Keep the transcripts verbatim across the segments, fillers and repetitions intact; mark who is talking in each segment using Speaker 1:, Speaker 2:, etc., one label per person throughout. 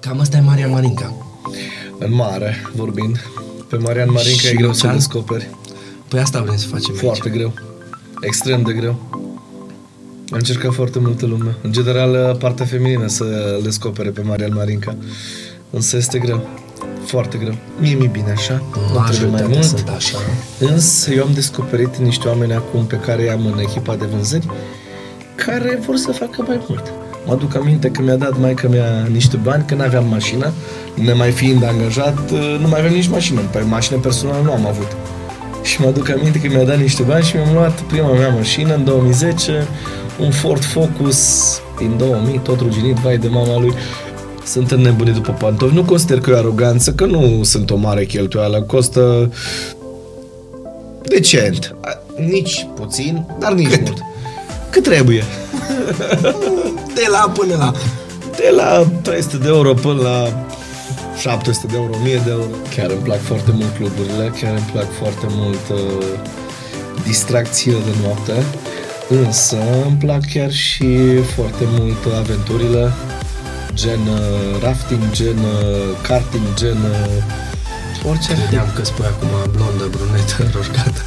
Speaker 1: Cam asta e Marian Marinca.
Speaker 2: În mare, vorbind. Pe Marian Marinca și e greu să descoperi.
Speaker 1: Păi asta vrem să facem
Speaker 2: Foarte
Speaker 1: aici.
Speaker 2: greu. Extrem de greu. Am încercat foarte multă lume. În general, partea feminină să descopere pe Marian Marinca. Însă este greu. Foarte greu. Mie mi-e bine așa. Nu trebuie mai mult.
Speaker 1: Sunt așa.
Speaker 2: Însă eu am descoperit niște oameni acum pe care i-am în echipa de vânzări care vor să facă mai mult. Mă aduc aminte că mi-a dat maică mea niște bani când aveam mașină. Nemai fiind angajat, nu mai aveam nici mașină. Pe mașină personală nu am avut. Și mă aduc aminte că mi-a dat niște bani și mi-am luat prima mea mașină în două mii zece, un Ford Focus din două mii, tot ruginit, vai de mama lui. Sunt înnebunit după pantofi. Nu consider că e aroganță, că nu sunt o mare cheltuială. Costă decent. Nici puțin, dar nici
Speaker 1: Cât?
Speaker 2: mult. Cât trebuie.
Speaker 1: De la până la...
Speaker 2: De la trei sute de euro până la șapte sute de euro, o mie de euro. Chiar îmi plac foarte mult cluburile, chiar îmi plac foarte mult uh, distracțiile de noapte, însă îmi plac chiar și foarte mult aventurile, gen uh, rafting, gen uh, karting, gen uh, orice.
Speaker 1: Credeam că spui acum blondă, brunetă, roșcată.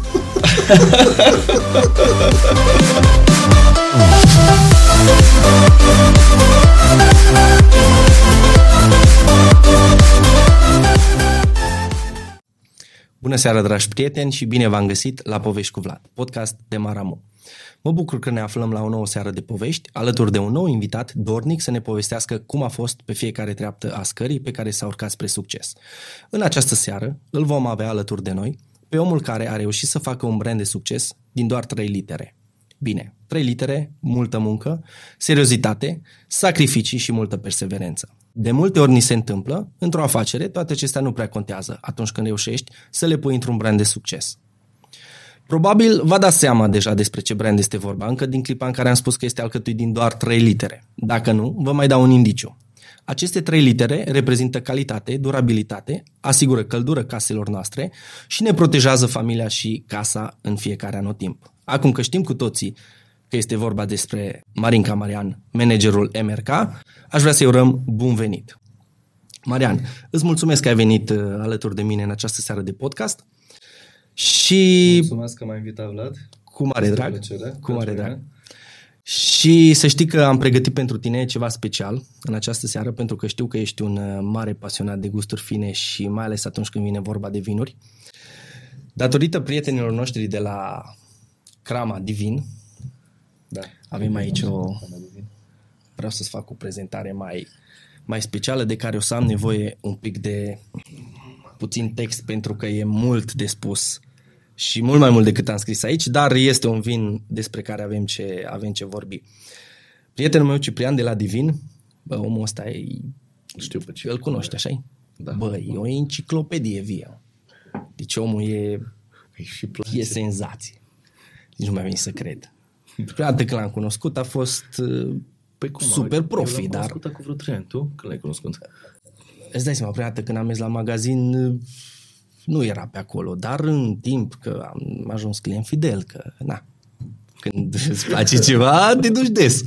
Speaker 1: Bună seara, dragi prieteni, și bine v-am găsit la Povești cu Vlad, podcast de Maramu. Mă bucur că ne aflăm la o nouă seară de povești, alături de un nou invitat dornic să ne povestească cum a fost pe fiecare treaptă a scării pe care s-a urcat spre succes. În această seară îl vom avea alături de noi pe omul care a reușit să facă un brand de succes din doar trei litere. Bine, trei litere, multă muncă, seriozitate, sacrificii și multă perseverență. De multe ori ni se întâmplă, într-o afacere, toate acestea nu prea contează atunci când reușești să le pui într-un brand de succes. Probabil v-a dat seama deja despre ce brand este vorba, încă din clipa în care am spus că este alcătuit din doar trei litere. Dacă nu, vă mai dau un indiciu. Aceste trei litere reprezintă calitate, durabilitate, asigură căldură caselor noastre și ne protejează familia și casa în fiecare anotimp. Acum că știm cu toții că este vorba despre Marinca Marian, managerul M R K, aș vrea să-i urăm bun venit. Marian, îți mulțumesc că ai venit alături de mine în această seară de podcast și...
Speaker 2: Mulțumesc că m-ai invitat, Vlad.
Speaker 1: Cu mare
Speaker 2: Este
Speaker 1: drag.
Speaker 2: plăcere.
Speaker 1: Cu mare drag. Și să știi că am pregătit pentru tine ceva special în această seară, pentru că știu că ești un mare pasionat de gusturi fine și mai ales atunci când vine vorba de vinuri. Datorită prietenilor noștri de la Crama Divin,
Speaker 2: Da.
Speaker 1: avem aici o... Vreau să-ți fac o prezentare mai, mai specială, de care o să am nevoie un pic de puțin text, pentru că e mult de spus și mult mai mult decât am scris aici, dar este un vin despre care avem ce, avem ce vorbi. Prietenul meu Ciprian de la Divin, bă, omul ăsta e...
Speaker 2: Știu pe ce.
Speaker 1: Îl cunoști, așa-i?
Speaker 2: Da.
Speaker 1: Bă, e o enciclopedie vie. Deci omul e,
Speaker 2: Și
Speaker 1: e senzație. Nici nu mai vine să cred. Prima dată când l-am cunoscut a fost
Speaker 2: Păi cum,
Speaker 1: super profi,
Speaker 2: eu
Speaker 1: dar...
Speaker 2: l-am cunoscut cu vreo trei ani, tu? Când l-ai cunoscut?
Speaker 1: Îți dai seama, prima dată când am mers la magazin nu era pe acolo, dar în timp că am ajuns client fidel, că na, când îți place ceva, te duci des.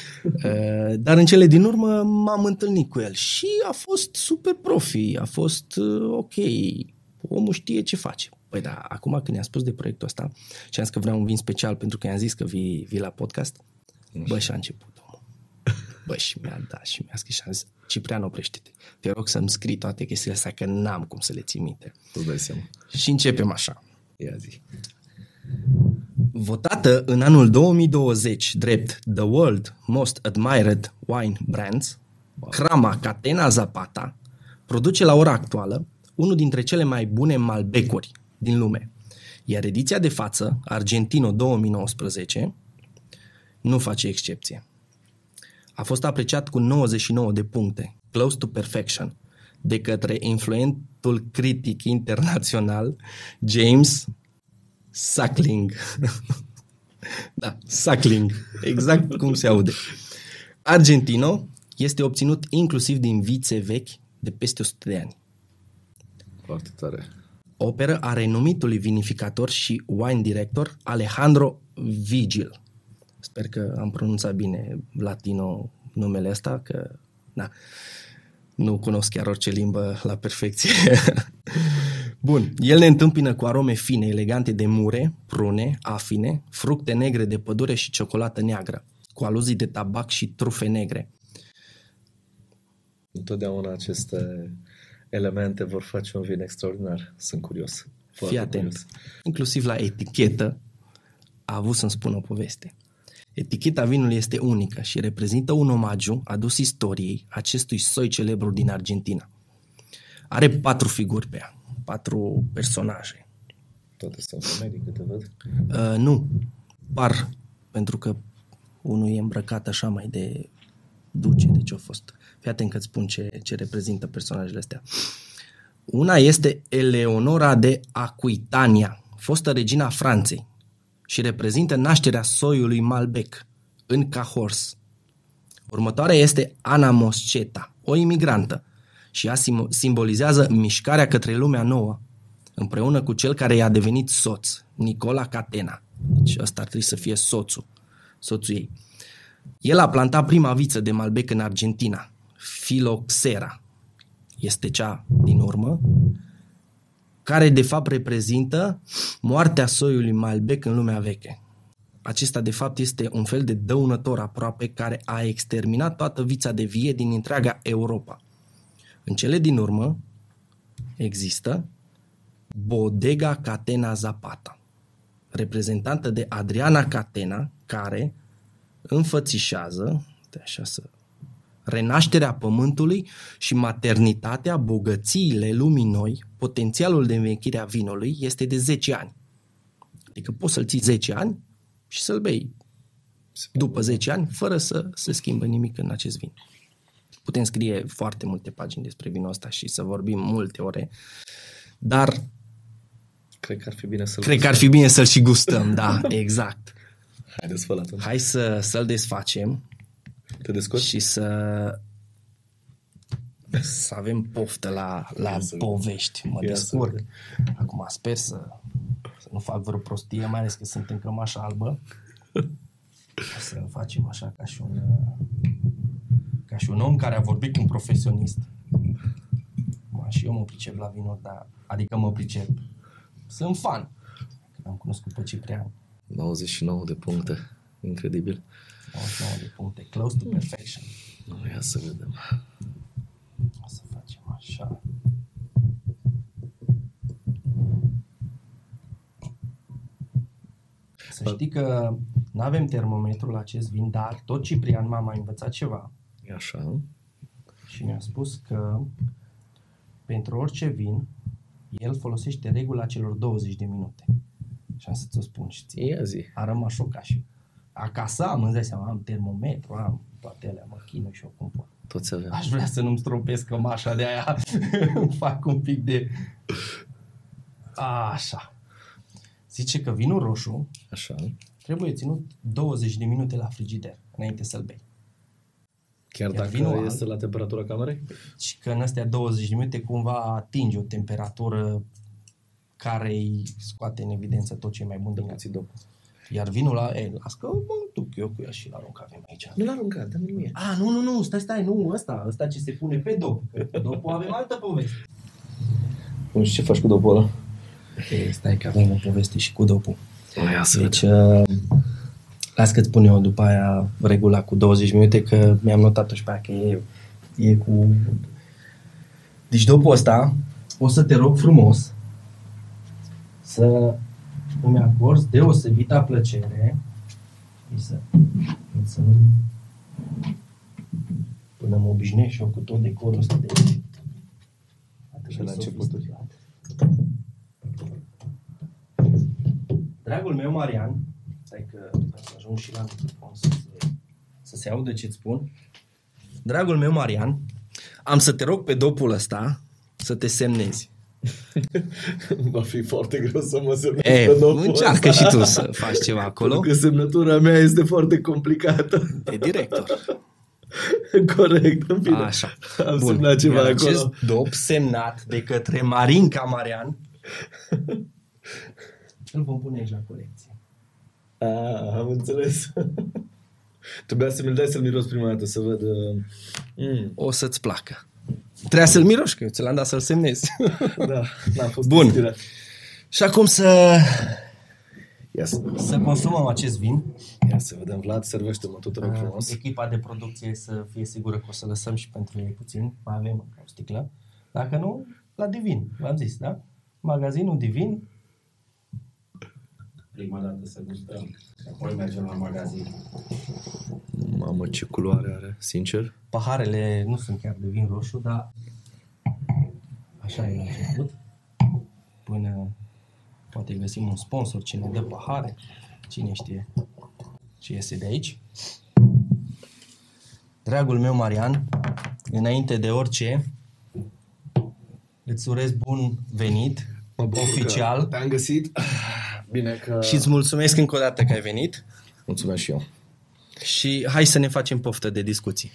Speaker 1: Dar în cele din urmă m-am întâlnit cu el și a fost super profi, a fost ok, omul știe ce face. Păi da, acum când i-am spus de proiectul ăsta și am zis că vreau un vin special pentru că i-am zis că vii, vii la podcast, bă, și a început omul. Bă, și mi-a dat și mi-a scris și am zis, Ciprian, oprește-te. Te rog să-mi scrii toate chestiile astea, că n-am cum să le țin minte.
Speaker 2: Tu dai seama.
Speaker 1: Și începem așa.
Speaker 2: Ia zi.
Speaker 1: Votată în anul două mii douăzeci drept The World Most Admired Wine Brands, Crama Catena Zapata produce la ora actuală unul dintre cele mai bune Malbecuri din lume. Iar ediția de față, Argentino două mii nouăsprezece, nu face excepție. A fost apreciat cu nouăzeci și nouă de puncte, close to perfection, de către influentul critic internațional James Suckling. Da, Suckling, exact cum se aude. Argentino este obținut inclusiv din vițe vechi de peste o sută de ani.
Speaker 2: Foarte tare.
Speaker 1: Operă a renumitului vinificator și wine director Alejandro Vigil. Sper că am pronunțat bine latino numele ăsta, că... Da. Nu cunosc chiar orice limbă la perfecție. Bun, el ne întâmpină cu arome fine, elegante de mure, prune, afine, fructe negre de pădure și ciocolată neagră, cu aluzii de tabac și trufe negre.
Speaker 2: Întotdeauna aceste elemente vor face un vin extraordinar. Sunt curios.
Speaker 1: Fii atent. Curios. Inclusiv la etichetă a avut să-mi spună o poveste. Eticheta vinului este unică și reprezintă un omagiu adus istoriei acestui soi celebru din Argentina. Are patru figuri pe ea, patru personaje.
Speaker 2: Toate sunt femei, din câte văd?
Speaker 1: Uh, nu, par, pentru că unul e îmbrăcat așa mai de duce, de ce a fost. Fii atent că îți spun ce, ce reprezintă personajele astea. Una este Eleonora de Aquitania, fostă regina Franței, și reprezintă nașterea soiului Malbec în Cahors. Următoarea este Ana Moscheta, o imigrantă, și ea simbolizează mișcarea către lumea nouă, împreună cu cel care i-a devenit soț, Nicola Catena. Deci ăsta ar trebui să fie soțul, soțul ei. El a plantat prima viță de Malbec în Argentina, Filoxera. Este cea din urmă, care de fapt reprezintă moartea soiului Malbec în lumea veche. Acesta de fapt este un fel de dăunător aproape care a exterminat toată vița de vie din întreaga Europa. În cele din urmă există Bodega Catena Zapata, reprezentată de Adriana Catena, care înfățișează, de așa să, renașterea pământului și maternitatea, bogățiile lumii noi. Potențialul de învechire a vinului este de zece ani. Adică poți să-l ții zece ani și să-l bei după zece ani, fără să se schimbă nimic în acest vin. Putem scrie foarte multe pagini despre vinul ăsta și să vorbim multe ore, dar
Speaker 2: cred că ar fi bine să-l
Speaker 1: cred că ar fi bine să-l și gustăm, da, exact.
Speaker 2: Haideți, fă-l atunci.
Speaker 1: Hai să, să-l desfacem.
Speaker 2: Te descurci?
Speaker 1: Și să să avem poftă la, la povești. Mă descurc. Acum sper să, să nu fac vreo prostie, mai ales că sunt în cămașa albă. O să facem așa ca și un ca și un om care a vorbit cu un profesionist. Mă, și eu mă pricep la vinuri, dar adică mă pricep. Sunt fan. Când am cunoscut pe Ciprian.
Speaker 2: nouăzeci și nouă de puncte. Incredibil.
Speaker 1: nouăzeci și nouă de puncte. Close to perfection.
Speaker 2: Ia să vedem.
Speaker 1: O să facem așa. Să știi că nu avem termometru la acest vin, dar tot Ciprian m-a mai învățat ceva.
Speaker 2: E așa.
Speaker 1: Și mi-a spus că pentru orice vin, el folosește regula celor douăzeci de minute. Și am să ți-o spun și ție.
Speaker 2: Ia zi.
Speaker 1: A rămas șocat și acasă am, îți dai seama, am termometru, am toate alea, mă chinui și eu cum pot.
Speaker 2: Toți avem.
Speaker 1: Aș vrea să nu-mi stropesc cămașa de aia, îmi fac un pic de... Așa. Zice că vinul roșu
Speaker 2: Așa.
Speaker 1: trebuie ținut douăzeci de minute la frigider, înainte să-l bei.
Speaker 2: Chiar
Speaker 1: Iar
Speaker 2: dacă
Speaker 1: vinul
Speaker 2: este
Speaker 1: alb,
Speaker 2: la temperatura camerei?
Speaker 1: și că în astea douăzeci de minute cumva atinge o temperatură care îi scoate în evidență tot ce e mai bun din el. Iar vinul ăla, e, las că mă duc eu cu ea și l-arunc, avem aici.
Speaker 2: Nu l-arunca, dă-mi mie.
Speaker 1: A, nu, nu, nu, stai, stai, nu, ăsta, ăsta ce se pune pe dop. Pe dopul avem altă poveste.
Speaker 2: Bun, și ce faci cu dopul ăla?
Speaker 1: E, stai că avem o poveste și cu dopul.
Speaker 2: Ia să
Speaker 1: Deci, uh, las că-ți spun eu după aia regula cu douăzeci minute, că mi-am notat-o și pe aia, că e, e cu... Deci dopul ăsta, o să te rog frumos să îmi acorzi deosebită plăcere și să, să nu... Până mă obișnuiesc și eu cu tot decorul ăsta de...
Speaker 2: Și la începuturi.
Speaker 1: Dragul meu, Marian, stai că să ajung și la microfon să se, să se audă ce-ți spun. Dragul meu, Marian, am să te rog pe dopul ăsta să te semnezi.
Speaker 2: Va fi foarte greu să mă semnez
Speaker 1: E,
Speaker 2: pe dopul
Speaker 1: încearcă
Speaker 2: ăsta.
Speaker 1: și tu să faci ceva acolo.
Speaker 2: Pentru că semnătura mea este foarte complicată.
Speaker 1: De director.
Speaker 2: Corect, în fine.
Speaker 1: Așa.
Speaker 2: Am
Speaker 1: Bun.
Speaker 2: semnat ceva
Speaker 1: Iar
Speaker 2: acolo.
Speaker 1: acest dop semnat de către Marinca Marian îl vom pune aici la colecție.
Speaker 2: Ah, am înțeles. Trebuia să mi-l dai să-l miros prima dată, să văd... Uh... Mm.
Speaker 1: O să-ți placă. Trebuia să-l miroși, că eu ți l-am dat să-l semnezi.
Speaker 2: Da, n-am fost
Speaker 1: Bun.
Speaker 2: inspirat.
Speaker 1: Și acum să,
Speaker 2: Ia să,
Speaker 1: să consumăm acest vin.
Speaker 2: ia să vedem, Vlad, servește-mă tot rog frumos.
Speaker 1: Echipa de producție să fie sigură că o să lăsăm și pentru ei puțin. Mai avem încă o sticlă. Dacă nu, la Divin, v-am zis, da? Magazinul Divin.
Speaker 3: Prima dată să gustăm, apoi mergem la magazin.
Speaker 2: Mamă, ce culoare are, sincer.
Speaker 1: Paharele nu sunt chiar de vin roșu, dar așa e la început. Până poate găsim un sponsor ce ne dă pahare. Cine știe ce iese de aici. Dragul meu Marian, înainte de orice, îți urez bun venit,
Speaker 2: Mă bucur
Speaker 1: oficial,
Speaker 2: că te-am găsit. Bine că...
Speaker 1: și îți mulțumesc încă o dată că ai venit.
Speaker 2: Mulțumesc și eu.
Speaker 1: Și hai să ne facem poftă de discuții.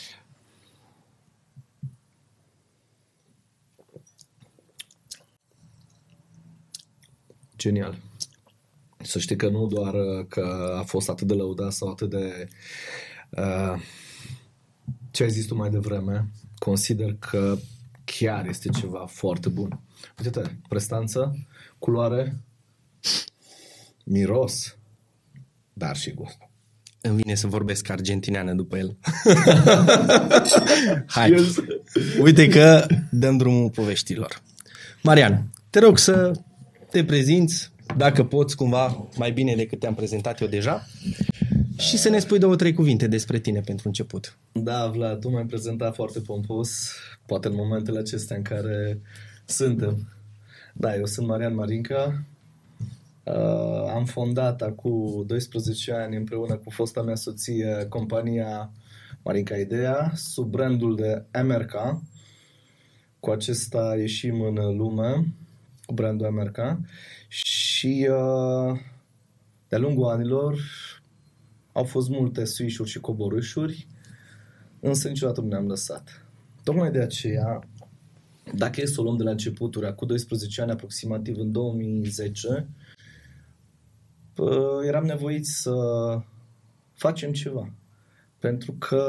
Speaker 2: Genial. Să știi că nu doar că a fost atât de lăudat sau atât de... Uh, ce ai zis tu mai devreme, consider că chiar este ceva foarte bun. Uite-te, prestanță, culoare, miros, dar și gust.
Speaker 1: Îmi vine să vorbesc argentineană după el. Hai. Uite că dăm drumul poveștilor. Marian, te rog să te prezinți, dacă poți cumva mai bine decât te-am prezentat eu deja, și să ne spui două, trei cuvinte despre tine pentru început.
Speaker 2: Da, Vlad, tu m-ai prezentat foarte pompos, poate în momentele acestea în care suntem. Da, eu sunt Marian Marinca, uh, am fondat acum doisprezece ani împreună cu fosta mea soție compania Marinca Idea, sub brandul de M R K. Cu acesta ieșim în lume, cu brandul M R K, și uh, de-a lungul anilor au fost multe suișuri și coborâșuri, însă niciodată nu ne-am lăsat. Tocmai de aceea, dacă e să o luăm de la începuturi, acum doisprezece ani aproximativ, în două mii zece, eram nevoiți să facem ceva. Pentru că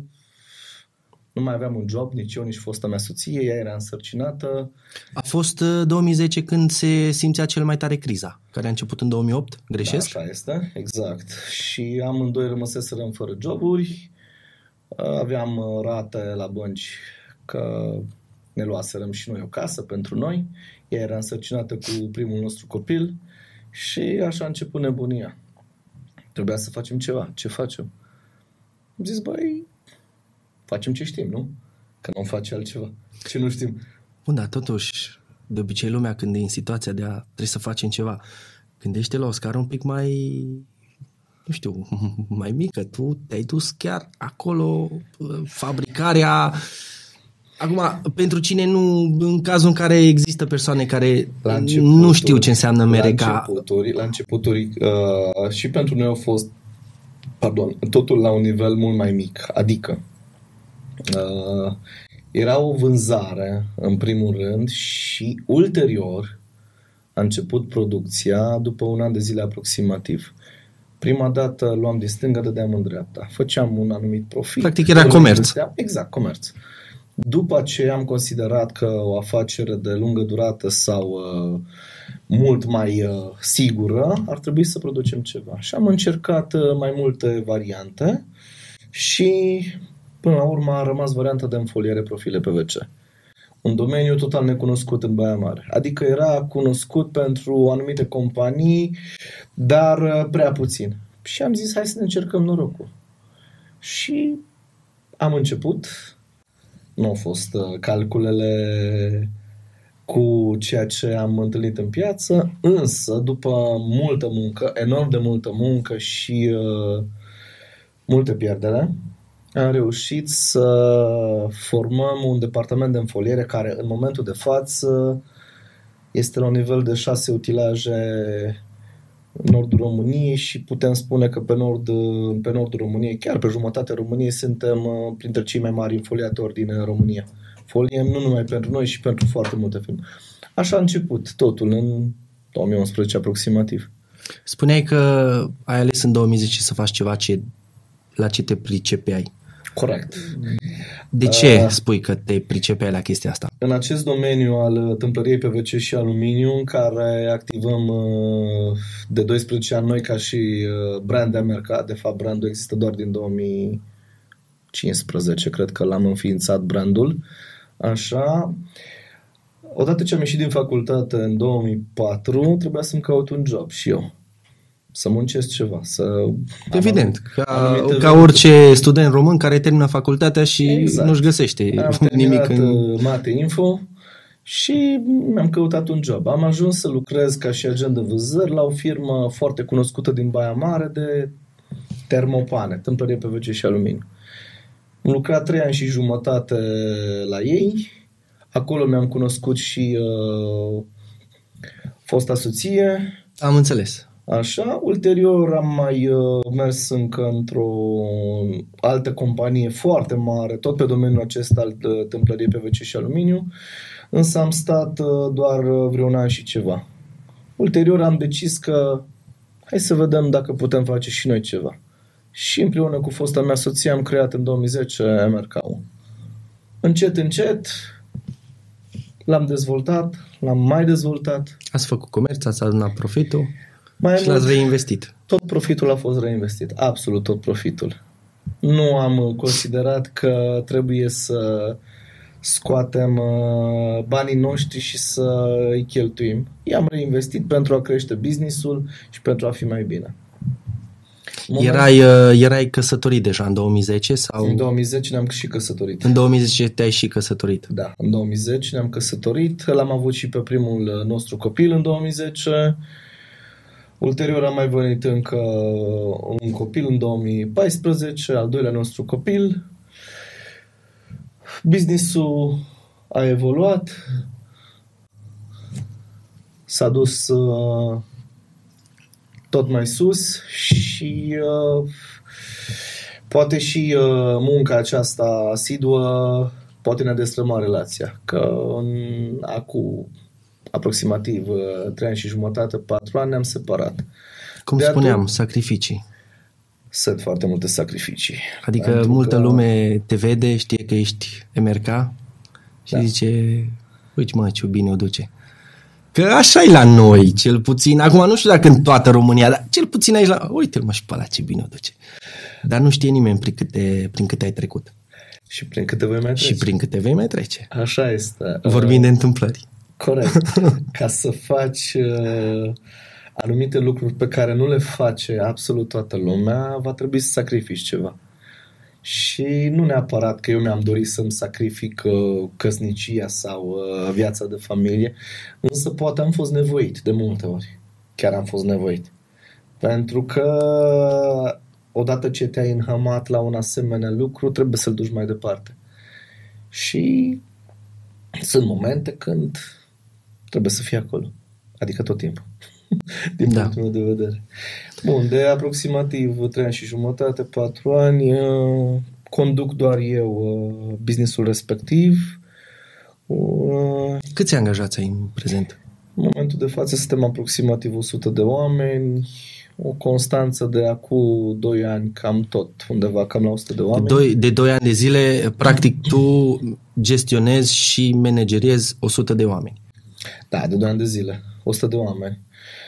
Speaker 2: nu mai aveam un job, nici eu, nici fosta mea soție, ea era însărcinată.
Speaker 1: A fost două mii zece când se simțea cel mai tare criza, care a început în două mii opt, greșesc?
Speaker 2: Da, așa este, exact. Și amândoi rămăseserăm fără joburi, aveam rate la bănci că ne luaserăm și noi o casă pentru noi, ea era însărcinată cu primul nostru copil și așa a început nebunia. Trebuia să facem ceva. Ce facem? Am zis, băi, facem ce știm, nu? Că nu face altceva. Ce nu știm.
Speaker 1: Bun, dar totuși, de obicei lumea când e în situația de a trebuie să facem ceva, gândește la o scară un pic mai, nu știu, mai mică. Tu te-ai dus chiar acolo, fabricarea. Acum, pentru cine nu, în cazul în care există persoane care nu știu ce înseamnă M R K.
Speaker 2: La începuturi, la începuturi uh, și pentru noi au fost, pardon, totul la un nivel mult mai mic. Adică, uh, era o vânzare, în primul rând, și ulterior a început producția după un an de zile aproximativ. Prima dată luam din stânga, dădeam în dreapta. Făceam un anumit profit.
Speaker 1: Practic era comerț.
Speaker 2: Exact, comerț. După aceea am considerat că o afacere de lungă durată sau uh, mult mai uh, sigură ar trebui să producem ceva. Și am încercat uh, mai multe variante și până la urmă a rămas varianta de înfoliere profile P V C. Un domeniu total necunoscut în Baia Mare. Adică era cunoscut pentru anumite companii, dar uh, prea puțin. Și am zis, hai să ne încercăm norocul. Și am început. Nu au fost uh, calculele cu ceea ce am întâlnit în piață, însă după multă muncă, enorm de multă muncă și uh, multe pierdere, am reușit să formăm un departament de înfoliere care în momentul de față este la un nivel de șase utilaje în nordul României și putem spune că pe, nord, pe nordul României, chiar pe jumătatea României, suntem printre cei mai mari infoliatori din România. Foliem nu numai pentru noi, și pentru foarte multe firme. Așa a început totul în două mii unsprezece aproximativ.
Speaker 1: Spuneai că ai ales în două mii zece să faci ceva ce, la ce te pricepeai.
Speaker 2: Corect.
Speaker 1: De ce
Speaker 2: Uh,
Speaker 1: spui că te pricepeai la chestia asta?
Speaker 2: În acest domeniu al tâmplăriei P V C și aluminiu, în care activăm uh, de doisprezece ani noi ca și uh, brand de mercat, de fapt brandul există doar din două mii cincisprezece, cred că l-am înființat brandul, așa. Odată ce am ieșit din facultate în două mii patru, trebuia să-mi caut un job și eu. Să muncesc ceva, să...
Speaker 1: Evident,
Speaker 2: am,
Speaker 1: ca,
Speaker 2: am
Speaker 1: ca orice student român care termină facultatea și
Speaker 2: exact.
Speaker 1: nu-și găsește
Speaker 2: am
Speaker 1: nimic în...
Speaker 2: Mate Info și mi-am căutat un job. Am ajuns să lucrez ca și agent de vânzări la o firmă foarte cunoscută din Baia Mare de termopane, tâmplărie P V C și aluminiu. Am lucrat trei ani și jumătate la ei. Acolo mi-am cunoscut și uh, fosta soție.
Speaker 1: Am înțeles.
Speaker 2: Așa, ulterior am mai uh, mers încă într-o altă companie foarte mare, tot pe domeniul acesta al uh, tâmplăriei P V C și aluminiu, însă am stat uh, doar uh, vreun an și ceva. Ulterior am decis că hai să vedem dacă putem face și noi ceva. Și împreună cu fosta mea soție am creat în două mii zece M R K-ul. Încet, încet l-am dezvoltat, l-am mai dezvoltat.
Speaker 1: Ați făcut comerț, ați adunat profitul
Speaker 2: Mai
Speaker 1: și l-ați reinvestit.
Speaker 2: Tot profitul a fost reinvestit, absolut tot profitul. Nu am considerat că trebuie să scoatem banii noștri și să îi cheltuim. I-am reinvestit pentru a crește business-ul și pentru a fi mai bine.
Speaker 1: Moment... Erai, erai căsătorit deja în două mii zece? Sau...
Speaker 2: În două mii zece ne-am și căsătorit.
Speaker 1: În două mii zece te-ai și căsătorit?
Speaker 2: Da, în două mii zece ne-am căsătorit. L-am avut și pe primul nostru copil în două mii zece. Ulterior am mai venit încă un copil în două mii paisprezece, al doilea nostru copil. Business-ul a evoluat, s-a dus uh, tot mai sus și uh, poate și uh, munca aceasta asiduă poate ne-a destrămat relația. Că în, acum aproximativ trei ani și jumătate, patru ani ne-am separat.
Speaker 1: Cum
Speaker 2: de
Speaker 1: spuneam,
Speaker 2: atunci,
Speaker 1: sacrificii.
Speaker 2: sunt foarte multe sacrificii.
Speaker 1: Adică
Speaker 2: Pentru
Speaker 1: multă
Speaker 2: că...
Speaker 1: lume te vede, știe că ești M R K și
Speaker 2: da.
Speaker 1: zice, uite mă, ce bine o duce. Că așa e la noi, cel puțin. Acum nu știu dacă în toată România, dar cel puțin aici la... Uite-l mă și pe ăla, ce bine o duce. Dar nu știe nimeni prin câte, prin câte ai trecut.
Speaker 2: Și prin câte vei mai trece.
Speaker 1: Și prin câte vei mai trece.
Speaker 2: Așa este.
Speaker 1: Vorbim uh... de întâmplări.
Speaker 2: Corect. Ca să faci uh, anumite lucruri pe care nu le face absolut toată lumea, va trebui să sacrifici ceva. Și nu neapărat că eu mi-am dorit să-mi sacrific uh, căsnicia sau uh, viața de familie, însă poate am fost nevoit de multe ori. Chiar am fost nevoit. Pentru că odată ce te-ai înhămat la un asemenea lucru, trebuie să-l duci mai departe. Și sunt momente când trebuie să fii acolo. Adică tot timpul. Din
Speaker 1: da.
Speaker 2: punctul meu de vedere. Bun, de aproximativ trei ani și jumătate, patru ani, uh, conduc doar eu uh, businessul respectiv. Uh,
Speaker 1: Câți angajați ai în prezent?
Speaker 2: În momentul de față suntem aproximativ o sută de oameni. O constanță de acum doi ani, cam tot, undeva cam la o sută de oameni.
Speaker 1: De doi, de doi ani de zile, practic, tu gestionezi și manageriezi o sută de oameni.
Speaker 2: Da, de doi ani de zile, o sută de oameni.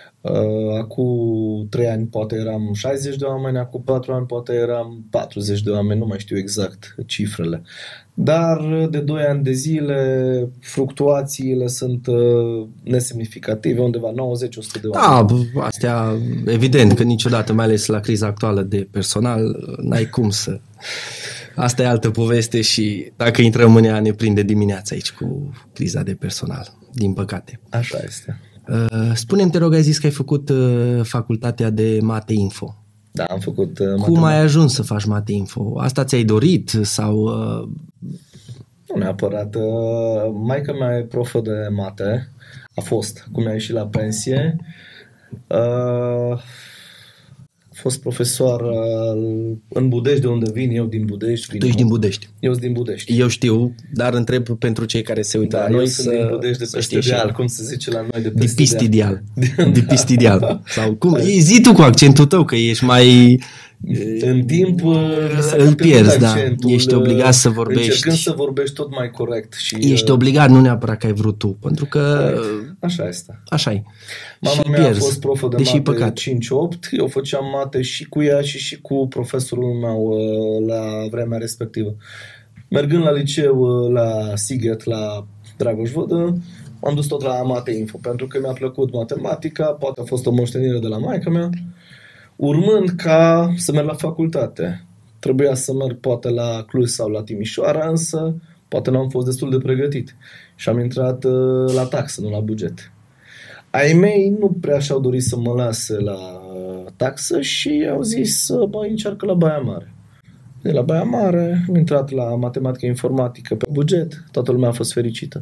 Speaker 2: Acum trei ani poate eram șaizeci de oameni, acum patru ani poate eram patruzeci de oameni, nu mai știu exact cifrele. Dar de doi ani de zile fluctuațiile sunt nesemnificative, undeva nouăzeci la o sută de oameni.
Speaker 1: Da, astea evident că niciodată, mai ales la criza actuală de personal, n-ai cum să... Asta e altă poveste și dacă intrăm în ea ne prinde dimineața aici cu criza de personal, din păcate.
Speaker 2: Așa este.
Speaker 1: Spune-mi, te rog, ai zis că ai făcut facultatea de Mate Info.
Speaker 2: Da, am făcut...
Speaker 1: Uh, Cum ai ajuns să faci Mate Info? Asta ți-ai dorit sau... Uh...
Speaker 2: Nu neapărat. Uh, maica mea e profă de mate. A fost. Cum a ieșit la pensie. Uh, a fost profesor uh, în Budești, de unde vin eu, din Budești.
Speaker 1: Tu ești din Budești.
Speaker 2: Eu sunt din Budești.
Speaker 1: Eu știu, dar întreb pentru cei care se uită
Speaker 2: da,
Speaker 1: la noi
Speaker 2: eu
Speaker 1: să...
Speaker 2: sunt din Budești, de peste deal, cum se zice la noi, de peste
Speaker 1: Dipistidial.
Speaker 2: deal.
Speaker 1: Dipistidial. Sau cum? Zi tu cu accentul tău, că ești mai...
Speaker 2: în timp
Speaker 1: îl pierzi, da. Ești obligat să vorbești.
Speaker 2: Încercând să vorbești tot mai corect. Și,
Speaker 1: ești obligat, nu neapărat că ai vrut tu, pentru că...
Speaker 2: Așa este.
Speaker 1: Așa e.
Speaker 2: Mama
Speaker 1: și
Speaker 2: mea
Speaker 1: pierzi,
Speaker 2: a fost profă de mate păcat. cinci opt, eu făceam mate și cu ea și și cu profesorul meu la vremea respectivă. Mergând la liceu, la Sighet, la Dragoș Vodă, m-am dus tot la Mate Info, pentru că mi-a plăcut matematica, poate a fost o moștenire de la maică mea, urmând ca să merg la facultate. Trebuia să merg poate la Cluj sau la Timișoara, însă poate n-am fost destul de pregătit și am intrat uh, la taxă, nu la buget. Ai mei nu prea și-au dorit să mă lase la taxă și au zis, bă, încearcă la Baia Mare. De la Baia Mare am intrat la matematică informatică pe buget, toată lumea a fost fericită.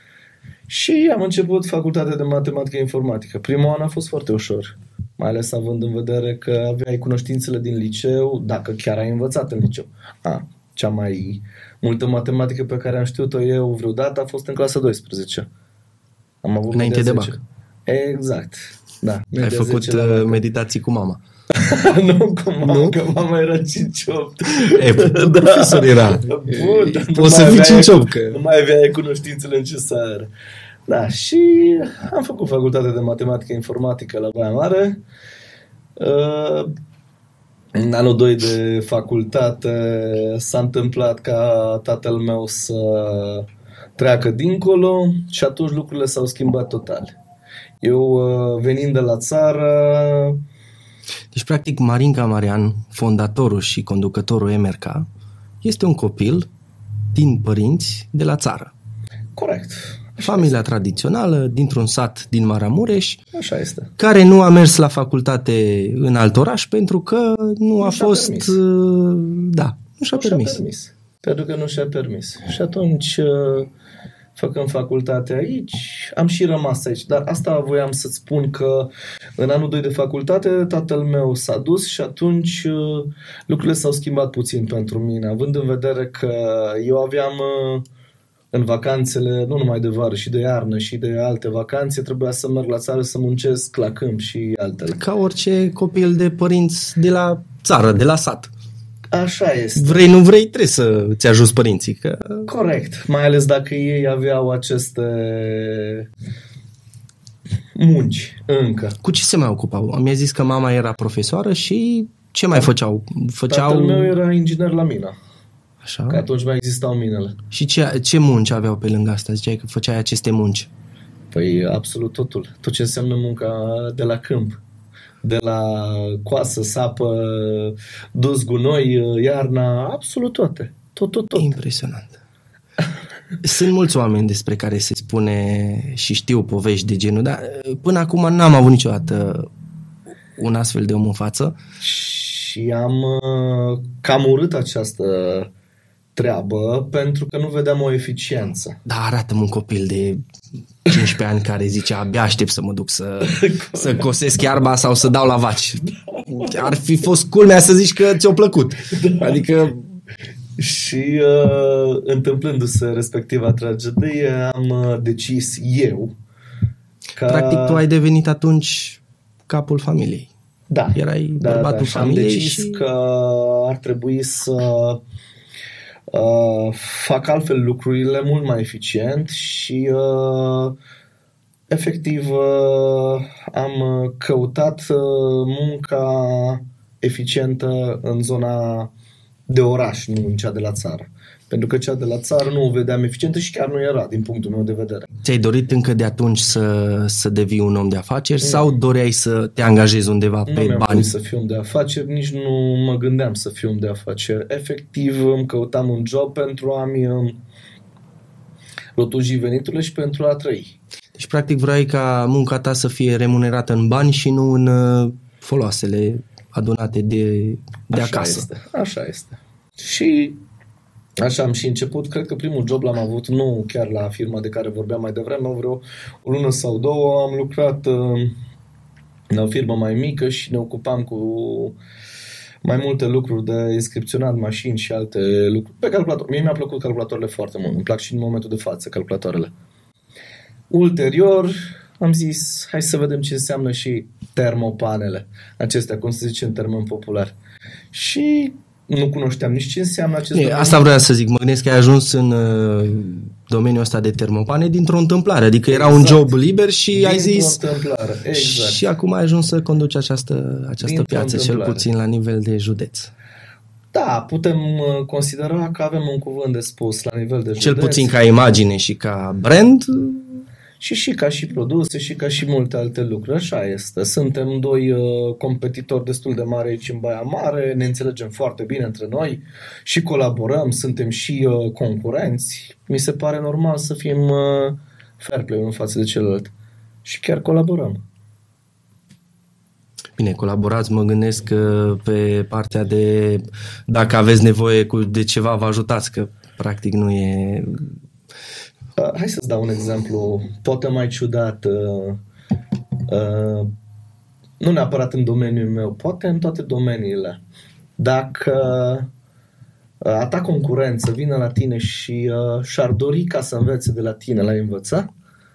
Speaker 2: Și am început facultatea de matematică informatică. Primul an a fost foarte ușor, mai ales având în vedere că aveai cunoștințele din liceu, dacă chiar ai învățat în liceu. A, cea mai multă matematică pe care am știut-o eu vreodată a fost în clasa a douăsprezece. Am avut
Speaker 1: înainte de bac.
Speaker 2: Exact, da.
Speaker 1: Ai făcut meditații cu mama.
Speaker 2: Nu, cu mama, nu? Că mama era cinci opt.
Speaker 1: E, da. Profesor era.
Speaker 2: Bun, dar
Speaker 1: poți să fii cinci opt. Că...
Speaker 2: Nu mai aveai cunoștințele necesare. Da, și am făcut facultatea de matematică informatică la Baia Mare. Uh, în anul doi de facultate s-a întâmplat ca tatăl meu să treacă dincolo și atunci lucrurile s-au schimbat total. Eu, venind de la țară...
Speaker 1: Deci, practic, Marinca Marian, fondatorul și conducătorul M R K, este un copil din părinți de la țară.
Speaker 2: Corect.
Speaker 1: Familia este. Tradițională, dintr-un sat din Maramureș,
Speaker 2: așa este.
Speaker 1: Care nu a mers la facultate în alt oraș pentru că nu, nu a fost... Permis. Da, nu și-a
Speaker 2: nu
Speaker 1: permis.
Speaker 2: Și-a permis. Pentru că nu și-a permis. Și atunci... făcând facultate aici, am și rămas aici. Dar asta voiam să-ți spun că în anul doi de facultate tatăl meu s-a dus și atunci lucrurile s-au schimbat puțin pentru mine, având în vedere că eu aveam în vacanțele, nu numai de vară, și de iarnă și de alte vacanțe, trebuia să merg la țară să muncesc la câmp și altele.
Speaker 1: Ca orice copil de părinți de la țară, de la sat.
Speaker 2: Așa este.
Speaker 1: Vrei, nu vrei, trebuie să-ți ajuți părinții. Că...
Speaker 2: Corect. Mai ales dacă ei aveau aceste munci încă.
Speaker 1: Cu ce se mai ocupau? Mi-a zis că mama era profesoară și ce mai făceau? făceau...
Speaker 2: Tatăl meu era inginer la mină.
Speaker 1: Așa.
Speaker 2: Că atunci mai existau minele.
Speaker 1: Și ce, ce munci aveau pe lângă asta? Ziceai că făceai aceste munci.
Speaker 2: Păi absolut totul. Tot ce înseamnă munca de la câmp. De la coasă, sapă, dus gunoi, iarna, absolut toate. Tot, tot, tot.
Speaker 1: Impresionant. Sunt mulți oameni despre care se spune și știu povești de genul, dar până acum n-am avut niciodată un astfel de om în față.
Speaker 2: Și am cam urât această treabă pentru că nu vedeam o eficiență.
Speaker 1: Da, arată-mi un copil de cincisprezece ani care zice abia aștept să mă duc să, să cosesc iarba sau să dau la vaci. Ar fi fost culmea să zici că ți-a plăcut. Adică...
Speaker 2: Și uh, întâmplându-se respectiva tragedie am uh, decis eu ca...
Speaker 1: Practic tu ai devenit atunci capul familiei.
Speaker 2: Da.
Speaker 1: Erai
Speaker 2: da,
Speaker 1: bărbatul
Speaker 2: da,
Speaker 1: familiei.
Speaker 2: Am decis
Speaker 1: și...
Speaker 2: că ar trebui să uh, fac altfel lucrurile mult mai eficient și uh, efectiv uh, am căutat uh, munca eficientă în zona de oraș, nu în cea de la țară. Pentru că cea de la țară nu o vedeam eficientă și chiar nu era, din punctul meu de vedere.
Speaker 1: Ți-ai dorit încă de atunci să, să devii un om de afaceri, nu, sau doreai să te angajezi undeva
Speaker 2: nu
Speaker 1: pe bani?
Speaker 2: Nu mi-am dorit să fiu om de afaceri, nici nu mă gândeam să fiu om de afaceri. Efectiv îmi căutam un job pentru a-mi rotuji veniturile și pentru a trăi.
Speaker 1: Deci practic vrei ca munca ta să fie remunerată în bani și nu în foloasele adunate de, de
Speaker 2: așa
Speaker 1: acasă.
Speaker 2: Este, așa este. Și așa am și început. Cred că primul job l-am avut nu chiar la firma de care vorbeam mai devreme, vreo o lună sau două. Am lucrat uh, la o firmă mai mică și ne ocupam cu mai multe lucruri de inscripționat mașini și alte lucruri pe calculator. Mie mi-a plăcut calculatoarele foarte mult. Îmi plac și în momentul de față calculatoarele. Ulterior am zis, hai să vedem ce înseamnă și termopanele. Acestea, cum se zice în termen popular. Și nu cunoșteam nici ce înseamnă acest
Speaker 1: E,
Speaker 2: domeniu.
Speaker 1: asta vreau să zic, mă gândesc că ai ajuns în uh, domeniul ăsta de termopane dintr-o întâmplare, adică era
Speaker 2: Exact.
Speaker 1: un job liber și
Speaker 2: Dintr-o
Speaker 1: ai zis
Speaker 2: întâmplare. Exact.
Speaker 1: și acum ai ajuns să conduci această, această
Speaker 2: Dintr-o
Speaker 1: piață, cel
Speaker 2: întâmplare.
Speaker 1: puțin la nivel de județ.
Speaker 2: Da, putem uh, considera că avem un cuvânt de spus la nivel de județ.
Speaker 1: Cel puțin ca imagine și ca brand.
Speaker 2: Și și ca și produse și ca și multe alte lucruri. Așa este. Suntem doi uh, competitori destul de mari aici în Baia Mare, ne înțelegem foarte bine între noi și colaborăm, suntem și uh, concurenți. Mi se pare normal să fim uh, fair play unul față de celălalt. Și chiar colaborăm.
Speaker 1: Bine, colaborați, mă gândesc că pe partea de dacă aveți nevoie cu, de ceva, vă ajutați, că practic nu e...
Speaker 2: Uh, hai să-ți dau un exemplu, poate mai ciudat, uh, uh, nu neapărat în domeniul meu, poate în toate domeniile. Dacă uh, a ta concurență vine la tine și uh, și-ar dori ca să învețe de la tine, l-ai învăța?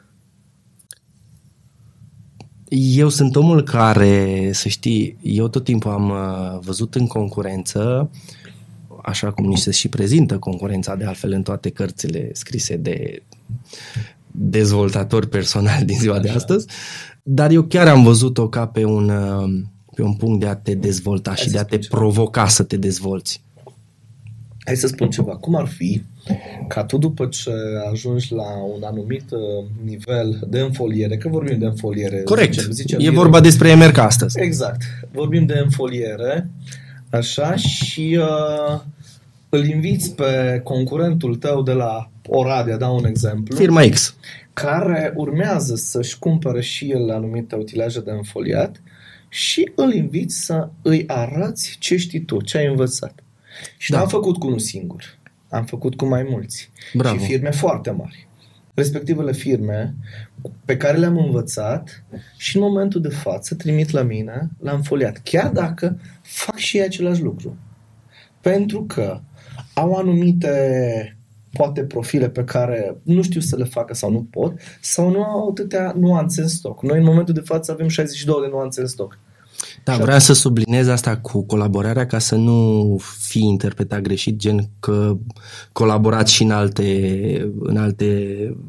Speaker 1: Eu sunt omul care, să știi, eu tot timpul am uh, văzut în concurență, așa cum ni se și prezintă concurența de altfel în toate cărțile scrise de dezvoltatori personali din ziua
Speaker 2: Așa.
Speaker 1: de astăzi, dar eu chiar am văzut-o ca pe un, uh, pe un punct de a te dezvolta
Speaker 2: Hai
Speaker 1: și
Speaker 2: să
Speaker 1: de a te
Speaker 2: spun ceva.
Speaker 1: provoca să te dezvolți.
Speaker 2: Hai să spun ceva. Cum ar fi ca tu după ce ajungi la un anumit uh, nivel de înfoliere, că vorbim de înfoliere.
Speaker 1: Corect,
Speaker 2: zicem, zicem,
Speaker 1: e vorba despre E M R C astăzi.
Speaker 2: Exact. Vorbim de înfoliere, așa, și uh, îl inviți pe concurentul tău de la Oradea, dau un exemplu,
Speaker 1: Firma X.
Speaker 2: care urmează să-și cumpere și el anumite utilaje de înfoliat și îl inviți să îi arăți ce știi tu, ce ai învățat. Și
Speaker 1: Da.
Speaker 2: n-am făcut cu unul singur, am făcut cu mai mulți.
Speaker 1: Bravo.
Speaker 2: Și firme foarte mari. Respectivele firme pe care le-am învățat și în momentul de față trimit la mine, l-am foliat. Chiar dacă fac și ei același lucru. Pentru că au anumite, poate, profile pe care nu știu să le facă sau nu pot, sau nu au atâtea nuanțe în stoc. Noi în momentul de față avem șaizeci și două de nuanțe în stoc.
Speaker 1: Da, vreau să subliniez asta cu colaborarea ca să nu fie interpretat greșit, gen că colaborați și în alte, în alte...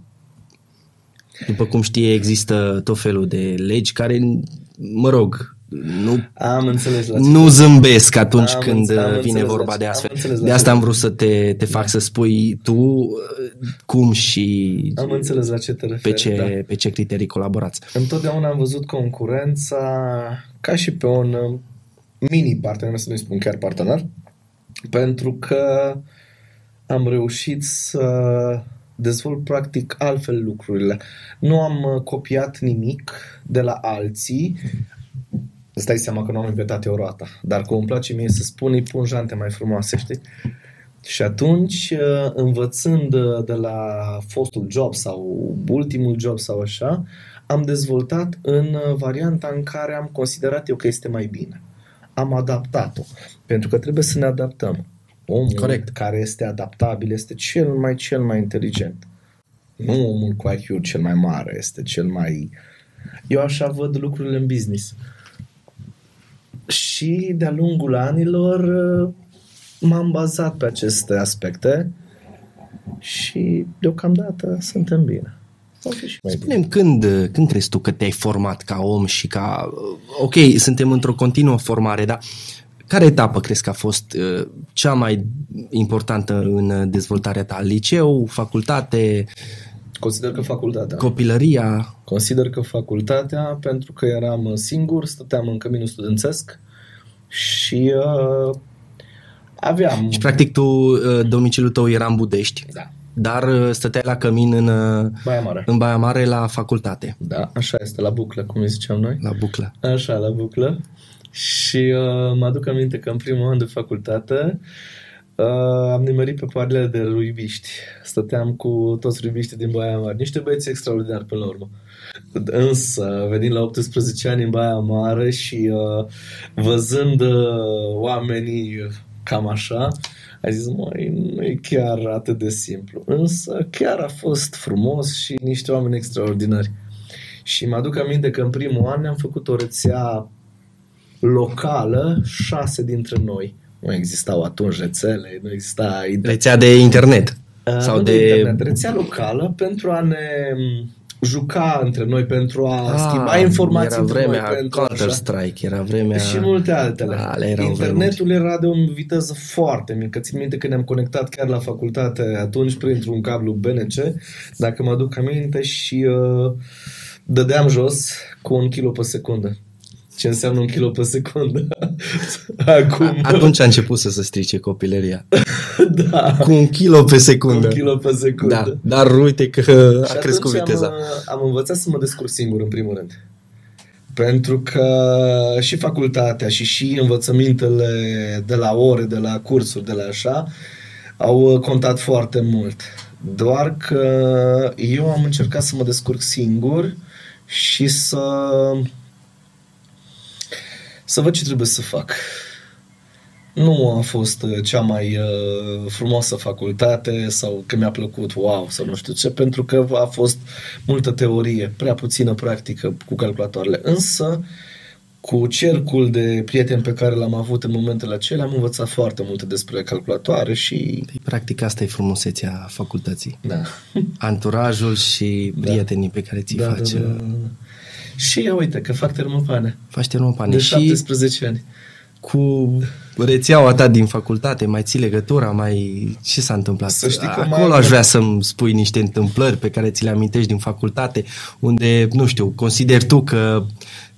Speaker 1: După cum știe, există tot felul de legi care, mă rog, nu,
Speaker 2: Am înțeles la ce
Speaker 1: nu zâmbesc atunci
Speaker 2: Am
Speaker 1: când
Speaker 2: înțeles- am
Speaker 1: vine
Speaker 2: înțeles
Speaker 1: vorba
Speaker 2: la
Speaker 1: de
Speaker 2: ce-
Speaker 1: astfel.
Speaker 2: am înțeles la
Speaker 1: De
Speaker 2: ce-
Speaker 1: asta am vrut să te, te fac să spui tu cum și
Speaker 2: Am înțeles la ce te referi.
Speaker 1: pe ce,
Speaker 2: Da.
Speaker 1: pe ce criterii colaborați.
Speaker 2: Întotdeauna am văzut concurența ca și pe un uh, mini partener, să nu-i spun chiar partener, pentru că am reușit să dezvolt practic altfel lucrurile. Nu am uh, copiat nimic de la alții. Îți dai seama că nu am inventat eu roata, dar cum îmi place mie să spun, îi pun jante mai frumoase, știi? Și atunci, uh, învățând uh, de la fostul job sau ultimul job sau așa, am dezvoltat în uh, varianta în care am considerat eu că este mai bine. Am adaptat-o, pentru că trebuie să ne adaptăm. Omul
Speaker 1: Corect.
Speaker 2: care este adaptabil este cel mai, cel mai inteligent. Nu omul cu I Q cel mai mare este cel mai... Eu așa văd lucrurile în business. Și de-a lungul anilor uh, m-am bazat pe aceste aspecte și deocamdată suntem bine. Sau fi și mai bine.
Speaker 1: Spune-mi, când, când crezi tu că te-ai format ca om și ca... Ok, suntem într-o continuă formare, dar care etapă crezi că a fost uh, cea mai importantă în dezvoltarea ta? Liceu, facultate,
Speaker 2: Consider că facultatea.
Speaker 1: copilăria?
Speaker 2: Consider că facultatea, pentru că eram singur, stăteam în căminul studențesc și uh, aveam...
Speaker 1: Și practic tu, uh, domiciliul tău era în Budești,
Speaker 2: Da.
Speaker 1: dar uh, stăteai la cămin în, uh,
Speaker 2: Baia Mare.
Speaker 1: în Baia Mare la facultate,
Speaker 2: Da, așa este, la buclă, cum îi ziceam noi.
Speaker 1: la Buclă.
Speaker 2: Așa, la buclă. Și uh, mă aduc aminte că în primul an de facultate uh, am nimerit pe paralele de ruibiști. Stăteam cu toți ruibiștii din Baia Mare. Niște băieți extraordinari până la urmă. Însă, venind la optsprezece ani în Baia Mare și uh, văzând uh, oamenii cam așa, ai zis, măi, nu e chiar atât de simplu. Însă chiar a fost frumos și niște oameni extraordinari. Și mă aduc aminte că în primul an am făcut o rețea locală, șase dintre noi. Nu existau atunci rețele, nu exista...
Speaker 1: Rețea de internet.
Speaker 2: Uh,
Speaker 1: sau
Speaker 2: nu
Speaker 1: de...
Speaker 2: de internet, rețea locală pentru a ne juca între noi, pentru a ah, schimba informații
Speaker 1: era
Speaker 2: între
Speaker 1: vremea
Speaker 2: noi. Pentru
Speaker 1: Counter-Strike, era vremea...
Speaker 2: Și multe altele.
Speaker 1: Ale erau
Speaker 2: Internetul vremuri. Era de o viteză foarte mică. Țin minte că ne-am conectat chiar la facultate atunci printr-un cablu B N C, dacă mă aduc aminte, și uh, dădeam jos cu un kilo pe secundă. Ce înseamnă un kilo pe secundă? Acum...
Speaker 1: Atunci a început să se strice copilăria.
Speaker 2: Da.
Speaker 1: Cu un kilo pe secundă.
Speaker 2: Un kilo pe secundă.
Speaker 1: Da. Dar uite că a
Speaker 2: și
Speaker 1: crescut viteza.
Speaker 2: Am, am învățat să mă descurc singur, în primul rând. Pentru că și facultatea și și învățămintele de la ore, de la cursuri, de la așa, au contat foarte mult. Doar că eu am încercat să mă descurc singur și să... să văd ce trebuie să fac. Nu a fost cea mai uh, frumoasă facultate sau că mi-a plăcut, wow, sau nu știu ce, pentru că a fost multă teorie, prea puțină practică cu calculatoarele. Însă, cu cercul de prieteni pe care l-am avut în momentele acelea, am învățat foarte multe despre calculatoare și...
Speaker 1: Practic asta e frumusețea facultății.
Speaker 2: Da.
Speaker 1: Anturajul și prietenii da. pe care ți-i
Speaker 2: da,
Speaker 1: faci.
Speaker 2: Da, da, da. Și ia uite că fac termopane.
Speaker 1: Faci termopane.
Speaker 2: De
Speaker 1: și
Speaker 2: șaptesprezece ani.
Speaker 1: Cu rețeaua ta din facultate, mai ții legătura, mai... Ce s-a întâmplat?
Speaker 2: Să știi că
Speaker 1: Acolo
Speaker 2: mai...
Speaker 1: aș vrea să-mi spui niște întâmplări pe care ți le amintești din facultate, unde, nu știu, consideri tu că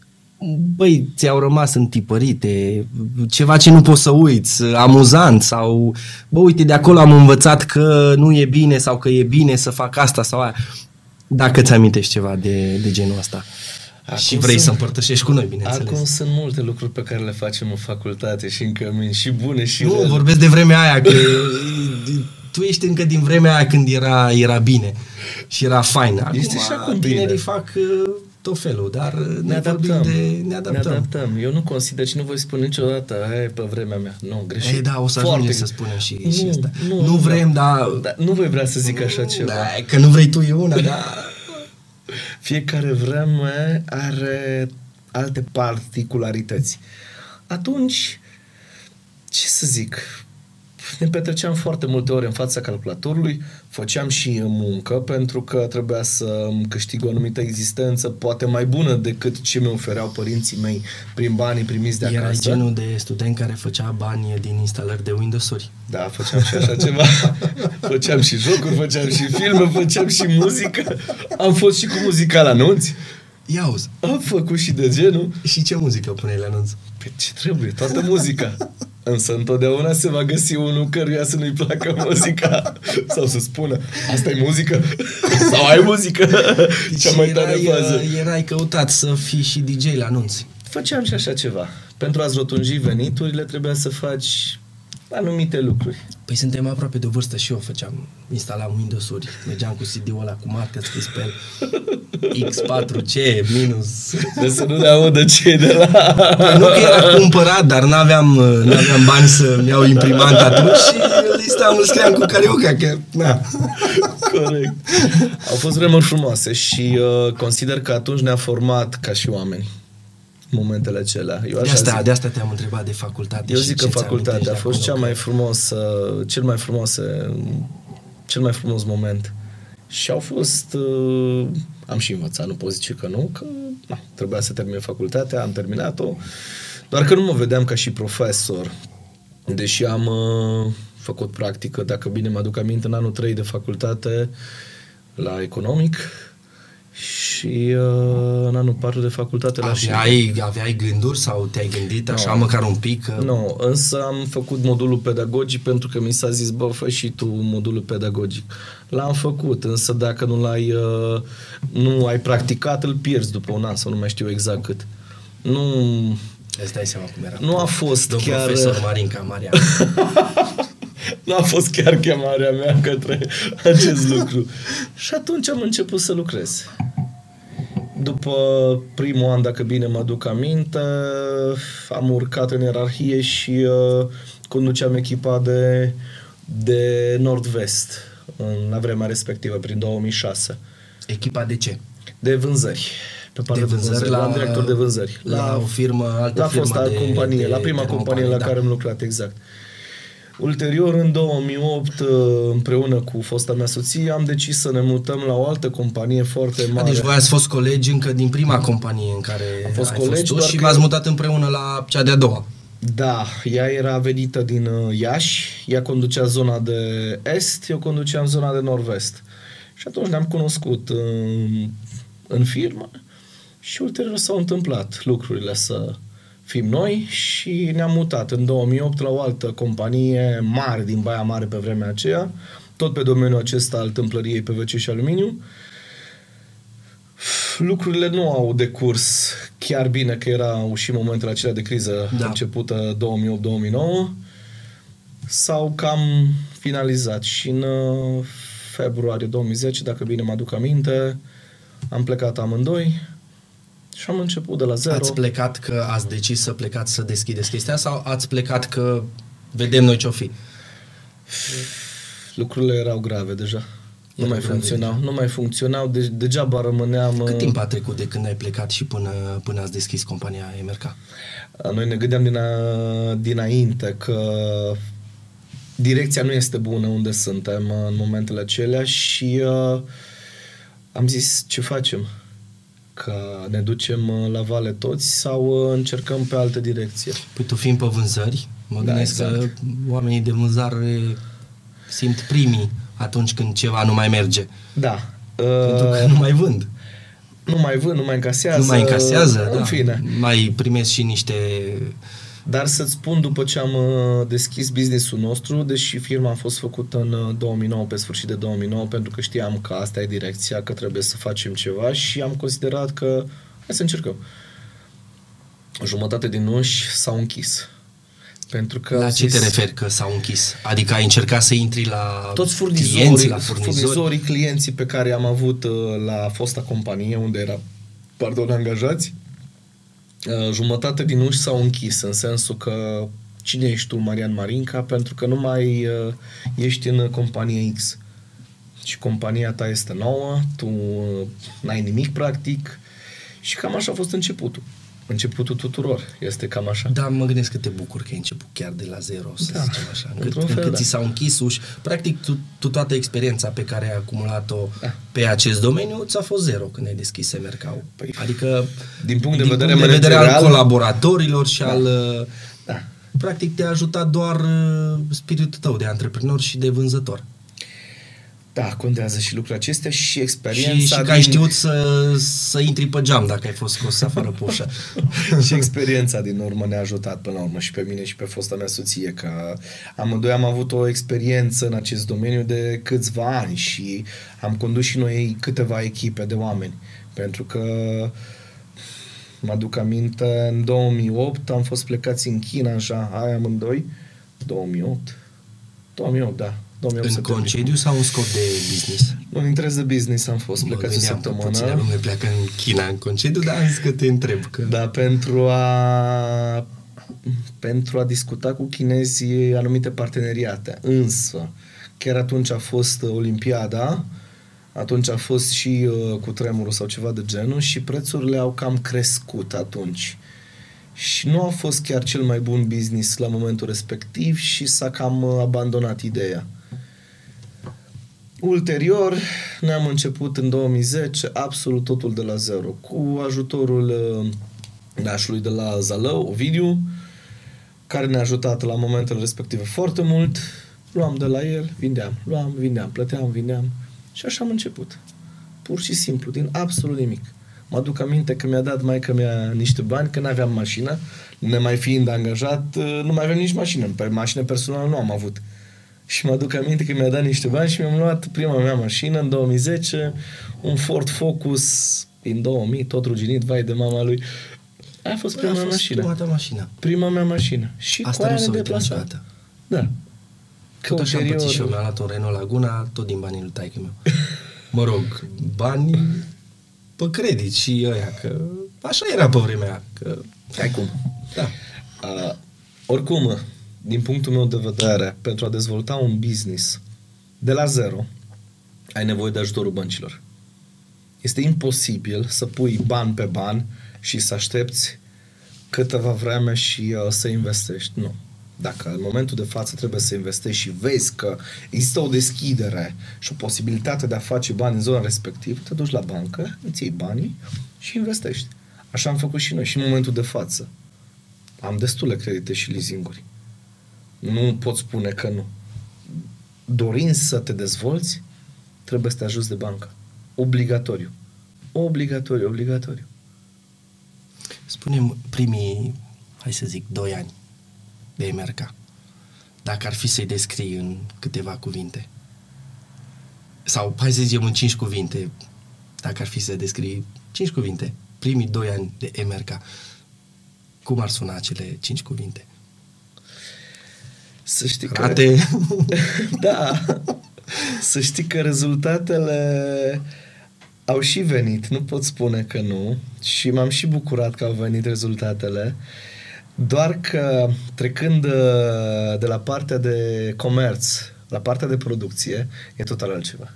Speaker 1: băi, ți-au rămas întipărite, ceva ce nu poți să uiți, amuzant sau, bă, uite, de acolo am învățat că nu e bine sau că e bine să fac asta sau aia. Dacă ți amintești ceva de, de genul ăsta. Acum și vrei sunt, să împărtășești cu noi, bineînțeles.
Speaker 2: Acum sunt multe lucruri pe care le facem în facultate și în cămin, și bune și
Speaker 1: Nu,
Speaker 2: rele.
Speaker 1: vorbesc de vremea aia, că tu ești încă din vremea aia când era, era bine și era fain. Acum
Speaker 2: Ești și acum
Speaker 1: tinerii
Speaker 2: bine.
Speaker 1: fac tot felul, dar ne,
Speaker 2: ne adaptăm.
Speaker 1: De, ne adaptăm.
Speaker 2: Ne adaptăm. Eu nu consider și nu voi spune niciodată hai pe vremea mea. Nu, greșit.
Speaker 1: Ei, da, o să ajungem să spunem și,
Speaker 2: nu,
Speaker 1: și asta.
Speaker 2: Nu,
Speaker 1: nu vrem,
Speaker 2: da,
Speaker 1: dar...
Speaker 2: Da, nu voi vrea să zic așa ceva.
Speaker 1: Da, că nu vrei tu e una, dar...
Speaker 2: Fiecare vreme are alte particularități. Atunci, ce să zic, ne petreceam foarte multe ore în fața calculatorului, făceam și muncă pentru că trebuia să câștig o anumită existență, poate mai bună decât ce mi ofereau părinții mei prin banii primiți de acasă.
Speaker 1: Erai genul de student care făcea bani din instalări de Windows-uri.
Speaker 2: Da, făceam și așa ceva. Făceam și jocuri, făceam și filme, făceam și muzică. Am fost și cu muzica la anunți.
Speaker 1: Ia auzi.
Speaker 2: Am făcut și de genul.
Speaker 1: Și ce muzică puneai la anunț?
Speaker 2: Pe ce trebuie? Toată muzica. Însă întotdeauna se va găsi unul căruia să nu-i placă muzica. Sau să spună, asta e muzică? Sau ai muzică?
Speaker 1: Deci
Speaker 2: cea mai tare fază.
Speaker 1: Erai căutat să fii și D J la anunți.
Speaker 2: Făceam și așa ceva. Pentru a-ți rotunji veniturile trebuia să faci anumite lucruri.
Speaker 1: Păi suntem aproape de o vârstă și eu făceam, instalam Windows-uri, mergeam cu C D-ul ăla cu marcă scris pe el X patru C minus.
Speaker 2: De să nu ne audă cei de la...
Speaker 1: Nu că era cumpărat, dar n-aveam, n-aveam bani să-mi iau imprimant atunci și lista îl scriam cu carioca, că na.
Speaker 2: Corect. Au fost vremuri frumoase și uh, consider că atunci ne-a format ca și oameni. Momentele acelea. Eu
Speaker 1: de, asta, de asta te-am întrebat de facultate.
Speaker 2: Eu zic că facultatea a fost cea mai frumos, cel mai frumos, cel mai frumos moment. Și au fost, uh, am și învățat, nu pot zice că nu, că na, trebuia să termin facultatea, am terminat-o, doar că nu mă vedeam ca și profesor, deși am uh, făcut practică, dacă bine mă aduc aminte, în anul trei de facultate la economic, și uh, în anul patru de facultate la
Speaker 1: aveai, aveai gânduri sau te-ai gândit așa no. măcar un pic? Că...
Speaker 2: Nu, însă am făcut modulul pedagogic pentru că mi s-a zis, bă, fă și tu modulul pedagogic. L-am făcut, însă dacă nu l-ai uh, nu ai practicat, îl pierzi după un an sau nu mai știu exact cât. Nu...
Speaker 1: Îți dai seama cum era.
Speaker 2: Nu a fost
Speaker 1: Domn
Speaker 2: chiar...
Speaker 1: profesor Marinca Maria.
Speaker 2: Nu a fost chiar chemarea mea către acest lucru. Și atunci am început să lucrez. După primul an, dacă bine mă aduc aminte, am urcat în ierarhie și uh, conduceam echipa de, de Nord-Vest în, la vremea respectivă, prin două mii șase.
Speaker 1: Echipa de ce?
Speaker 2: De vânzări. Pe partea
Speaker 1: de vânzări,
Speaker 2: vânzări,
Speaker 1: la,
Speaker 2: la director de vânzări.
Speaker 1: La, la o firmă, altă
Speaker 2: la
Speaker 1: firmă
Speaker 2: fosta
Speaker 1: de,
Speaker 2: companie,
Speaker 1: de,
Speaker 2: la prima
Speaker 1: de
Speaker 2: companie la
Speaker 1: da.
Speaker 2: care am lucrat, exact. Ulterior, în două mii opt, împreună cu fosta mea soție, am decis să ne mutăm la o altă companie foarte mare.
Speaker 1: Deci voi ați fost colegi încă din prima companie în care
Speaker 2: am fost
Speaker 1: ai
Speaker 2: colegi,
Speaker 1: fost tu și
Speaker 2: că...
Speaker 1: v-ați mutat împreună la cea de-a doua.
Speaker 2: Da, ea era venită din Iași, ea conducea zona de est, eu conduceam zona de nord-vest. Și atunci ne-am cunoscut în, în firmă și ulterior s-au întâmplat lucrurile să fim noi și ne-am mutat în două mii opt la o altă companie mare din Baia Mare pe vremea aceea, tot pe domeniul acesta al tâmplăriei P V C și aluminiu. Lucrurile nu au decurs chiar bine, că erau și momentele acelea de criză da. începută două mii opt două mii nouă. S-au cam finalizat și în februarie două mii zece, dacă bine mă aduc aminte, am plecat amândoi și am început de la zero.
Speaker 1: Ați plecat că ați decis să plecați să deschideți chestia sau ați plecat că vedem noi ce-o fi?
Speaker 2: Lucrurile erau grave deja. Nu mai funcționau, nu mai funcționau, de, degeaba rămâneam...
Speaker 1: Cât timp a trecut de când ai plecat și până, până ați deschis compania E M R K?
Speaker 2: Noi ne gândeam din a, dinainte că direcția nu este bună unde suntem în momentele acelea și uh, am zis ce facem? Că ne ducem la vale toți sau încercăm pe altă direcție?
Speaker 1: Păi tu fiind pe vânzări, mă
Speaker 2: da,
Speaker 1: gândesc exact. că oamenii de vânzare simt primii atunci când ceva nu mai merge.
Speaker 2: Da.
Speaker 1: Pentru că nu mai vând.
Speaker 2: Nu mai vând, nu mai încasează.
Speaker 1: Nu mai încasează,
Speaker 2: în
Speaker 1: da.
Speaker 2: fine.
Speaker 1: Mai primesc și niște...
Speaker 2: Dar să-ți spun, după ce am deschis business-ul nostru, deși firma a fost făcută în două mii nouă, pe sfârșit de două mii nouă, pentru că știam că asta e direcția, că trebuie să facem ceva și am considerat că hai să încercăm. Jumătate din uși s-au închis. Pentru că
Speaker 1: la ce
Speaker 2: zis,
Speaker 1: te referi că s-au închis? Adică ai încercat să intri la
Speaker 2: toți furnizorii,
Speaker 1: clienți, la furnizori?
Speaker 2: furnizorii, clienții pe care am avut la fosta companie, unde era, pardon, angajați, jumătate din uși s-au închis, în sensul că cine ești tu, Marian Marinca, pentru că nu mai uh, ești în companie X. Și compania ta este nouă, tu uh, n-ai nimic practic și cam așa a fost începutul. Începutul tuturor. Este cam așa.
Speaker 1: Da, mă gândesc că te bucur că ai început chiar de la zero, să
Speaker 2: da.
Speaker 1: zicem așa. Încât,
Speaker 2: fel,
Speaker 1: încât
Speaker 2: da.
Speaker 1: ți s-au închis uși. Practic, tu, tu toată experiența pe care ai acumulat-o da. pe acest domeniu ți-a fost zero când ai deschis E M R K-ul.
Speaker 2: Păi,
Speaker 1: adică,
Speaker 2: din punct de
Speaker 1: din
Speaker 2: vedere,
Speaker 1: punct de vedere al colaboratorilor și
Speaker 2: da.
Speaker 1: al...
Speaker 2: Da.
Speaker 1: Practic, te-a ajutat doar spiritul tău de antreprenor și de vânzător.
Speaker 2: Da, contează și lucrurile acestea și experiența.
Speaker 1: Și, și că
Speaker 2: din...
Speaker 1: ai știut să, să intri pe geam dacă ai fost scos afară pe ușă.
Speaker 2: Și experiența din urmă ne-a ajutat până la urmă și pe mine și pe fosta mea soție, că amândoi am avut o experiență în acest domeniu de câțiva ani și am condus și noi câteva echipe de oameni. Pentru că mă aduc aminte, în două mii opt am fost plecați în China în Shanghai amândoi. două mii opt două mii opt, da. două mii opt
Speaker 1: În concediu sau în scop de business?
Speaker 2: În interes de business am fost plecați o săptămână.
Speaker 1: Mă gândeam că lume pleacă în China în concediu, dar am zis că te întreb. Că...
Speaker 2: Da, pentru a, pentru a discuta cu chinezii anumite parteneriate. Însă, chiar atunci a fost Olimpiada, atunci a fost și uh, cu tremurul sau ceva de genul și prețurile au cam crescut atunci. Și nu a fost chiar cel mai bun business la momentul respectiv și s-a cam abandonat ideea. Ulterior, ne-am început în două mii zece absolut totul de la zero, cu ajutorul uh, nașului de la Zalău, Ovidiu, care ne-a ajutat la momentele respective foarte mult. Luam de la el, vindeam, luam, vindeam, plăteam, vindeam și așa am început. Pur și simplu, din absolut nimic. Mă aduc aminte că mi-a dat maică mea niște bani, că n-aveam mașină, nemai fiind angajat, nu mai aveam nici mașină. Pe mașină personală nu am avut. Și mă aduc aminte că mi-a dat niște bani și mi-am luat prima mea mașină în două mii zece, un Ford Focus din două mii, tot ruginit, vai de mama lui. Aia a fost prima mea mașină.
Speaker 1: Prima ta mașină.
Speaker 2: Prima mea mașină. Și
Speaker 1: asta
Speaker 2: cu aia
Speaker 1: nu se
Speaker 2: ne
Speaker 1: uită
Speaker 2: deplasam.
Speaker 1: niciodată.
Speaker 2: Da.
Speaker 1: Tot așa am pățit și eu, mi-am luat o Renault Laguna, tot din banii lui taică meu. Mă rog, bani pe credit și ăia, că așa era pe vremea aia, că...
Speaker 2: Hai cum.
Speaker 1: Da.
Speaker 2: Uh, oricum, din punctul meu de vedere, pentru a dezvolta un business de la zero, ai nevoie de ajutorul băncilor. Este imposibil să pui bani pe bani și să aștepți câteva vreme și uh, să investești. Nu. Dacă în momentul de față trebuie să investești și vezi că există o deschidere și o posibilitate de a face bani în zona respectivă, te duci la bancă, îți iei banii și investești. Așa am făcut și noi și în momentul de față. Am destule credite și leasinguri. Nu pot spune că nu. Dorind să te dezvolți, trebuie să te ajuți de bancă. Obligatoriu. Obligatoriu, obligatoriu.
Speaker 1: Spune-mi primii, hai să zic, doi ani de E M R K. Dacă ar fi să-i descrii în câteva cuvinte. Sau, hai să zicem în cinci cuvinte. Dacă ar fi să descrii cinci cuvinte. Primii doi ani de E M R K. Cum ar suna acele cinci cuvinte?
Speaker 2: Să știi că...
Speaker 1: Rate.
Speaker 2: Da. Să știi că rezultatele au și venit. Nu pot spune că nu. Și m-am și bucurat că au venit rezultatele. Doar că trecând de la partea de comerț la partea de producție, e total altceva.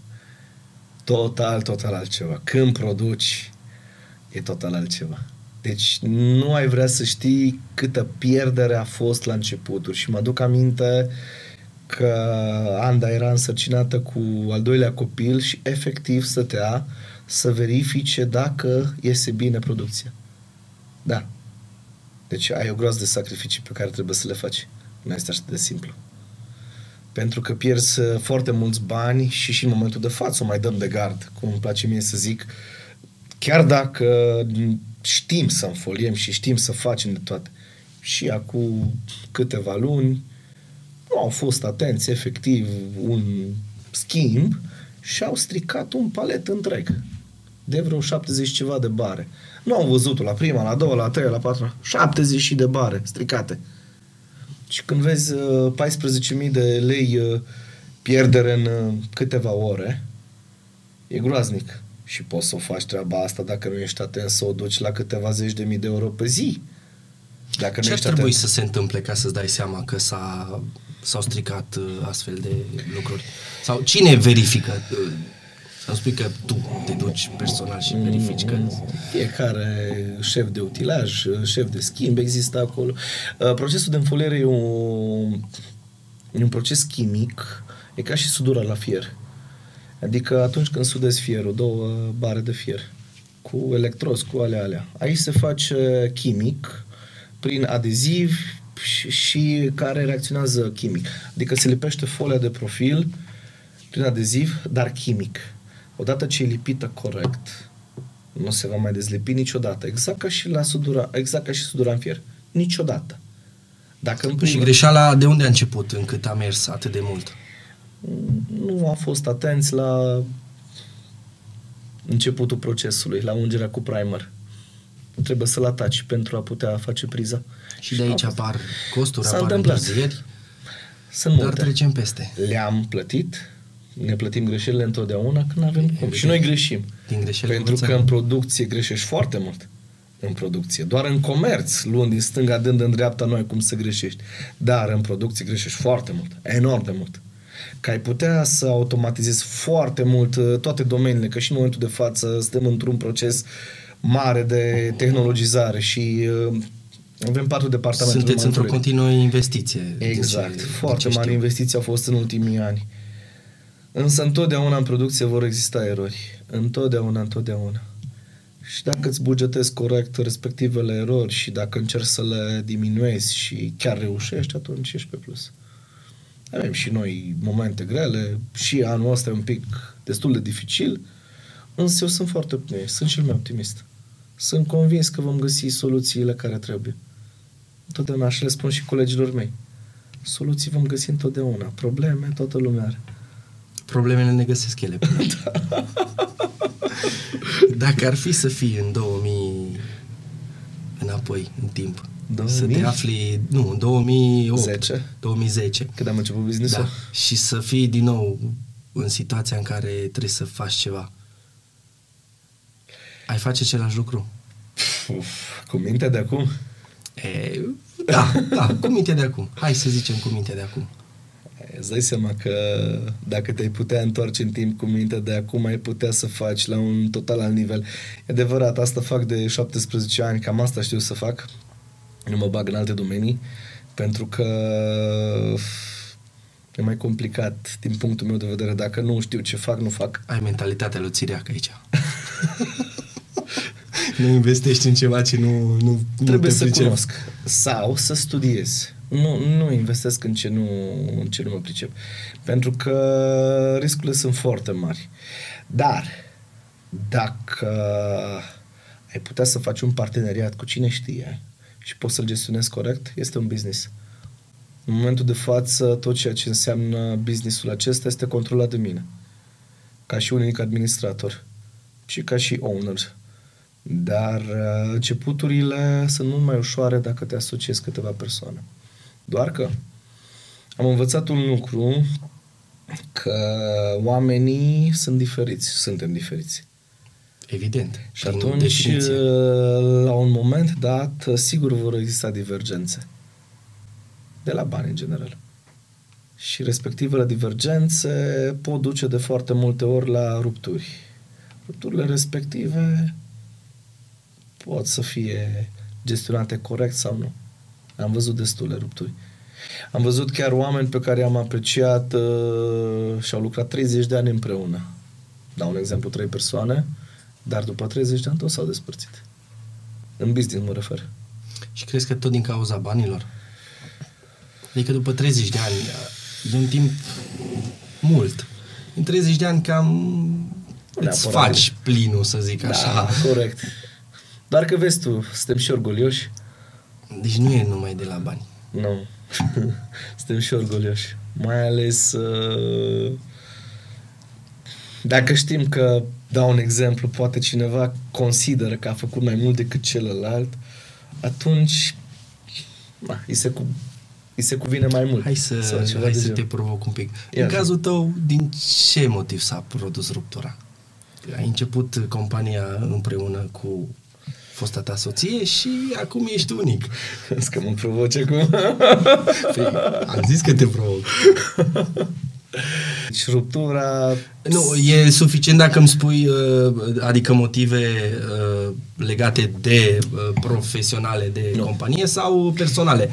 Speaker 2: Total, total altceva. Când produci, e total altceva. Deci nu ai vrea să știi câtă pierdere a fost la începuturi. Și mă aduc aminte că Anda era însărcinată cu al doilea copil și efectiv stătea să verifice dacă iese bine producția. Da. Deci ai o groază de sacrificii pe care trebuie să le faci. Nu este așa de simplu. Pentru că pierzi foarte mulți bani și și în momentul de față o mai dăm de gard, cum îmi place mie să zic, chiar dacă știm să înfoliem și știm să facem de toate. Și acum câteva luni nu au fost atenți, efectiv, un schimb și au stricat un palet întreg de vreo șaptezeci ceva de bare. Nu am văzut-o la prima, la a doua, la a treia, la a patra, șaptezeci de bare stricate. Și când vezi uh, paisprezece mii de lei uh, pierdere în uh, câteva ore, e groaznic. Și poți să o faci treaba asta dacă nu ești atent să o duci la câteva zeci de mii de euro pe zi. Dacă
Speaker 1: Ce
Speaker 2: nu
Speaker 1: ar
Speaker 2: ești
Speaker 1: trebui
Speaker 2: atent...
Speaker 1: să se întâmple ca să-ți dai seama că s-a, s-au stricat uh, astfel de lucruri? Sau cine verifică? Uh, să-mi spui că tu te duci personal și verifici că...
Speaker 2: Fiecare șef de utilaj, șef de schimb există acolo. Uh, procesul de înfoliere e un, e un proces chimic, e ca și sudura la fier. Adică atunci când sudezi fierul, două bare de fier, cu electrozi, cu alea, alea. Aici se face chimic, prin adezivi și, și care reacționează chimic. Adică se lipește folia de profil prin adeziv, dar chimic. Odată ce e lipită corect, nu se va mai dezlipi niciodată. Exact ca și la sudura, exact ca și sudura în fier. Niciodată. Dacă în primul...
Speaker 1: Și greșeala de unde a început încât a mers atât de mult?
Speaker 2: Nu am fost atenți la începutul procesului, la ungerea cu primer. Trebuie să-l ataci pentru a putea face priza.
Speaker 1: Și de aici apar costuri,
Speaker 2: S-a
Speaker 1: apar
Speaker 2: întâmplat.
Speaker 1: întârzieri,
Speaker 2: Sunt
Speaker 1: dar
Speaker 2: multe.
Speaker 1: trecem peste.
Speaker 2: Le-am plătit, ne plătim greșelile întotdeauna când avem cum. Și noi greșim.
Speaker 1: Din greșeli
Speaker 2: Pentru că în producție greșești foarte mult. În producție. Doar în comerț, luând din stânga, dând în dreapta, nu ai cum să greșești. Dar în producție greșești foarte mult. Enorm de mult. Că ai putea să automatizezi foarte mult toate domeniile, că și în momentul de față suntem într-un proces mare de tehnologizare și uh, avem patru departamente.
Speaker 1: Sunteți într-o continuă investiție.
Speaker 2: Exact.
Speaker 1: Ce,
Speaker 2: foarte mari investiții au fost în ultimii ani. Însă întotdeauna în producție vor exista erori. Întotdeauna, întotdeauna. Și dacă îți bugetezi corect respectivele erori și dacă încerci să le diminuezi și chiar reușești, atunci ești pe plus. Avem și noi momente grele, și anul ăsta e un pic destul de dificil, însă eu sunt foarte optimist, sunt cel mai optimist. Sunt convins că vom găsi soluțiile care trebuie. Întotdeauna, așa le spun și colegilor mei. Soluții vom găsi întotdeauna. Probleme, toată lumea are.
Speaker 1: Problemele ne găsesc ele. Da. Dacă ar fi să fii în două mii înapoi, în timp,
Speaker 2: două mii?
Speaker 1: să te afli, nu, în două mii opt,
Speaker 2: zece.
Speaker 1: două mii zece.
Speaker 2: Când am început business-ul?
Speaker 1: Da. Și să fii din nou în situația în care trebuie să faci ceva. Ai face același lucru?
Speaker 2: Uf, cu mintea de acum?
Speaker 1: E, da, da, cu mintea de acum. Hai să zicem cu mintea de acum.
Speaker 2: Îți dai seama că dacă te-ai putea întoarce în timp cu mintea de acum, ai putea să faci la un total alt nivel. E adevărat, asta fac de șaptesprezece ani, cam asta știu să fac. Nu mă bag în alte domenii, pentru că e mai complicat din punctul meu de vedere. Dacă nu știu ce fac, nu fac.
Speaker 1: Ai mentalitatea lui Țiriac aici. Nu investești în ceva ce nu, nu
Speaker 2: Trebuie
Speaker 1: nu te
Speaker 2: să
Speaker 1: pricep.
Speaker 2: cunosc. Sau să studiez. Nu, nu investesc în ce nu, în ce nu mă pricep. Pentru că riscurile sunt foarte mari. Dar, dacă ai putea să faci un parteneriat cu cine știe și poți să-l gestionezi corect, este un business. În momentul de față, tot ceea ce înseamnă businessul acesta este controlat de mine. Ca și unic administrator. Și ca și owner. Dar începuturile sunt mult mai ușoare dacă te asociezi câteva persoane. Doar că am învățat un lucru, că oamenii sunt diferiți, suntem diferiți.
Speaker 1: Evident.
Speaker 2: Și atunci, la un moment dat, sigur vor exista divergențe. De la bani, în general. Și respectivele divergențe pot duce de foarte multe ori la rupturi. Rupturile respective pot să fie gestionate corect sau nu. Am văzut destule rupturi. Am văzut chiar oameni pe care am apreciat uh, și au lucrat treizeci de ani împreună. Dau un exemplu, trei persoane, dar după treizeci de ani toți s-au despărțit. În business mă refer.
Speaker 1: Și crezi că tot din cauza banilor? Adică după treizeci de ani, e un timp mult. În treizeci de ani cam
Speaker 2: Nu
Speaker 1: îți
Speaker 2: neapărat.
Speaker 1: faci plinul, să zic
Speaker 2: Da,
Speaker 1: așa.
Speaker 2: corect. Doar că vezi tu, suntem și orgolioși.
Speaker 1: Deci nu e numai de la bani.
Speaker 2: Nu. Suntem și orgolioși. Mai ales uh, dacă știm că, dau un exemplu, poate cineva consideră că a făcut mai mult decât celălalt, atunci na, îi, se cu, îi se cuvine mai mult.
Speaker 1: Hai să,
Speaker 2: Sau ceva
Speaker 1: hai
Speaker 2: de
Speaker 1: să
Speaker 2: genul.
Speaker 1: te provoc un pic.
Speaker 2: Ia
Speaker 1: În
Speaker 2: zi.
Speaker 1: cazul tău, din ce motiv s-a produs ruptura? Ai început compania împreună cu fosta ta soție și acum ești unic.
Speaker 2: Îți că mă provoci acum.
Speaker 1: Păi, am zis că te provoc.
Speaker 2: Deci ruptura...
Speaker 1: Nu, e suficient dacă îmi spui, uh, adică motive uh, legate de uh, profesionale de
Speaker 2: Nu.
Speaker 1: companie sau personale.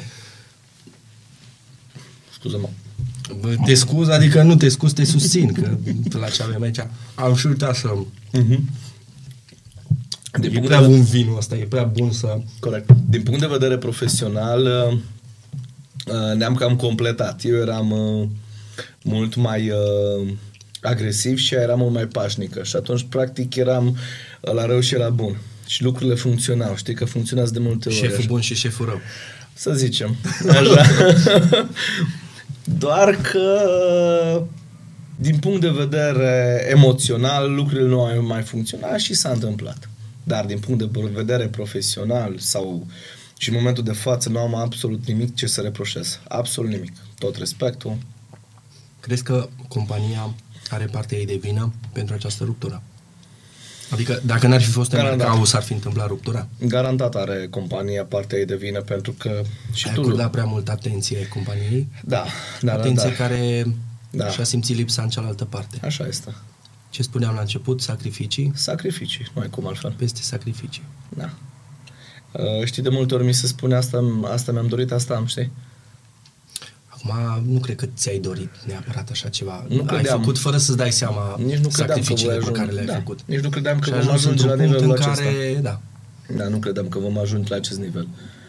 Speaker 2: Scuză-mă.
Speaker 1: Bă, te scuz, adică nu te scuz, te susțin, că la ce avem aici am și uitat să...
Speaker 2: Uh-huh.
Speaker 1: E prea bun vinul ăsta, e prea bun să...
Speaker 2: Corect. Din punct de vedere profesional, uh, uh, ne-am cam completat. Eu eram uh, mult mai uh, agresiv și ea era mult mai pașnică. Și atunci, practic, eram la rău și la bun. Și lucrurile funcționau. Știi că funcționează de multe ori.
Speaker 1: Șeful
Speaker 2: așa.
Speaker 1: bun și șeful rău.
Speaker 2: Să zicem. Așa. Doar că din punct de vedere emoțional lucrurile nu au mai funcționat și s-a întâmplat. Dar din punct de vedere profesional sau și în momentul de față nu am absolut nimic ce să reproșez. Absolut nimic. Tot respectul.
Speaker 1: Crezi că compania are partea ei de vină pentru această ruptură? Adică dacă n-ar fi fost în caos, s-ar fi întâmplat ruptura?
Speaker 2: Garantat are compania partea ei de vină pentru că și
Speaker 1: Ai
Speaker 2: tu...
Speaker 1: acordat prea multă atenție companiei?
Speaker 2: Da, da,
Speaker 1: Atenție
Speaker 2: da, da.
Speaker 1: care
Speaker 2: Da.
Speaker 1: și-a simțit lipsa în cealaltă parte.
Speaker 2: Așa este.
Speaker 1: Ce spuneam la început, sacrificii
Speaker 2: Sacrificii, nu ai cum altfel.
Speaker 1: peste sacrificii.
Speaker 2: Da. Uh, știi, de multe ori mi se spune asta, asta mi-am dorit, asta am, știi?
Speaker 1: Acum, nu cred că ți-ai dorit neapărat așa ceva.
Speaker 2: Nu
Speaker 1: Ai
Speaker 2: credeam.
Speaker 1: făcut fără să-ți dai seama
Speaker 2: Nici nu credeam că voi
Speaker 1: sacrificiile pe
Speaker 2: ajunge.
Speaker 1: care le-ai
Speaker 2: Da.
Speaker 1: făcut.
Speaker 2: Nici nu credeam că
Speaker 1: Și ai
Speaker 2: vom
Speaker 1: ajuns
Speaker 2: ajunge la
Speaker 1: într-un punct
Speaker 2: nivelul
Speaker 1: în
Speaker 2: acesta.
Speaker 1: care, da,
Speaker 2: Da, nu credeam că vom ajunge la acest nivel.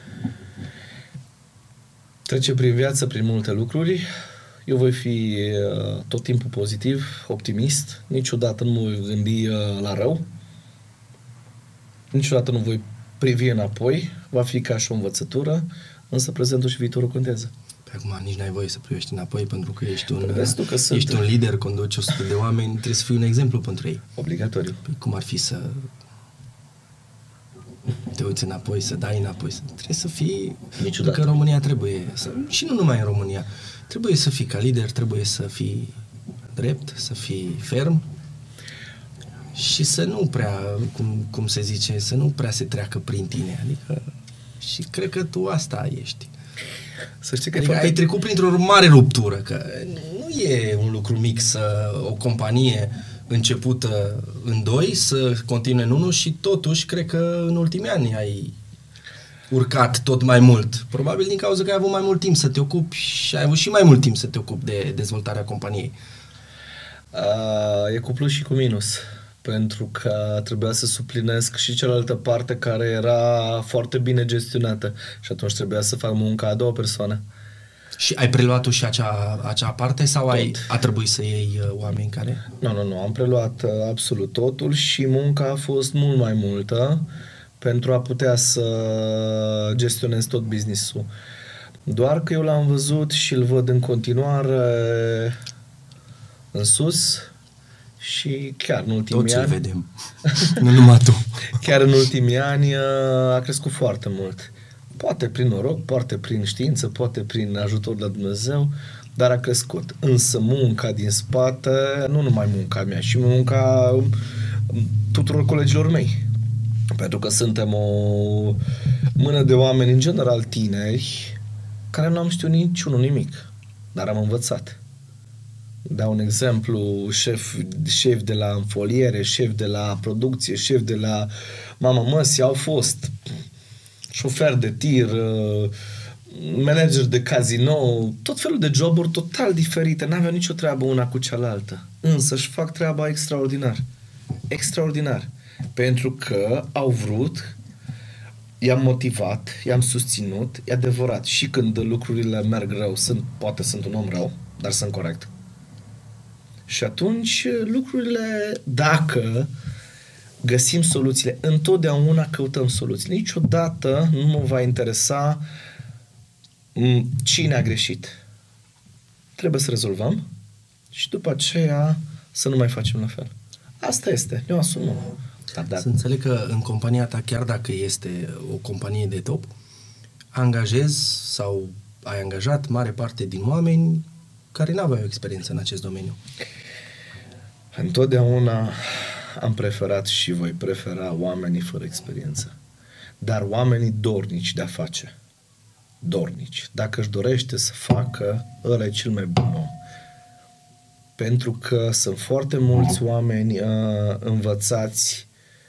Speaker 2: Trece prin viață, prin multe lucruri. Eu voi fi uh, tot timpul pozitiv, optimist. Niciodată nu mă voi gândi uh, la rău. Niciodată nu voi privi înapoi. Va fi ca și o învățătură, însă prezentul și viitorul contează.
Speaker 1: pe acum nici n-ai voie să privești înapoi pentru că ești un,
Speaker 2: Vezi tu că
Speaker 1: ești
Speaker 2: sunt.
Speaker 1: un lider, conduci o sută de oameni, trebuie să fii un exemplu pentru ei.
Speaker 2: Obligatoriu.
Speaker 1: Păi cum ar fi să te uiți înapoi, să dai înapoi, să... trebuie să fii...
Speaker 2: Niciodată.
Speaker 1: Că în România trebuie, să... și nu numai în România, trebuie să fii ca lider, trebuie să fii drept, să fii ferm și să nu prea, cum, cum se zice, să nu prea se treacă prin tine. Adică, și cred că tu asta ești.
Speaker 2: Să știi că
Speaker 1: Adică
Speaker 2: foarte...
Speaker 1: ai trecut printr-o mare ruptură, că nu e un lucru mic să o companie începută în doi să continue în unul și totuși cred că în ultimii ani ai urcat tot mai mult. Probabil din cauza că ai avut mai mult timp să te ocupi și ai avut și mai mult timp să te ocupi de dezvoltarea companiei.
Speaker 2: Uh, e cu plus și cu minus. Pentru că trebuia să suplinesc și cealaltă parte care era foarte bine gestionată. Și atunci trebuia să fac munca a doua persoană.
Speaker 1: Și ai preluat tu și acea, acea parte sau ai, a trebuit să iei uh, oameni care...
Speaker 2: Nu, nu, nu. Am preluat uh, absolut totul și munca a fost mult mai multă pentru a putea să gestionez tot business-ul. Doar că eu l-am văzut și îl văd în continuare în sus și chiar în ultimii
Speaker 1: Toți
Speaker 2: ani...
Speaker 1: îl vedem, nu numai tu.
Speaker 2: Chiar în ultimii ani a crescut foarte mult. Poate prin noroc, poate prin știință, poate prin ajutor de Dumnezeu, dar a crescut. Însă munca din spate, nu numai munca mea, și munca tuturor colegilor mei. Pentru că suntem o mână de oameni, în general tineri, care nu am știut niciunul nimic, dar am învățat. Dau un exemplu, șef, șef de la înfoliere, șef de la producție, șef de la mama măsii, au fost șofer de tir, manager de casino, tot felul de joburi total diferite, n-aveau nicio treabă una cu cealaltă, însă își fac treaba extraordinar. Extraordinar. Pentru că au vrut, i-am motivat, i-am susținut, e adevărat. Și când lucrurile merg rău, sunt, poate sunt un om rău, dar sunt corect. Și atunci lucrurile, dacă găsim soluțiile, întotdeauna căutăm soluții. Niciodată nu mă va interesa cine a greșit. Trebuie să rezolvăm și după aceea să nu mai facem la fel. Asta este, ne o asumăm.
Speaker 1: Da, da. Să înțeleg că în compania ta, chiar dacă este o companie de top, angajezi sau ai angajat mare parte din oameni care nu aveau experiență în acest domeniu.
Speaker 2: Întotdeauna am preferat și voi prefera oamenii fără experiență. Dar oamenii dornici de a face. Dornici. Dacă își dorește să facă, ăla e cel mai bun om. Pentru că sunt foarte mulți oameni uh, învățați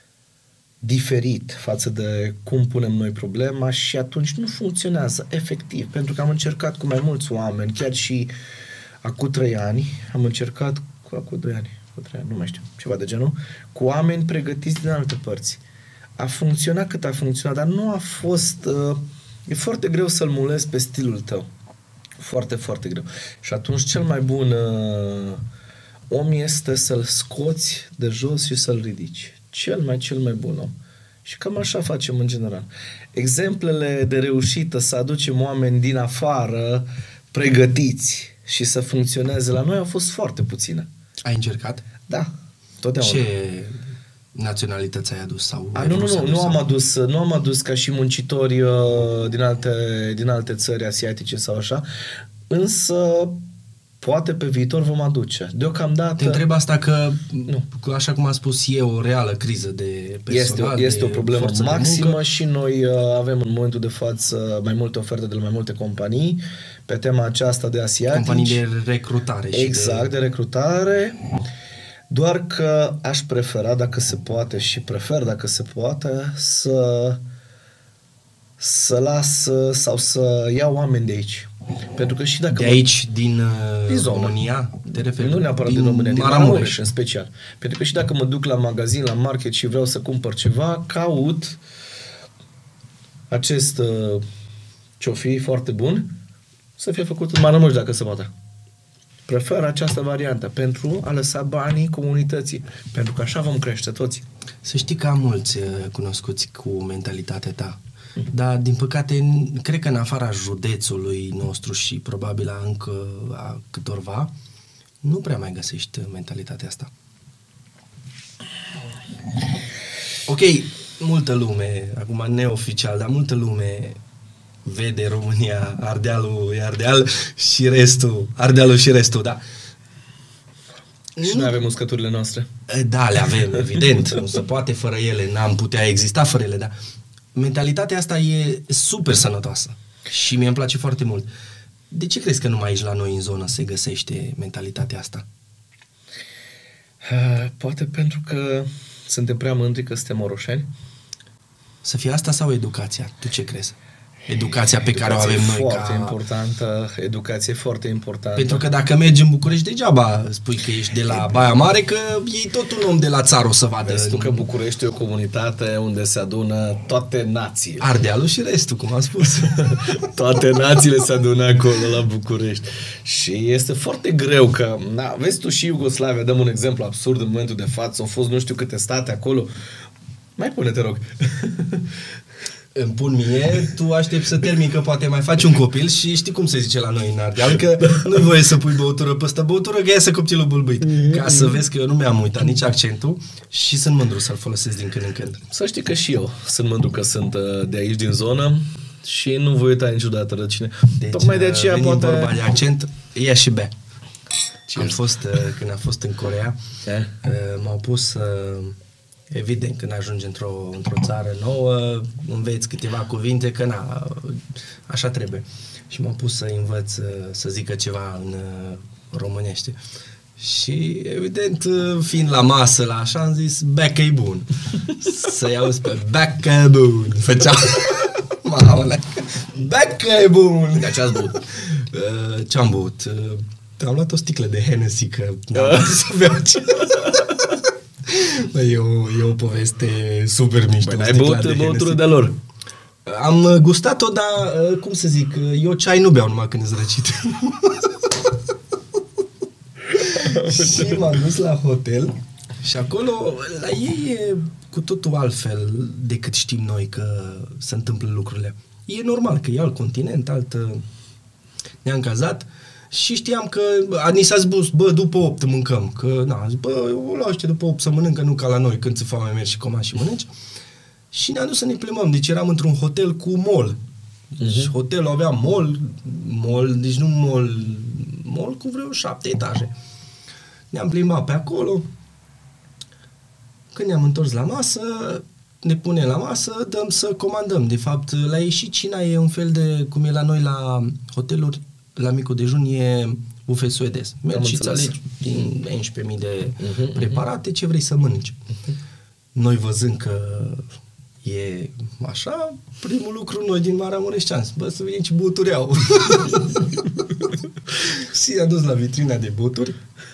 Speaker 2: diferit față de cum punem noi problema și atunci nu funcționează efectiv. Pentru că am încercat cu mai mulți oameni, chiar și acum trei ani, am încercat cu acum doi ani, cu trei ani, nu mai știu, ceva de genul, cu oameni pregătiți din alte părți. A funcționat cât a funcționat, dar nu a fost... Uh, e foarte greu să-l mulezi pe stilul tău. Foarte, foarte greu. Și atunci cel mai bun uh, om este să-l scoți de jos și să-l ridici. Cel mai, cel mai bun om. Și cam așa facem în general. Exemplele de reușită să aducem oameni din afară pregătiți și să funcționeze la noi au fost foarte puține.
Speaker 1: Ai încercat?
Speaker 2: Da, totdeauna.
Speaker 1: Ce naționalități ai adus? Sau
Speaker 2: A, nu, nu, nu, nu am adus, nu am adus ca și muncitori uh, din, alte, din alte țări asiatice sau așa, însă poate pe viitor vom aduce. Deocamdată...
Speaker 1: Te întreb asta că,
Speaker 2: nu.
Speaker 1: așa cum am spus, e o reală criză de personal,
Speaker 2: Este, este
Speaker 1: de
Speaker 2: o problemă maximă și noi uh, avem în momentul de față mai multe oferte de la mai multe companii pe tema aceasta de asiatici.
Speaker 1: Companii de recrutare.
Speaker 2: Exact,
Speaker 1: și de...
Speaker 2: de recrutare. Doar că aș prefera, dacă se poate, și prefer, dacă se poate, să să las sau să iau oameni de aici. Pentru că și dacă...
Speaker 1: De aici, din,
Speaker 2: din
Speaker 1: România? Te referi?
Speaker 2: Nu neapărat din, din România, din
Speaker 1: Maramureș.
Speaker 2: Maramureș în special. Pentru că și dacă mă duc la magazin, la market și vreau să cumpăr ceva, caut acest uh, ce-o-fi foarte bun să fie făcut în Maramureș, dacă se poate. Prefer această variantă pentru a lăsa banii comunității. Pentru că așa vom crește toți.
Speaker 1: Să știi că am mulți uh, cunoscuți cu mentalitatea ta. Mm. Dar, din păcate, cred că în afara județului nostru și probabil a încă a câtorva, nu prea mai găsești mentalitatea asta. Ok, multă lume, acum neoficial, dar multă lume vede România, Ardealul e Ardeal și restul, Ardealul și restul, da.
Speaker 2: Și noi avem uscăturile noastre.
Speaker 1: Da, le avem, evident. Nu se poate fără ele, n-am putea exista fără ele, dar mentalitatea asta e super sănătoasă. Și mie îmi place foarte mult. De ce crezi că numai aici la noi în zonă se găsește mentalitatea asta?
Speaker 2: Uh, poate pentru că suntem prea mândri că suntem oroșeni.
Speaker 1: Să fie asta sau educația? Tu ce crezi? Educația pe care o
Speaker 2: Educație
Speaker 1: avem noi
Speaker 2: foarte
Speaker 1: ca...
Speaker 2: importantă, educație foarte importantă.
Speaker 1: Pentru că dacă mergi în București, degeaba spui că ești de la Baia Mare, că e tot un om de la țară o să vadă.
Speaker 2: Vezi tu că București e o comunitate unde se adună toate națiile.
Speaker 1: Ardealul și restul, cum am spus.
Speaker 2: Toate națiile se adună acolo la București. Și este foarte greu că, na, vezi tu și Iugoslavia, dăm un exemplu absurd în momentul de față, au fost nu știu câte state acolo. Mai pune, te rog.
Speaker 1: Îmi pun mie, tu aștepți să termin, că poate mai faci un copil și știi cum se zice la noi în Ardeal, că nu-i voie să pui băutură pe ăsta băutură, că iasă copilul bulbuit. Ca să vezi că eu nu mi-am uitat nici accentul și sunt mândru să-l folosesc din când în când.
Speaker 2: Să știi că și eu sunt mândru că sunt de aici, din zonă, și nu voi uita niciodată răcine.
Speaker 1: Deci,
Speaker 2: Tocmai de aceea
Speaker 1: poate...
Speaker 2: poate...
Speaker 1: vorba de accent, ia și bea. Am fost, când am fost în Coreea,
Speaker 2: e?
Speaker 1: m-au pus... Evident, când ajungi într-o, într-o țară nouă, înveți câteva cuvinte, că na, așa trebuie. Și m-am pus să învăț să zică ceva în românește. Și, evident, fiind la masă, la așa, am zis, becă-i bun. Să-i auzi pe becă-i bun. Făceam, maule, becă-i bun.
Speaker 2: De ce ați băut?
Speaker 1: Ce-am băut? Am luat o sticlă de Hennessy, că n-am putut să beau ce... E o, e o poveste super mișto.
Speaker 2: Băi, ai băut băutură de lor?
Speaker 1: Am gustat-o, dar, cum să zic, eu ceai nu beau numai când e zrăcit. Și m-am dus la hotel și acolo, la ei e cu totul altfel decât știm noi că se întâmplă lucrurile. E normal că e alt continent, alt... Ne-am cazat și știam că ni s-a spus, bă, după opt mâncăm. Că, na, zic, bă, o luau ăștia după opt să mănâncă, nu ca la noi, când ți foame mergi și comanzi și mănânci. Și ne-am dus să ne plimbăm. Deci eram într-un hotel cu mall. Deci uh-huh. Hotelul avea mall, mall, deci nu mall, mall cu vreo șapte etaje. Ne-am plimbat pe acolo. Când ne-am întors la masă, ne punem la masă, dăm să comandăm. De fapt, la ei și cina e un fel de, cum e la noi la hoteluri, la micul dejun e bufet suedez. Mergi și îți alegi din unsprezece mii de uh-huh, preparate uh-huh. ce vrei să mănânci. Uh-huh. Noi văzând că e așa, primul lucru noi din Maramureștean, bă, să vedem ce băuturi au. Și i-am dus la vitrina de băuturi.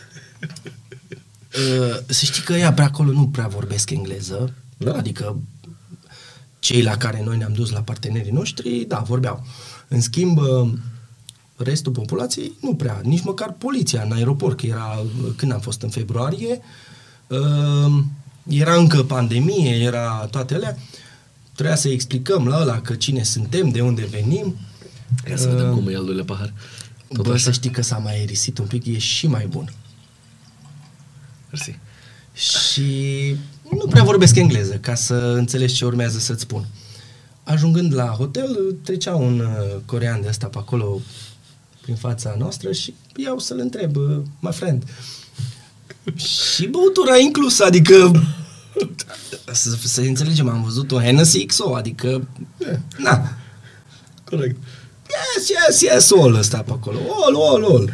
Speaker 1: Uh, să știi că ea pe acolo nu prea vorbesc engleză, da. Adică cei la care noi ne-am dus, la partenerii noștri, da, vorbeau. În schimb, restul populației nu prea, nici măcar poliția în aeroport, că era, când am fost în februarie, uh, era încă pandemie, era toate alea, trebuia să explicăm la ăla că cine suntem, de unde venim.
Speaker 2: Ia să uh, vedem cum e al doilea pahar.
Speaker 1: Tot bă, așa? Să știi că s-a mai aerisit un pic, e și mai bun.
Speaker 2: Mersi.
Speaker 1: Și nu prea vorbesc engleză, ca să înțelegi ce urmează să-ți spun. Ajungând la hotel, trecea un uh, corean de ăsta pe acolo, prin fața noastră și iau să-l întreb, uh, my friend. Și băutura inclusă, adică să, să înțelegem, am văzut un Hennessy X O, adică
Speaker 2: yeah.
Speaker 1: Na.
Speaker 2: Corect.
Speaker 1: Yes, yes, yes, all ăsta pe acolo. All, all, all.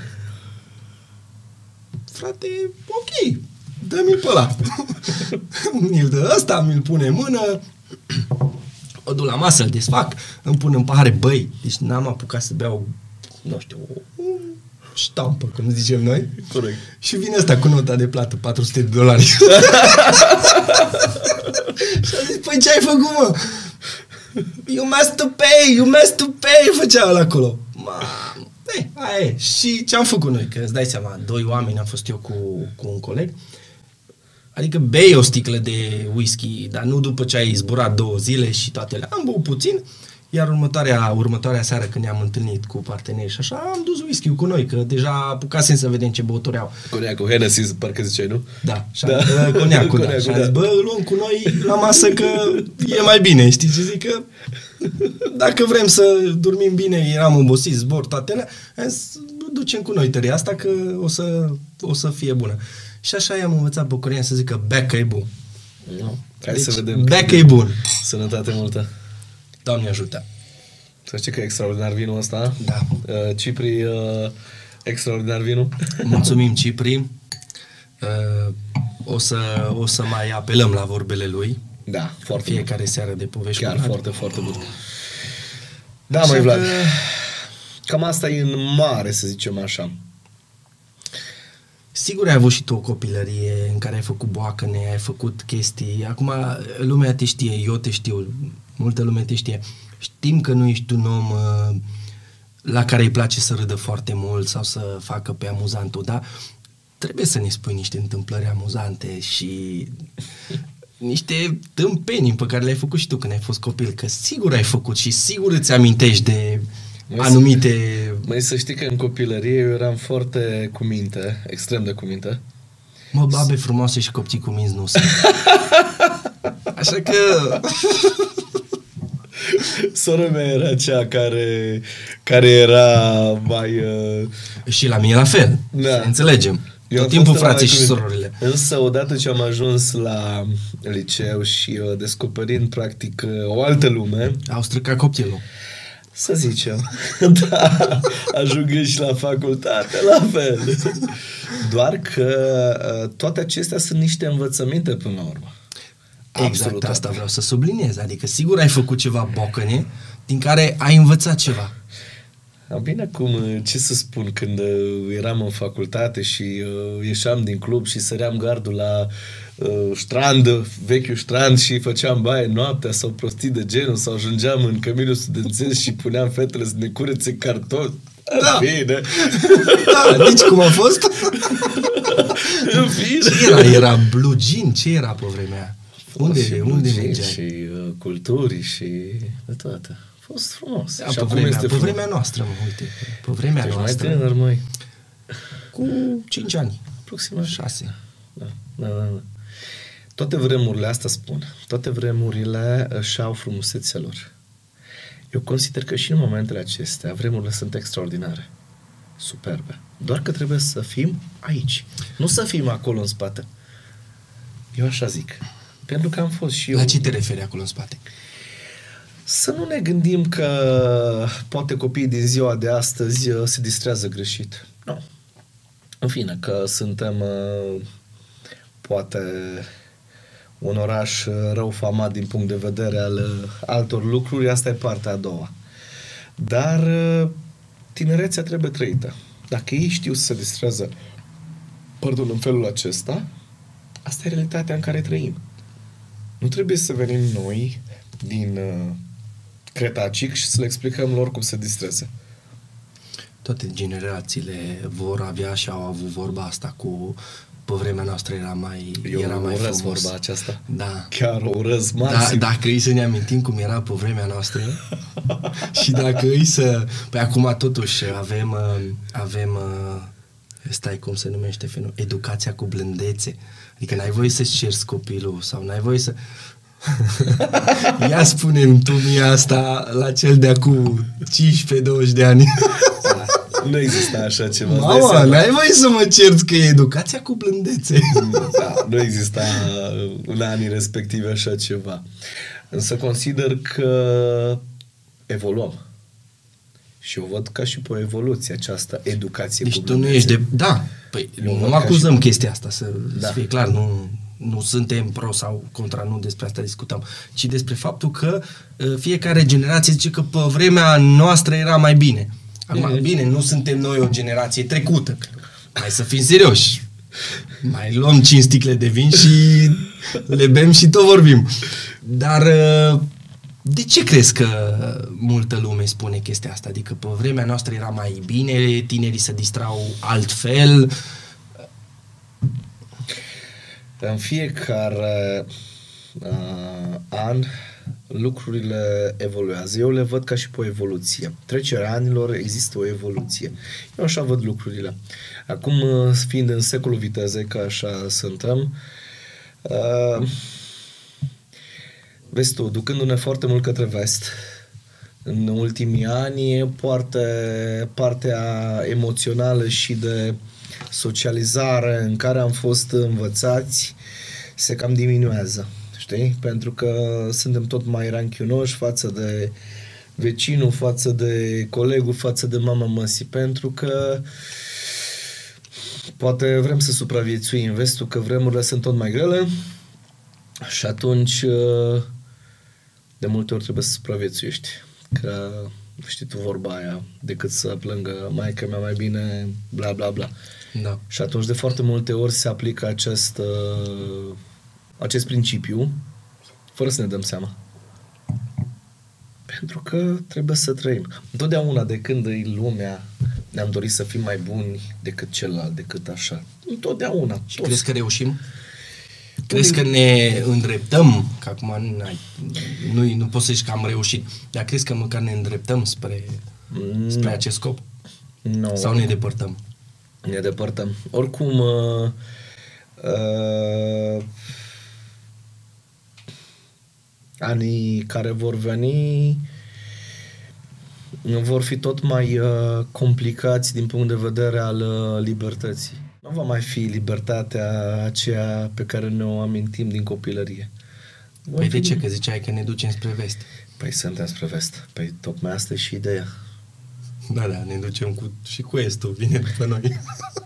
Speaker 1: Frate, ok, dă-mi-l pe ăla. Mi-l dă ăsta, mi-l pune în mână, o duc la masă, îl desfac, îmi pun în pahare, băi, deci n-am apucat să beau, nu știu, o ștampă, cum zicem noi.
Speaker 2: Corect.
Speaker 1: Și vine ăsta cu nota de plată, patru sute de dolari. Și a zis, păi ce ai făcut, mă? You must to pay, you must to pay, făcea ăla acolo. Mamă, ei, aia e. Și ce am făcut noi? Că îți dai seama, doi oameni, am fost eu cu, cu un coleg. Adică bei o sticlă de whisky, dar nu după ce ai zburat două zile și toate alea. Am băut puțin, iar următoarea, următoarea seară când ne-am întâlnit cu parteneri și așa, am dus whisky-ul cu noi, că deja apucasem să vedem ce băuturi au.
Speaker 2: Coniacul, Hennessy, parcă ziceai, nu?
Speaker 1: Da, da. Coniacul, da. Și am zis, bă, luăm cu noi la masă că e mai bine, știi ce zic? Că dacă vrem să dormim bine, eram obosiți, zbor, toate alea, ducem cu noi tăria asta că o să, o să fie bună. Și așa i-am învățat pe corean să zică becă e bun.
Speaker 2: No. Hai
Speaker 1: deci,
Speaker 2: să vedem.
Speaker 1: Becă e bun.
Speaker 2: Sănătate multă.
Speaker 1: Doamne ajută.
Speaker 2: Să știi că e extraordinar vinul ăsta.
Speaker 1: Da.
Speaker 2: Uh, Cipri, uh, extraordinar vinul.
Speaker 1: Mulțumim, Cipri. Uh, o, să, o să mai apelăm la vorbele lui.
Speaker 2: Da, foarte
Speaker 1: Fiecare
Speaker 2: bun.
Speaker 1: seară de povești.
Speaker 2: Chiar
Speaker 1: cu Vlad.
Speaker 2: foarte, foarte bun. Da,
Speaker 1: Așa
Speaker 2: măi, Vlad.
Speaker 1: că-
Speaker 2: Cam asta e în mare, să zicem așa.
Speaker 1: Sigur ai avut și tu o copilărie în care ai făcut boacăne, ai făcut chestii. Acum lumea te știe, eu te știu, multă lume te știe. Știm că nu ești un om uh, la care îi place să râdă foarte mult sau să facă pe amuzantul, dar trebuie să ne spui niște întâmplări amuzante și niște tâmpenii pe care le-ai făcut și tu când ai fost copil, că sigur ai făcut și sigur îți amintești de
Speaker 2: Măi,
Speaker 1: anumite...
Speaker 2: Măi, să știi că în copilărie eu eram foarte cu minte, extrem de cu minte.
Speaker 1: Mă, babe frumoase și copții cu minți nu sunt. Așa că...
Speaker 2: Sora mea era cea care, care era mai... Uh,
Speaker 1: Și la mine la fel,
Speaker 2: Da.
Speaker 1: să înțelegem.
Speaker 2: Eu
Speaker 1: Tot
Speaker 2: am
Speaker 1: timpul
Speaker 2: fost ăla
Speaker 1: frații
Speaker 2: mai
Speaker 1: și
Speaker 2: cu minte.
Speaker 1: surorile.
Speaker 2: Însă, odată ce am ajuns la liceu și uh, descoperind, practic, uh, o altă lume,
Speaker 1: Au stricat copilul.
Speaker 2: să zicem, da, ajungând și la facultate, la fel. Doar că uh, toate acestea sunt niște învățăminte până la urmă.
Speaker 1: Exact
Speaker 2: Absolut.
Speaker 1: asta vreau să subliniez. Adică sigur ai făcut ceva bocăne din care ai învățat ceva.
Speaker 2: Bine, acum, ce să spun, când uh, eram în facultate și uh, ieșeam din club și săream gardul la uh, strand, vechiul strand și făceam baie noaptea sau prostii de genul sau ajungeam în căminul studențesc și puneam fetele să ne curețe cartofi.
Speaker 1: Da.
Speaker 2: Bine.
Speaker 1: Da, deci cum a fost?
Speaker 2: În fine.
Speaker 1: Ce era? Era blue jean? Ce era pe vremea aia? Unde,
Speaker 2: Și
Speaker 1: unde
Speaker 2: blugii
Speaker 1: mergeai?
Speaker 2: și uh, culturi și de toate. A fost frumos.
Speaker 1: Da,
Speaker 2: și
Speaker 1: pe,
Speaker 2: acum
Speaker 1: vremea,
Speaker 2: este
Speaker 1: pe
Speaker 2: frumos.
Speaker 1: vremea noastră, mă, uite. Pe vremea
Speaker 2: Ești mai
Speaker 1: noastră.
Speaker 2: tânăr, măi.
Speaker 1: Cu cinci ani.
Speaker 2: Aproximativ.
Speaker 1: șase.
Speaker 2: Da, da, da, da. Toate vremurile, asta spun, toate vremurile își au frumusețea lor. Eu consider că și în momentele acestea, vremurile sunt extraordinare, superbe. Doar că trebuie să fim aici, nu să fim acolo în spate. Eu așa zic. Pentru că am fost și eu.
Speaker 1: La ce te referi acolo în spate?
Speaker 2: Să nu ne gândim că poate copiii din ziua de astăzi uh, se distrează greșit. Nu. În fine, că suntem uh, poate un oraș uh, rău famat din punct de vedere al uh, altor lucruri, asta e partea a doua. Dar uh, tinerețea trebuie trăită. Dacă ei știu să se distrează, pardon, în felul acesta, asta e realitatea în care trăim. Nu trebuie să venim noi din uh, cretacic și să le explicăm lor cum se distreze.
Speaker 1: Toate generațiile vor avea și au avut vorba asta cu pe vremea noastră era mai,
Speaker 2: Eu
Speaker 1: era mai
Speaker 2: urăsc
Speaker 1: frumos.
Speaker 2: vorba aceasta.
Speaker 1: Da.
Speaker 2: Chiar o urăsc
Speaker 1: Da,
Speaker 2: maxim.
Speaker 1: dacă îi să ne amintim cum era pe vremea noastră și dacă îi să... Păi acum totuși avem, uh, avem uh, stai cum se numește fenomenul, educația cu blândețe. Adică n-ai voie să-ți ceri copilul sau n-ai voie să... Ia spune-mi tu mie asta la cel de acum cincisprezece douăzeci de ani.
Speaker 2: Da, nu exista așa ceva. îți dai
Speaker 1: Mama,
Speaker 2: seama?
Speaker 1: n-ai voie să mă cerți că e educația cu blândețe.
Speaker 2: Da, nu exista în anii respective așa ceva. Însă consider că evoluăm. Și eu văd ca și pe o evoluție această educație
Speaker 1: Deci
Speaker 2: cu
Speaker 1: tu nu
Speaker 2: blândețe.
Speaker 1: ești de... Da, păi
Speaker 2: Eu
Speaker 1: nu
Speaker 2: văd
Speaker 1: mă
Speaker 2: ca
Speaker 1: acuzăm
Speaker 2: și-
Speaker 1: chestia asta, să,
Speaker 2: Da.
Speaker 1: să fie clar, nu, nu suntem pro sau contra, nu despre asta discutăm, ci despre faptul că uh, fiecare generație zice că pe vremea noastră era mai bine. Acum,
Speaker 2: Mhm.
Speaker 1: bine, nu suntem noi o generație trecută, hai să fim serioși. Mai luăm cinci sticle de vin și le bem și tot vorbim. Dar uh, de ce crezi că multă lume spune chestia asta? Adică pe vremea noastră era mai bine, tinerii se distrau altfel.
Speaker 2: În fiecare uh, an lucrurile evoluează. Eu le văd ca și pe o evoluție. Trecerea anilor există o evoluție. Eu așa văd lucrurile. Acum, uh, fiind în secolul vitezei, că așa suntem, uh, vezi tu, ducându-ne foarte mult către vest, în ultimii ani, parte, partea emoțională și de socializare în care am fost învățați se cam diminuează, știi? Pentru că suntem tot mai ranchiunoși față de vecinul, față de colegul, față de mama măsii, pentru că poate vrem să supraviețuim în vestul, că vremurile sunt tot mai grele și atunci de multe ori trebuie să supraviețuiești. Că știi tu vorba aia, decât să plângă maică mea mai bine, bla bla bla.
Speaker 1: Da.
Speaker 2: Și atunci de foarte multe ori se aplică acest, uh, acest principiu fără să ne dăm seama. Pentru că trebuie să trăim. Întotdeauna de când e lumea ne-am dorit să fim mai buni decât celălalt, decât așa. Întotdeauna.
Speaker 1: Și toți. Crezi că reușim? Crezi că ne îndreptăm, că acum nu, nu poți să zici că am reușit, dar crezi că măcar ne îndreptăm spre, spre acest scop?
Speaker 2: No.
Speaker 1: Sau ne depărtăm?
Speaker 2: Ne depărtăm. Oricum, uh, uh, anii care vor veni vor fi tot mai uh, complicați din punct de vedere al uh, libertății. Nu va mai fi libertatea aceea pe care ne-o amintim din copilărie.
Speaker 1: Păi de ce? Că ziceai că ne ducem spre vest.
Speaker 2: Păi suntem spre vest. Păi tocmai asta e și ideea.
Speaker 1: Da, da, ne ducem cu, și cu estul, vine după noi.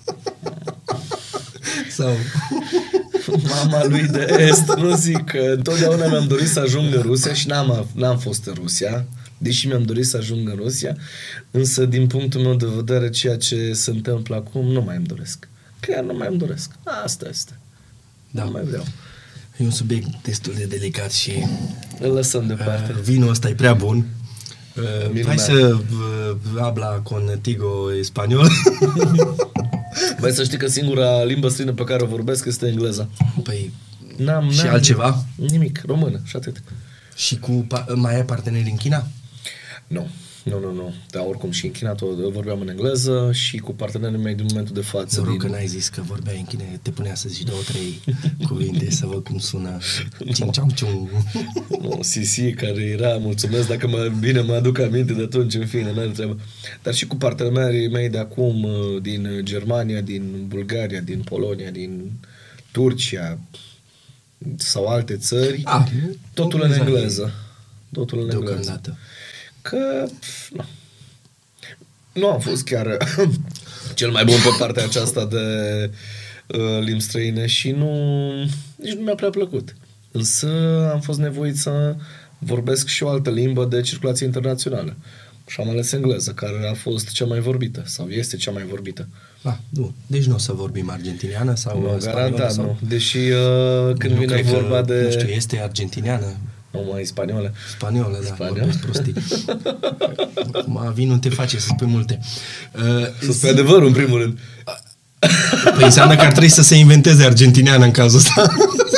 Speaker 1: Sau...
Speaker 2: Mama lui de est, nu zic că întotdeauna mi-am dorit să ajung în Rusia și n-am, n-am fost în Rusia, deși mi-am dorit să ajung în Rusia, însă din punctul meu de vedere ceea ce se întâmplă acum nu mai îmi doresc. Chiar nu mai îmi doresc. Asta este.
Speaker 1: Da.
Speaker 2: Nu mai vreau.
Speaker 1: E un subiect destul de delicat și...
Speaker 2: Îl lăsăm deoparte.
Speaker 1: Uh, vinul ăsta e prea bun. Uh, hai să uh, habla contigo español.
Speaker 2: Băi, să știi că singura limbă străină pe care o vorbesc este engleza.
Speaker 1: Păi,
Speaker 2: n-am,
Speaker 1: și
Speaker 2: n-am,
Speaker 1: altceva?
Speaker 2: Nimic, română și atât.
Speaker 1: Și cu, mai ai parteneri în China?
Speaker 2: Nu, nu, nu, nu. Dar oricum și în China tot vorbeam în engleză și cu partenerii mei din momentul de față.
Speaker 1: Noroc
Speaker 2: din...
Speaker 1: că n-ai zis că vorbeai în China, te punea să zici două, trei cuvinte, să văd cum sună. Cing-ceang-ciung.
Speaker 2: Nu, Sisi, care era, mulțumesc, dacă mă, bine mă aduc aminte de atunci, în fine, n-are treabă. Dar și cu partenerii mei de acum, din Germania, din Bulgaria, din Polonia, din Turcia sau alte țări,
Speaker 1: A,
Speaker 2: totul în engleză. Totul în engleză.
Speaker 1: Deocamdată.
Speaker 2: Că nu. Nu am fost chiar cel mai bun pe partea aceasta de uh, limbi străine și nu, nici nu mi-a prea plăcut. Însă am fost nevoit să vorbesc și o altă limbă de circulație internațională. Și am ales engleză, care a fost cea mai vorbită sau este cea mai vorbită.
Speaker 1: Ah, nu. Deci nu o să vorbim argentiniană sau
Speaker 2: nu, garantat
Speaker 1: sau...
Speaker 2: nu. Deși uh, când
Speaker 1: nu
Speaker 2: vine vorba
Speaker 1: că,
Speaker 2: de...
Speaker 1: Nu știu, este argentiniană.
Speaker 2: Nu, mai spaniolă.
Speaker 1: Spaniolă, da,
Speaker 2: Spaniolă.
Speaker 1: vorbesc prostii. Acum vin nu te face să spui multe. Uh,
Speaker 2: Să spui adevărul, în primul rând.
Speaker 1: Păi înseamnă că ar trebui să se inventeze argentiniană în cazul ăsta.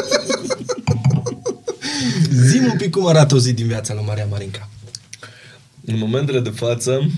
Speaker 1: Zi-mi un pic cum arată o zi din viața lui Maria Marinca.
Speaker 2: În momentele de față,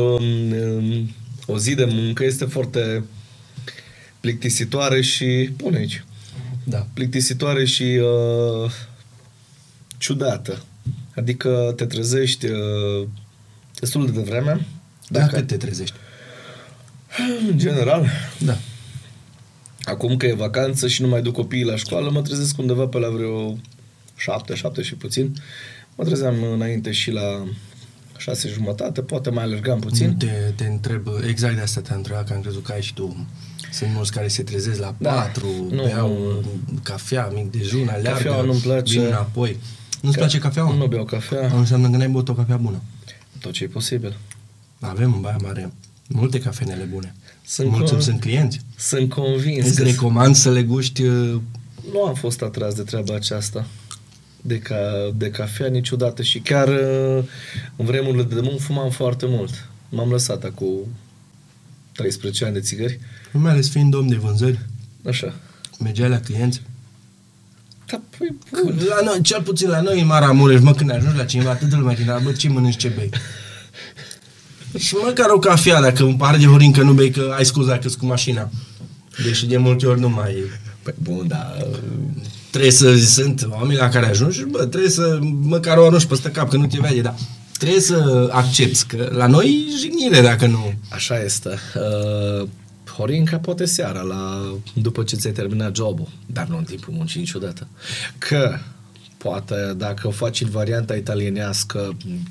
Speaker 2: o zi de muncă este foarte plictisitoare și... Pune aici.
Speaker 1: Da.
Speaker 2: Plictisitoare și uh, ciudată. Adică te trezești uh, destul de devreme.
Speaker 1: Da,
Speaker 2: Dacă...
Speaker 1: cât te trezești?
Speaker 2: În general.
Speaker 1: Da.
Speaker 2: Acum că e vacanță și nu mai duc copiii la școală, mă trezesc undeva pe la vreo șapte, șapte și puțin. Mă trezeam înainte și la șase jumătate, poate mai alergam puțin.
Speaker 1: Te, te întreb, exact de asta te-am întrebat, că am crezut că ai și tu. Sunt mulți care se trezesc la
Speaker 2: Da.
Speaker 1: patru,
Speaker 2: Nu,
Speaker 1: beau
Speaker 2: nu.
Speaker 1: cafea, mic dejun, aleargă,
Speaker 2: Cafeaua nu-mi place.
Speaker 1: vin înapoi. Nu-ți place cafeaua?
Speaker 2: Nu beau cafea.
Speaker 1: Înseamnă că n-ai băut o cafea bună.
Speaker 2: Tot ce e posibil.
Speaker 1: Avem în Baia Mare multe cafenele bune.
Speaker 2: Sunt
Speaker 1: Mulți
Speaker 2: con-
Speaker 1: îmi sunt clienți.
Speaker 2: Sunt convins.
Speaker 1: Îți
Speaker 2: că
Speaker 1: recomand să le guști. uh,
Speaker 2: nu am fost atras de treaba aceasta. De, ca, de cafea niciodată și chiar uh, în vremurile de muncă fumam foarte mult. M-am lăsat acum treisprezece ani de țigări.
Speaker 1: Mai ales fiind domn de vânzări,
Speaker 2: Așa.
Speaker 1: mergeai la clienți.
Speaker 2: Da, păi,
Speaker 1: La noi, cel puțin la noi în Maramureș, mă, când ajungi la cineva, atât lumea te întreabă, bă, ce mănânci, ce bei? Și măcar o cafea, dacă îmi pare de Horin că nu bei, că ai scuza că-s cu mașina. Deși de multe ori nu mai...
Speaker 2: păi bun, dar...
Speaker 1: Trebuie să... Sunt oameni la care ajungi și, bă, trebuie să măcar o arunci peste cap, că nu te vede, dar trebuie să accepti că la noi e jignire dacă nu...
Speaker 2: Așa este. Uh, Horinca poate seara, la, după ce ți-ai terminat jobul, dar nu în timpul muncii niciodată. Că, poate, dacă faci în varianta italienească,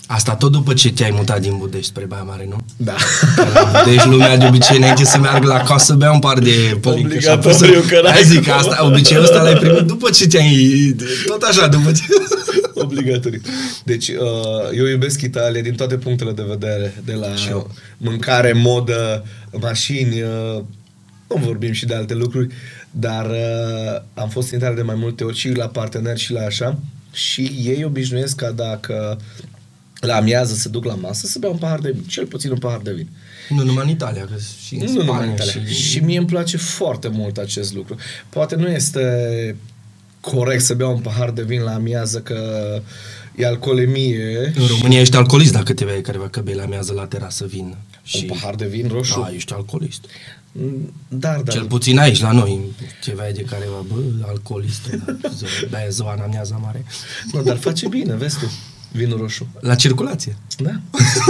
Speaker 1: Asta tot după ce te-ai mutat din Budești spre Baia Mare, nu?
Speaker 2: Da.
Speaker 1: Deci lumea de obicei înainte să meargă la casă să bea un par de pălincă.
Speaker 2: Obligatoriu, că n-ai
Speaker 1: Hai zic că asta, obiceiul ăsta l-ai primit după ce te-ai... Tot așa, după ce...
Speaker 2: Obligatoriu. Deci, uh, eu iubesc Italia din toate punctele de vedere. De la mâncare, modă, mașini, uh, nu vorbim și de alte lucruri, dar uh, am fost în Italia de mai multe ori și la parteneri și la așa. Și ei obișnuiesc ca dacă la amiază se duc la masă să bea un pahar de vin, cel puțin un pahar de vin.
Speaker 1: Nu numai în Italia, că și în
Speaker 2: nu
Speaker 1: Spania.
Speaker 2: numai în Italia. Și... și mie îmi place foarte mult acest lucru. Poate nu este corect să bea un pahar de vin la amiază că e alcoolemie.
Speaker 1: În România ești alcoolist dacă te bei careva că bei la amiază la terasă vin.
Speaker 2: Și... Un pahar de vin roșu?
Speaker 1: Da, ești alcoolist.
Speaker 2: Dar, dar...
Speaker 1: Cel puțin aici, la noi, ceva de careva, bă, alcoolist, bea ziua în amiaza mare.
Speaker 2: Nu, dar face bine, vezi tu, vinul roșu.
Speaker 1: La circulație.
Speaker 2: Da.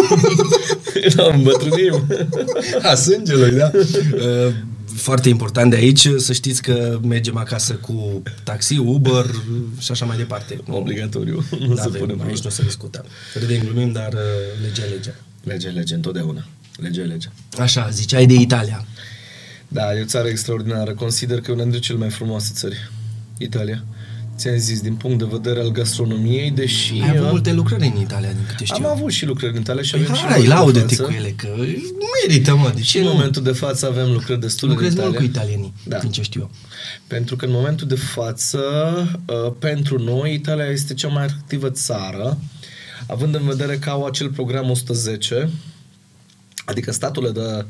Speaker 2: Da, îmbătrânim.
Speaker 1: A sângelui, da. Foarte important de aici, să știți că mergem acasă cu taxi, Uber și așa mai departe.
Speaker 2: Obligatoriu. Nu
Speaker 1: da,
Speaker 2: se
Speaker 1: avem,
Speaker 2: pune
Speaker 1: aici nu se discută. Râdem, glumim, dar legea, legea.
Speaker 2: Legea, legea, întotdeauna. Legea, legea.
Speaker 1: Așa, ziceai de Italia.
Speaker 2: Da, e o țară extraordinară. Consider că e una dintre cele mai frumoase țări. Italia. Ți-am zis, din punct de vedere al gastronomiei, deși...
Speaker 1: Ai avut multe lucrări în Italia, din câte știu.
Speaker 2: Am avut și lucrări în Italia și
Speaker 1: păi
Speaker 2: avem
Speaker 1: hai,
Speaker 2: și...
Speaker 1: Hai, laudă-te cu ele, că merită, mă. De
Speaker 2: și
Speaker 1: ce
Speaker 2: în
Speaker 1: nu?
Speaker 2: momentul de față avem lucrări destule în Italia.
Speaker 1: Lucrezi mult cu italienii,
Speaker 2: da.
Speaker 1: din ce știu eu.
Speaker 2: Pentru că în momentul de față, pentru noi, Italia este cea mai activă țară, având în vedere că au acel program o sută zece, adică statul le dă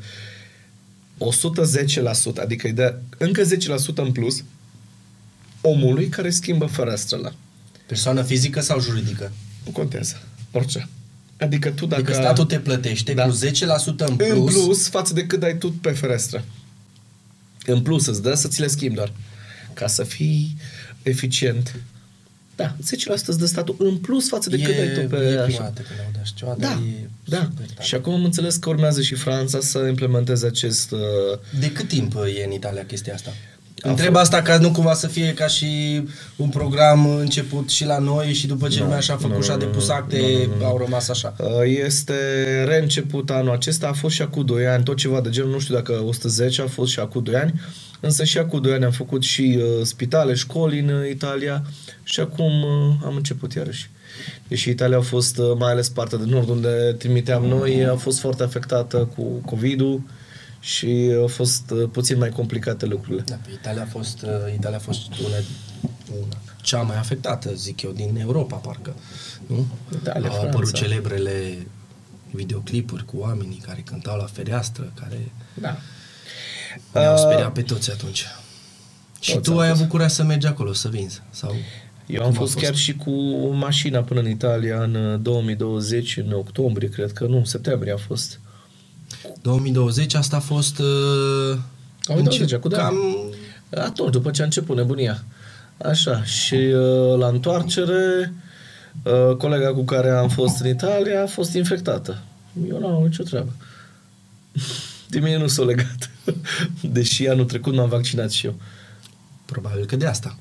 Speaker 2: o sută zece la sută, adică îi dă încă zece la sută în plus omului care schimbă ferestrele.
Speaker 1: Persoană fizică sau juridică?
Speaker 2: Nu contează. Orice. Adică tu dacă...
Speaker 1: Adică statul te plătește da. cu zece la sută în plus...
Speaker 2: În plus față de cât dai tu pe ferestră. În plus îți dă să ți le schimbi doar. Ca să fii eficient. Da, zece la sută îți dă statul în plus față de
Speaker 1: e,
Speaker 2: cât dai tu pe...
Speaker 1: E
Speaker 2: așa.
Speaker 1: prima dată când aud așa ceva,
Speaker 2: da,
Speaker 1: dar e
Speaker 2: da. Și acum am înțeles că urmează și Franța să implementeze acest... Uh...
Speaker 1: De cât timp e în Italia chestia asta? Întreb asta ca nu cumva să fie ca și un program început și la noi și după ce no, lumea așa a făcut no, și a depus acte, no, no, no. au rămas așa.
Speaker 2: Este reînceput anul acesta, a fost și acum doi ani, tot ceva de genul, nu știu dacă o sută zece a fost și acum doi ani, însă și acum doi ani am făcut și uh, spitale, școli în uh, Italia și acum uh, am început iarăși. Deși Italia a fost, uh, mai ales partea de nord unde trimiteam noi, a fost foarte afectată cu COVID-ul și au fost uh, puțin mai complicate lucrurile.
Speaker 1: Da, pe Italia a fost, uh, Italia a fost una, una cea mai afectată, zic eu, din Europa, parcă. Nu?
Speaker 2: Italia,
Speaker 1: au
Speaker 2: Franța.
Speaker 1: apărut celebrele videoclipuri cu oamenii care cântau la fereastră, care
Speaker 2: da.
Speaker 1: ne-au speriat pe toți atunci. Și tu ai avut curaj să mergi acolo, să vinzi? Sau
Speaker 2: eu am fost, fost chiar și cu mașina până în Italia în două mii douăzeci, în octombrie, cred că, nu, septembrie a fost.
Speaker 1: două mii douăzeci, asta a fost... Uh,
Speaker 2: două mii douăzeci, cu
Speaker 1: cam...
Speaker 2: atunci, după ce a început nebunia. Așa, și uh, la întoarcere, uh, colega cu care am fost în Italia a fost infectată. Eu nu am nicio treabă. De mine nu s-o legat. Deși anul trecut m-am vaccinat și eu.
Speaker 1: Probabil că de asta.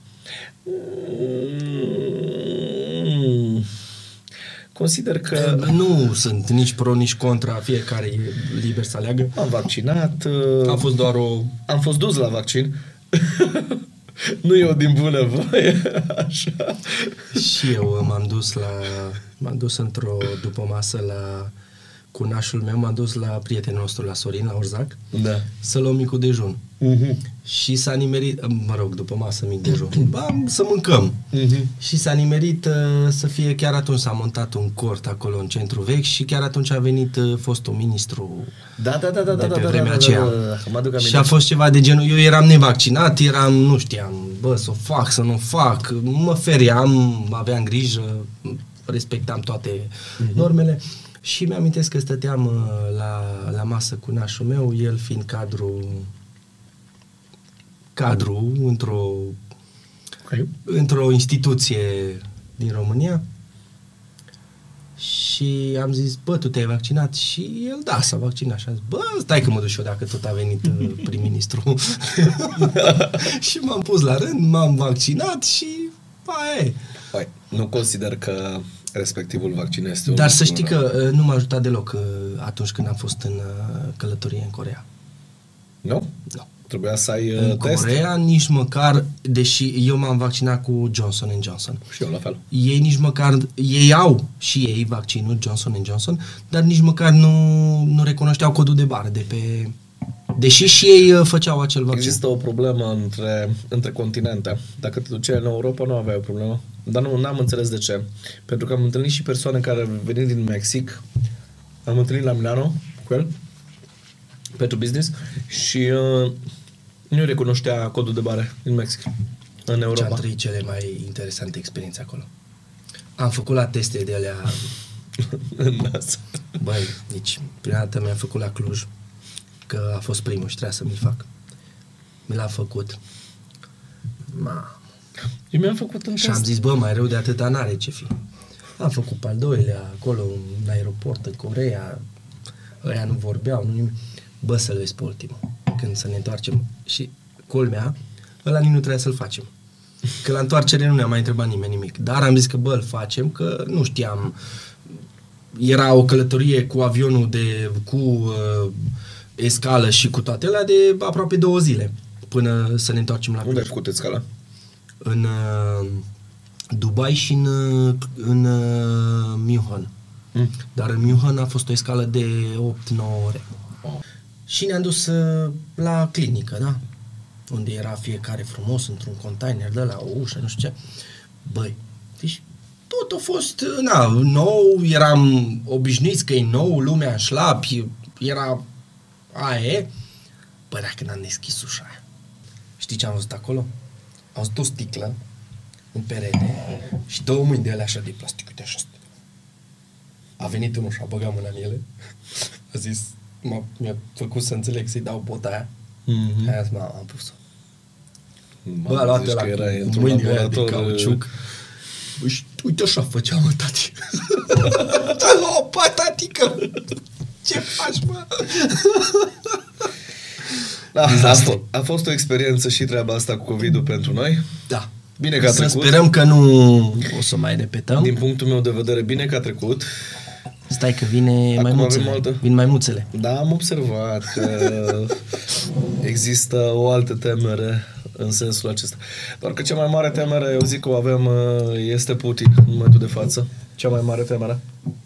Speaker 2: Mm. Consider că...
Speaker 1: Nu sunt nici pro, nici contra, fiecare e liber să aleagă.
Speaker 2: Am vaccinat.
Speaker 1: A fost doar o...
Speaker 2: Am fost dus la vaccin. Nu eu din bună voie, așa.
Speaker 1: Și eu m-am dus la... M-am dus într-o după masă la... Cu nașul meu m-am dus la prietenul nostru, la Sorin, la Orzac,
Speaker 2: da.
Speaker 1: Să luăm micul dejun. Uh-huh. Și s-a nimerit, mă rog, după masă mic dejun, bam, să mâncăm. Uh-huh. Și s-a nimerit uh, să fie, chiar atunci s-a montat un cort acolo în centru vechi și chiar atunci a venit uh, fostul ministru
Speaker 2: da, da, da, da,
Speaker 1: de
Speaker 2: da,
Speaker 1: pe
Speaker 2: da,
Speaker 1: vremea
Speaker 2: da,
Speaker 1: aceea.
Speaker 2: da, da, da, da.
Speaker 1: Și a fost ceva de genul, eu eram nevaccinat, eram, nu știam, bă, să o fac, să nu o fac, mă feriam, aveam grijă, respectam toate uh-huh. normele. Și mi-amintesc că stăteam uh, la, la masă cu nașul meu, el fiind cadru cadru într-o
Speaker 2: okay.
Speaker 1: într-o instituție din România și am zis, bă, tu te-ai vaccinat? Și el, da, s-a vaccinat. Și am zis, bă, stai că mă duc și eu dacă tot a venit uh, prim-ministru. Și m-am pus la rând, m-am vaccinat și aia e.
Speaker 2: Păi, nu consider că respectivul vaccin este...
Speaker 1: Dar să știi că uh, nu m-a ajutat deloc uh, atunci când am fost în uh, călătorie în Coreea.
Speaker 2: Nu?
Speaker 1: Nu.
Speaker 2: Trebuia să ai uh,
Speaker 1: În
Speaker 2: test?
Speaker 1: Coreea nici măcar, deși eu m-am vaccinat cu Johnson and Johnson.
Speaker 2: Și eu la fel.
Speaker 1: Ei nici măcar, ei au și ei vaccinul Johnson and Johnson, dar nici măcar nu, nu recunoșteau codul de bară de pe... Deși și ei uh, făceau acel vaccin.
Speaker 2: Există o problemă între, între continente. Dacă te duceai în Europa, nu aveai o problemă. Dar nu am înțeles de ce. Pentru că am întâlnit și persoane care venind din Mexic. Am întâlnit la Milano cu el pentru business și uh, nu recunoștea codul de bare din Mexic în Europa.
Speaker 1: Ce-am trăit cele mai interesante experiențe acolo. Am făcut la teste de alea. Băi, deci prima dată mi-am făcut la Cluj, că a fost primul și trebuia să mi-l fac. Mi l-a făcut. Ma.
Speaker 2: Eu mi-am făcut un
Speaker 1: Și
Speaker 2: test.
Speaker 1: am zis, bă, mai rău de atâta n-are ce fi. Am făcut pe al doilea, acolo, în aeroport, în Coreea. Ăia nu vorbeau, nu nimic. Bă, să-l vezi pe ultimul, când să ne întoarcem. Și culmea, ăla nici nu trebuia să-l facem. Că la întoarcere nu ne-a mai întrebat nimeni nimic. Dar am zis că, bă, îl facem, că nu știam. Era o călătorie cu avionul de, cu uh, escală și cu toate alea de aproape două zile, până să ne întoarcem la Cluj.
Speaker 2: Unde ai făcut escala?
Speaker 1: În uh, Dubai și în, uh, în uh, München. Mm. Dar în München a fost o escală de opt nouă ore.
Speaker 2: Oh.
Speaker 1: Și ne-am dus uh, la clinică, da? Unde era fiecare frumos, într-un container, de la o ușă, nu știu ce. Băi, deci tot a fost, na, nou, eram obișnuiți că e nou, lumea în șlapi, era aia e. Băi, dacă n-am deschis ușa aia. Știi ce am văzut acolo? Am văzut o sticlă în perete și două mâini de alea așa de plastic, uite așa. A venit unul și a băgat mâna în ele. A zis, m-a, mi-a făcut să înțeleg să-i dau bota aia. Mm-hmm. Aia m-a, am pus-o. Bă, a luat ăla cu mâinile alea de cauciuc. Bă, uite așa făceam, mă, tati. Opa, tatică! Ce faci, mă?
Speaker 2: Da, a, f- a fost o experiență și treaba asta cu COVID-ul pentru noi.
Speaker 1: Da.
Speaker 2: Bine că a
Speaker 1: să
Speaker 2: trecut.
Speaker 1: Sperăm că nu o să mai repetăm.
Speaker 2: Din punctul meu de vedere, bine că a trecut.
Speaker 1: Stai că vine
Speaker 2: Acum
Speaker 1: maimuțele.
Speaker 2: altă...
Speaker 1: Vin maimuțele.
Speaker 2: Da, am observat că există o altă temere în sensul acesta. Doar că cea mai mare temere, eu zic că o avem, este Putin în momentul de față. Cea mai mare temere.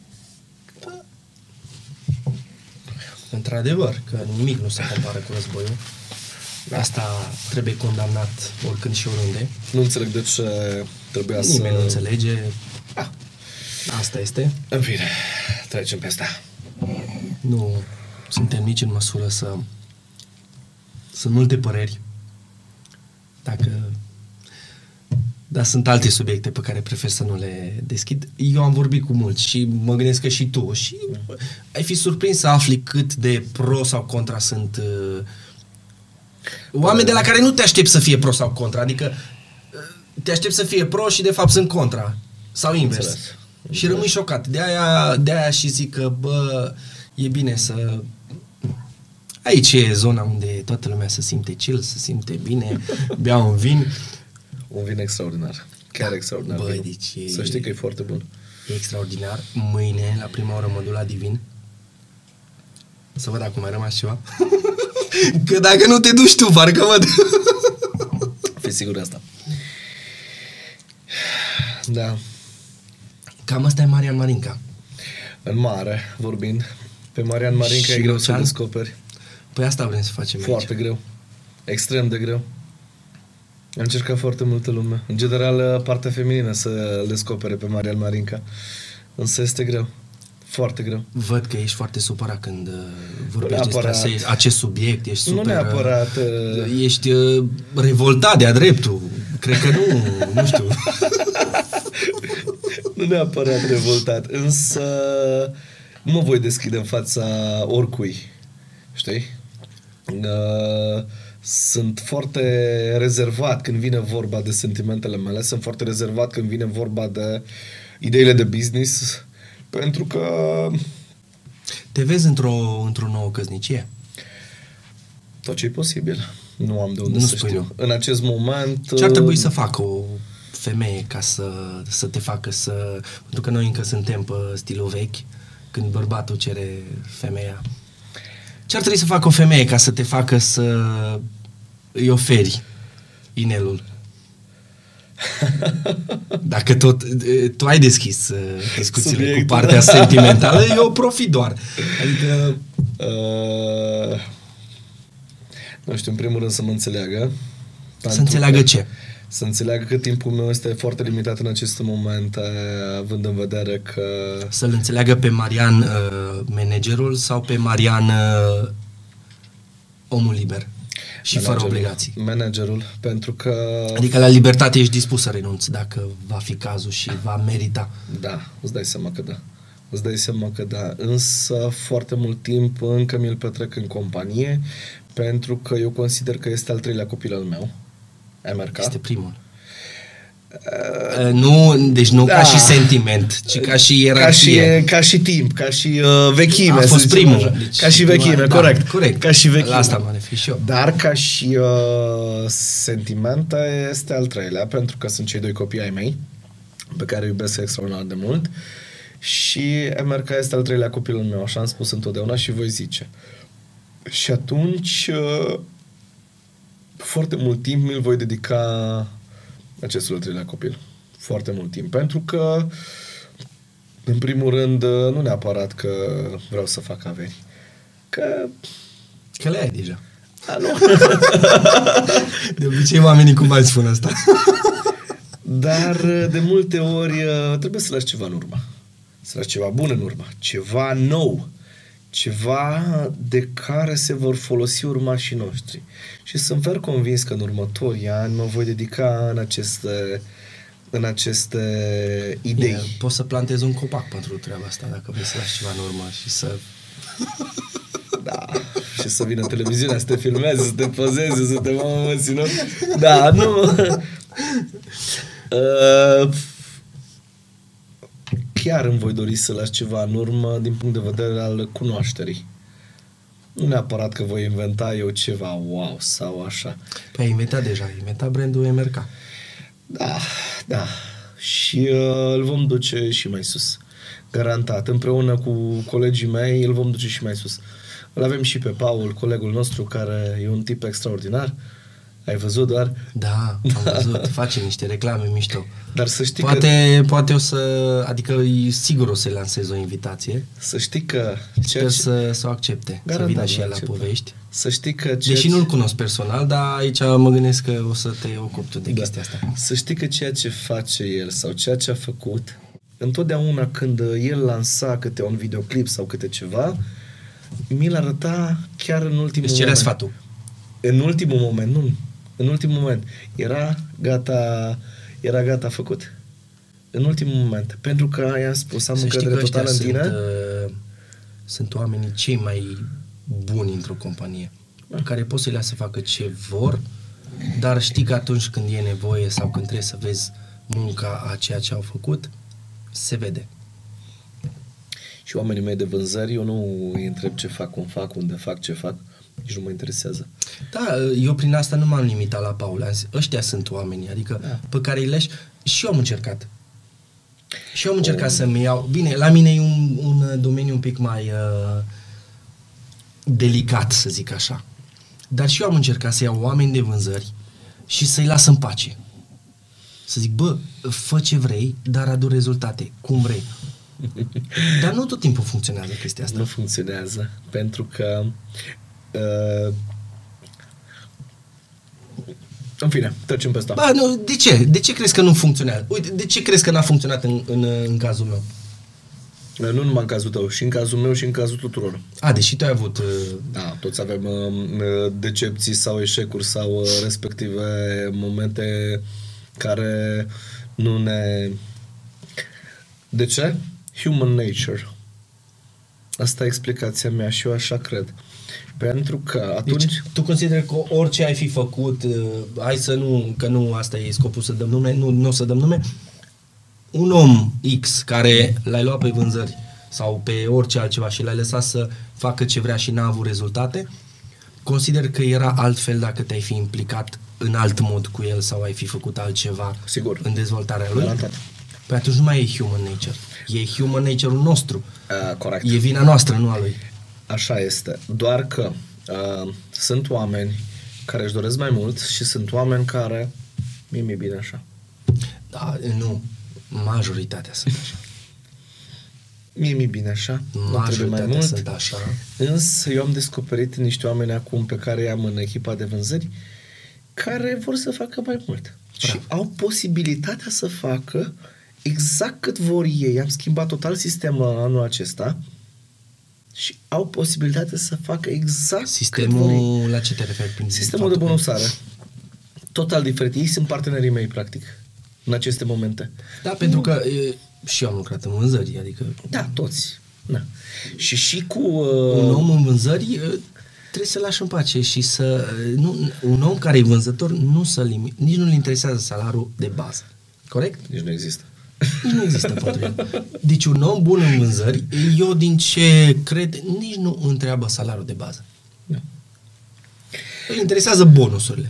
Speaker 1: Într-adevăr, că nimic nu se compară cu războiul. Asta trebuie condamnat oricând și oriunde.
Speaker 2: Nu înțeleg de ce trebuia
Speaker 1: Nimeni
Speaker 2: să...
Speaker 1: Nimeni nu înțelege.
Speaker 2: Ah.
Speaker 1: Asta este.
Speaker 2: În fine, trecem pe asta.
Speaker 1: Nu suntem nici în măsură să... Sunt multe păreri. Dacă... Dar sunt alte subiecte pe care prefer să nu le deschid. Eu am vorbit cu mulți și mă gândesc că și tu. Și ai fi surprins să afli cât de pro sau contra sunt uh, oameni de la care nu te aștepți să fie pro sau contra. Adică uh, te aștepți să fie pro și de fapt sunt contra. Sau invers.
Speaker 2: Înțeles.
Speaker 1: Și
Speaker 2: Înțeles.
Speaker 1: rămâi șocat. De aia, de aia și zic că, bă, e bine să... Aici e zona unde toată lumea se simte chill, se simte bine, bea un vin.
Speaker 2: Un vin extraordinar. Chiar
Speaker 1: Da.
Speaker 2: extraordinar.
Speaker 1: Băi,
Speaker 2: vinul.
Speaker 1: deci e-
Speaker 2: Să știi că e foarte bun.
Speaker 1: E extraordinar. Mâine, la prima oră, mă duc la Divin. Să văd dacă mai rămas ceva. Că dacă nu te duci tu, parcă văd.
Speaker 2: Fii sigur de asta. Da.
Speaker 1: Cam asta e Marian Marinca.
Speaker 2: În mare, vorbind, pe Marian Marinca
Speaker 1: Și
Speaker 2: e greu să
Speaker 1: Lucian?
Speaker 2: descoperi.
Speaker 1: Păi asta vrem să facem
Speaker 2: Foarte
Speaker 1: aici.
Speaker 2: greu. Extrem de greu. Am încercat foarte multă lume. În general, partea feminină să le descopere pe Marian Marinca. Însă este greu. Foarte greu.
Speaker 1: Văd că ești foarte supărat când uh, vorbești despre
Speaker 2: neapărat.
Speaker 1: ase- acest subiect. Ești
Speaker 2: Nu
Speaker 1: super...
Speaker 2: neapărat,
Speaker 1: uh,
Speaker 2: uh,
Speaker 1: Ești uh, revoltat de-a dreptul. Cred că nu, nu știu.
Speaker 2: Nu neapărat revoltat, însă nu mă voi deschide în fața oricui. Știi? Uh, Sunt foarte rezervat când vine vorba de sentimentele mele, sunt foarte rezervat când vine vorba de ideile de business, pentru că
Speaker 1: Te vezi într-o, într-o nouă căsnicie?
Speaker 2: tot ce e posibil. Nu am de unde
Speaker 1: Nu
Speaker 2: să
Speaker 1: spui
Speaker 2: știu.
Speaker 1: nu.
Speaker 2: În acest moment...
Speaker 1: Ce ar trebui
Speaker 2: uh,
Speaker 1: să facă o femeie ca să, să te facă să... Pentru că noi încă suntem pe stilul vechi, când bărbatul cere femeia. Ce ar trebui să facă o femeie ca să te facă să îi oferi inelul? Dacă tot tu ai deschis uh, discuțiile Subiect, cu partea sentimentală, eu profit doar. Adică
Speaker 2: uh, nu știu, în primul rând să mă înțeleagă.
Speaker 1: Să înțeleagă
Speaker 2: că,
Speaker 1: ce?
Speaker 2: Să înțeleagă că timpul meu este foarte limitat în acest moment, având în vedere că...
Speaker 1: Să-l înțeleagă pe Marian uh, managerul sau pe Marian uh, omul liber și
Speaker 2: managerul,
Speaker 1: fără obligații?
Speaker 2: Managerul, pentru că...
Speaker 1: Adică la libertate ești dispus să renunți dacă va fi cazul și va merita.
Speaker 2: Da, îți dai seama că da. Îți dai seama că da. Însă foarte mult timp încă mi-l petrec în companie, pentru că eu consider că este al treilea copil al meu. M R K.
Speaker 1: Este primul. Uh, nu, deci nu da. Ca și sentiment, ci ca și ierarhie.
Speaker 2: Ca și, ca și timp, ca și uh, vechime.
Speaker 1: A fost primul.
Speaker 2: Deci, ca și vechime, prima, corect.
Speaker 1: Da, corect.
Speaker 2: Ca și vechime.
Speaker 1: La asta mă refer și eu.
Speaker 2: Dar ca și uh, sentimente este al treilea, pentru că sunt cei doi copii ai mei, pe care îi iubesc extraordinar de mult. Și M R K este al treilea copilul meu, așa am spus întotdeauna și voi zice. Și atunci... Uh, foarte mult timp mi-l voi dedica acestul al treilea copil. Foarte mult timp. Pentru că, în primul rând, nu neapărat că vreau să fac averi. Că...
Speaker 1: Că le ai deja.
Speaker 2: A, nu.
Speaker 1: De obicei oamenii cum mai spun asta.
Speaker 2: Dar, de multe ori, trebuie să lași ceva în urmă. Să lași ceva bun în urmă. Ceva nou. Ceva de care se vor folosi urmașii noștri. Și sunt fer convins că în următorii ani mă voi dedica în aceste, în aceste idei.
Speaker 1: Yeah, poți să plantezi un copac pentru treaba asta, dacă vrei să lași ceva în urmă și să...
Speaker 2: Da, și să vină televiziunea, să te filmeze, să te pozeze, să te mamă, nu? Da, nu... Uh, chiar îmi voi dori să las ceva în urmă din punct de vedere al cunoașterii. Nu neapărat că voi inventa eu ceva wow sau așa.
Speaker 1: Păi ai inventat deja, ai inventat brandul M R K.
Speaker 2: Da, da. Și uh, îl vom duce și mai sus. Garantat. Împreună cu colegii mei îl vom duce și mai sus. Îl avem și pe Paul, colegul nostru, care e un tip extraordinar. Ai văzut doar?
Speaker 1: Da, am văzut. Face niște reclame mișto.
Speaker 2: Dar să știi
Speaker 1: poate,
Speaker 2: că...
Speaker 1: Poate o să... Adică sigur o să lansez o invitație.
Speaker 2: Să știi că...
Speaker 1: Sper ce... să, să o accepte. Garantat, să vină și el la povești.
Speaker 2: Să știi că...
Speaker 1: Deși
Speaker 2: ce...
Speaker 1: nu-l cunosc personal, dar aici mă gândesc că o să te ocupi tu de
Speaker 2: da.
Speaker 1: chestia asta.
Speaker 2: Să știi că ceea ce face el sau ceea ce a făcut, întotdeauna când el lansa câte un videoclip sau câte ceva, mi-l arăta chiar în ultimul
Speaker 1: Îți cerea
Speaker 2: moment.
Speaker 1: sfatul.
Speaker 2: În ultimul moment, nu. În ultimul moment. Era gata, era gata făcut. În ultimul moment. Pentru că i-am spus, am încredere totală în tine.
Speaker 1: Sunt, uh, sunt oamenii cei mai buni într-o companie. Da. În care poți să le lasă să facă ce vor, dar știi că atunci când e nevoie sau când trebuie să vezi munca a ceea ce au făcut, se vede.
Speaker 2: Și oamenii mei de vânzări, eu nu îi întreb ce fac, cum fac, unde fac, ce fac. Nici nu mă interesează.
Speaker 1: Da, eu prin asta nu m-am limitat la Paul. Am zis, ăștia sunt oamenii, adică da. Pe care îi leși. Și eu am încercat. Și eu am încercat oh. să-mi iau... Bine, la mine e un, un domeniu un pic mai uh, delicat, să zic așa. Dar și eu am încercat să iau oameni de vânzări și să-i las în pace. Să zic, bă, fă ce vrei, dar adu rezultate, cum vrei. Dar nu tot timpul funcționează chestia asta.
Speaker 2: Nu funcționează, pentru că uh, în fine, trecem pe asta.
Speaker 1: Ba, nu, de ce? De ce crezi că nu funcționează? Uite, de ce crezi că n-a funcționat în, în, în cazul meu?
Speaker 2: Nu numai în cazul tău, și în cazul meu și în cazul tuturor.
Speaker 1: A, deși tu ai avut... Uh...
Speaker 2: Da, toți avem uh, decepții sau eșecuri sau uh, respective momente care nu ne... De ce? Human nature. Asta e explicația mea și eu așa cred. Pentru că atunci...
Speaker 1: Deci, tu consideri că orice ai fi făcut, uh, hai să nu, că nu asta e scopul să dăm nume, nu, nu o să dăm nume, un om X care l-ai luat pe vânzări sau pe orice altceva și l-ai lăsat să facă ce vrea și n-a avut rezultate, consider că era altfel dacă te-ai fi implicat în alt mod cu el sau ai fi făcut altceva
Speaker 2: Sigur.
Speaker 1: în dezvoltarea lui?
Speaker 2: Garantat.
Speaker 1: Păi atunci nu mai e human nature. E human nature-ul nostru.
Speaker 2: Uh, corect.
Speaker 1: E vina noastră, nu a lui.
Speaker 2: Așa este. Doar că uh, sunt oameni care își doresc mai mult și sunt oameni care mie mi-e bine așa.
Speaker 1: Da, nu. Majoritatea sunt așa.
Speaker 2: Mie mi-e bine așa. Nu trebuie mai
Speaker 1: Majoritatea
Speaker 2: mult.
Speaker 1: sunt așa.
Speaker 2: Însă eu am descoperit niște oameni acum pe care i-am în echipa de vânzări care vor să facă mai mult.
Speaker 1: Bravo.
Speaker 2: Și au posibilitatea să facă exact cât vor ei. Am schimbat total sistemul anul acesta și au posibilitatea să facă exact cât vor ei.
Speaker 1: Sistemul, la ce te referi? Prin
Speaker 2: Sistemul de
Speaker 1: faptul că-
Speaker 2: bonusare. Total diferit. Ei sunt partenerii mei, practic, în aceste momente.
Speaker 1: Da, pentru că e, și eu am lucrat în vânzări, adică
Speaker 2: Da, toți. Da. Și și cu... Uh,
Speaker 1: un om în vânzări e, trebuie să-l lași în pace și să... Nu, un om care e vânzător nu să limi, nici nu-l interesează salariul de bază. Corect?
Speaker 2: Nici nu există.
Speaker 1: Nici nu există pentru el. Deci un om bun în vânzări, eu din ce cred, nici nu întreabă salariul de bază.
Speaker 2: Da.
Speaker 1: Îl interesează bonusurile.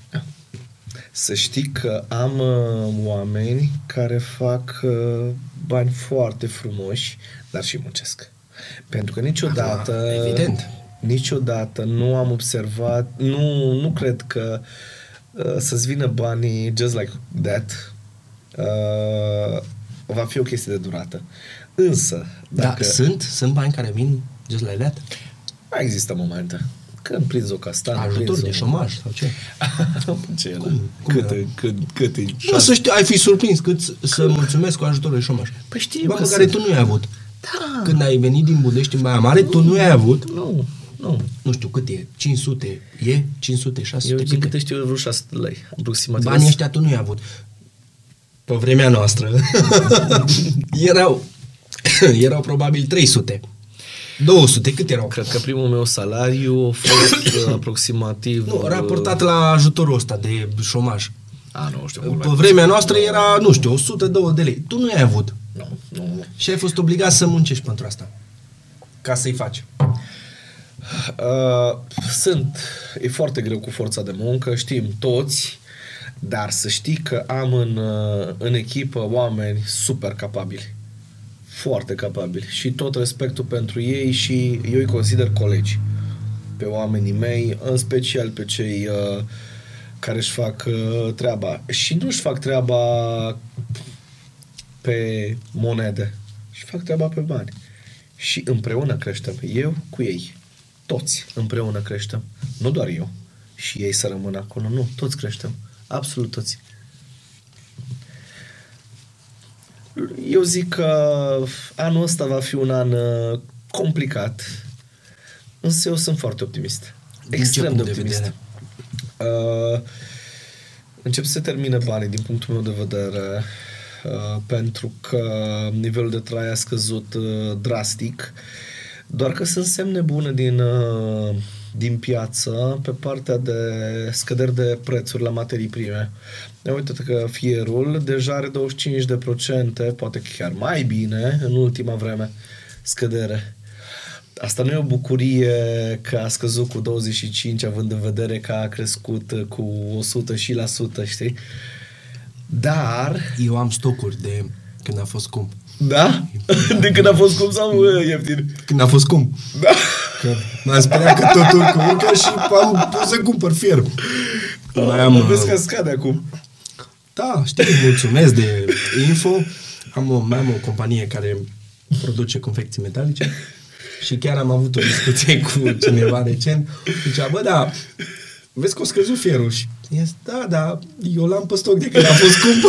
Speaker 2: Să știi că am uh, oameni care fac uh, bani foarte frumoși, dar și muncesc. Pentru că niciodată...
Speaker 1: Acum, evident.
Speaker 2: Niciodată nu am observat, nu, nu cred că uh, să-ți vină banii just like that uh, va fi o chestie de durată. Însă, dacă...
Speaker 1: Da, sunt, sunt bani care vin just like that.
Speaker 2: mai există momente când prinzi o castană,
Speaker 1: Ajutor
Speaker 2: prinzi
Speaker 1: de
Speaker 2: o...
Speaker 1: șomaj sau ce?
Speaker 2: Ce e ăla?
Speaker 1: Cum? Cum
Speaker 2: Cât,
Speaker 1: era?
Speaker 2: cât, cât e?
Speaker 1: Nu, să știi, ai fi surprins cât să mulțumesc cu ajutorul de șomaj.
Speaker 2: Păi știu
Speaker 1: Bani
Speaker 2: că
Speaker 1: pe care
Speaker 2: sunt.
Speaker 1: tu nu ai avut.
Speaker 2: Da.
Speaker 1: Când ai venit din Budești în Baia Mare, tu nu ai avut.
Speaker 2: Nu, nu.
Speaker 1: Nu știu cât e, cinci sute, e? cinci sute, șase sute,
Speaker 2: Eu din
Speaker 1: cât
Speaker 2: câte
Speaker 1: e?
Speaker 2: știu vreo șase sute de lei, aproximativ.
Speaker 1: Banii ăștia tu nu i-ai avut. Pe vremea noastră erau, erau probabil trei sute. două sute, cât erau?
Speaker 2: Cred că primul meu salariu a fost uh, aproximativ...
Speaker 1: Nu, raportat la ajutorul ăsta de șomaj.
Speaker 2: A, nu știu.
Speaker 1: Pe vremea noastră era, nu știu, o sută doi de lei. Tu nu ai avut.
Speaker 2: Nu, nu.
Speaker 1: Și ai fost obligat să muncești pentru asta. Ca să-i faci.
Speaker 2: Uh, sunt. E foarte greu cu forța de muncă, știm toți, dar să știi că am în, uh, în echipă oameni super capabili. Foarte capabili. Și tot respectul pentru ei și eu îi consider colegi. Pe oamenii mei, în special pe cei uh, care își fac uh, treaba. Și nu își fac treaba pe monede. Și fac treaba pe bani. Și împreună creștem. Eu cu ei. Toți împreună creștem. Nu doar eu. Și ei să rămână acolo. Nu, toți creștem. Absolut toți. Eu zic că anul ăsta va fi un an uh, complicat. Însă eu sunt foarte optimist.
Speaker 1: Din
Speaker 2: Extrem
Speaker 1: ce
Speaker 2: de
Speaker 1: punct de
Speaker 2: optimist.
Speaker 1: vedere?
Speaker 2: Uh, încep să se termine banii din punctul meu de vedere. Uh, pentru că nivelul de trai a scăzut uh, drastic. Doar că sunt semne bune din, uh, din piață pe partea de scăderi de prețuri la materii prime. Uite-te că fierul deja are douăzeci și cinci de procente, poate chiar mai bine, în ultima vreme, scădere. Asta nu e o bucurie că a scăzut cu douăzeci și cinci, având în vedere că a crescut cu o sută și la sută, știi? Dar...
Speaker 1: Eu am stocuri de când a fost scump.
Speaker 2: Da? De când a fost cum sau uh, ieftin?
Speaker 1: Când a fost scump.
Speaker 2: Da.
Speaker 1: Că m-am speriat că totul cu urcă și am pus să cumpăr fier. Mai am...
Speaker 2: Vezi că
Speaker 1: uh,
Speaker 2: scade acum.
Speaker 1: Da, știi, mulțumesc de info. Am o, mai am o companie care produce confecții metalice și chiar am avut o discuție cu cineva recent. Zicea, bă, da, vezi că o scăzut fierul și zis, da, da, eu l-am pe stoc de când a fost scump.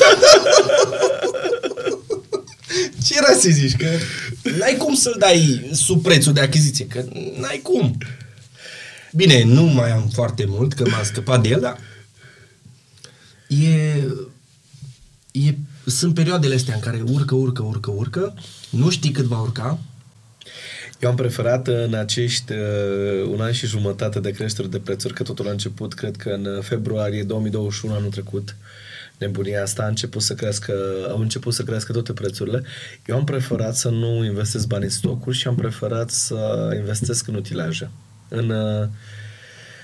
Speaker 1: Ce era să zici? Că n-ai cum să-l dai sub prețul de achiziție, că n-ai cum. Bine, nu mai am foarte mult, că m-am scăpat de el, dar e, e, sunt perioadele astea în care urcă, urcă, urcă, urcă, nu știi cât va urca.
Speaker 2: Eu am preferat în acești uh, un an și jumătate de creștere de prețuri, că totul a început, cred că în februarie două mii douăzeci și unu anul trecut, nebunia asta a început să crească, au început să crească toate prețurile. Eu am preferat să nu investesc bani în stocuri și am preferat să investesc în utilaje. În, uh,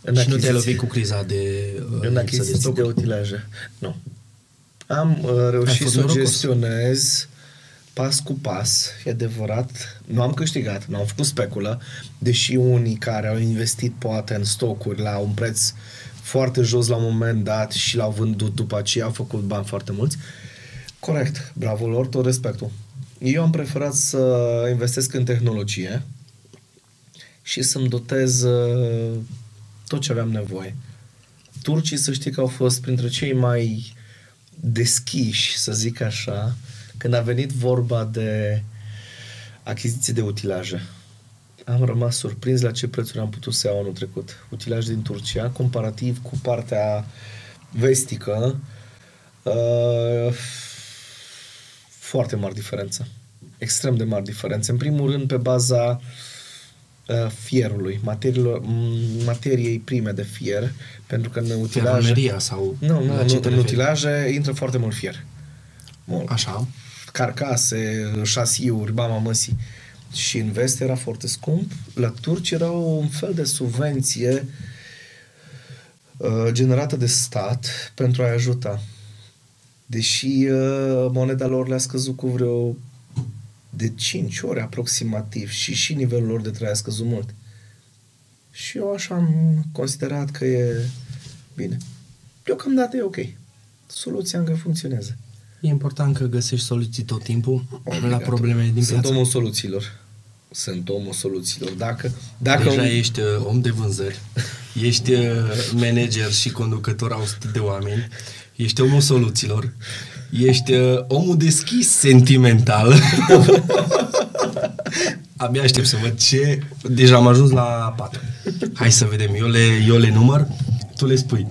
Speaker 2: În
Speaker 1: Și nu te-ai
Speaker 2: achiziții-
Speaker 1: lovit cu criza de uh,
Speaker 2: În
Speaker 1: lipsă
Speaker 2: achiziții de,
Speaker 1: stocuri?
Speaker 2: utilaje. Nu. Am uh, reușit
Speaker 1: fost
Speaker 2: să o
Speaker 1: norocos.
Speaker 2: gestionez pas cu pas, e adevărat. Nu am câștigat, nu am făcut speculă, deși unii care au investit poate în stocuri la un preț foarte jos la un moment dat și l-au vândut după aceea, au făcut bani foarte mulți. Corect, bravo lor, tot respectul. Eu am preferat să investesc în tehnologie și să-mi dotez uh, tot ce aveam nevoie. Turcii, să știi că au fost printre cei mai deschiși, să zic așa, când a venit vorba de achiziții de utilaje. Am rămas surprins la ce prețuri am putut să iau anul trecut. Utilaje din Turcia, comparativ cu partea vestică, uh, foarte mari diferență. Extrem de mari diferențe. În primul rând, pe baza uh, fierului, materiilor, m- materiei prime de fier, pentru că în utilaje...
Speaker 1: Ferroneria sau...
Speaker 2: Nu, nu,
Speaker 1: la
Speaker 2: nu
Speaker 1: ce
Speaker 2: în
Speaker 1: te referi?
Speaker 2: utilaje intră foarte mult fier. Mult.
Speaker 1: Așa.
Speaker 2: Carcase, șasiuri, mama măsii. Și în vest era foarte scump. La turci era un fel de subvenție uh, generată de stat pentru a-i ajuta. Deși uh, moneda lor le-a scăzut cu vreo de cinci ori aproximativ și și nivelul lor de trai a scăzut mult. Și eu așa am considerat că e bine. Deocamdată e ok. Soluția încă funcționează.
Speaker 1: E important că găsești soluții tot timpul
Speaker 2: Obligat.
Speaker 1: la problemele din
Speaker 2: Sunt
Speaker 1: piață.
Speaker 2: omul soluțiilor. Sunt omul soluțiilor. Dacă, dacă
Speaker 1: Deja
Speaker 2: un-
Speaker 1: ești uh, om de vânzări, ești uh, manager și conducător a o sută de oameni, ești omul soluțiilor, ești uh, omul deschis sentimental. Abia aștept să văd ce... Deja am ajuns la patru. Hai să vedem. Eu le, eu le număr, tu le spui.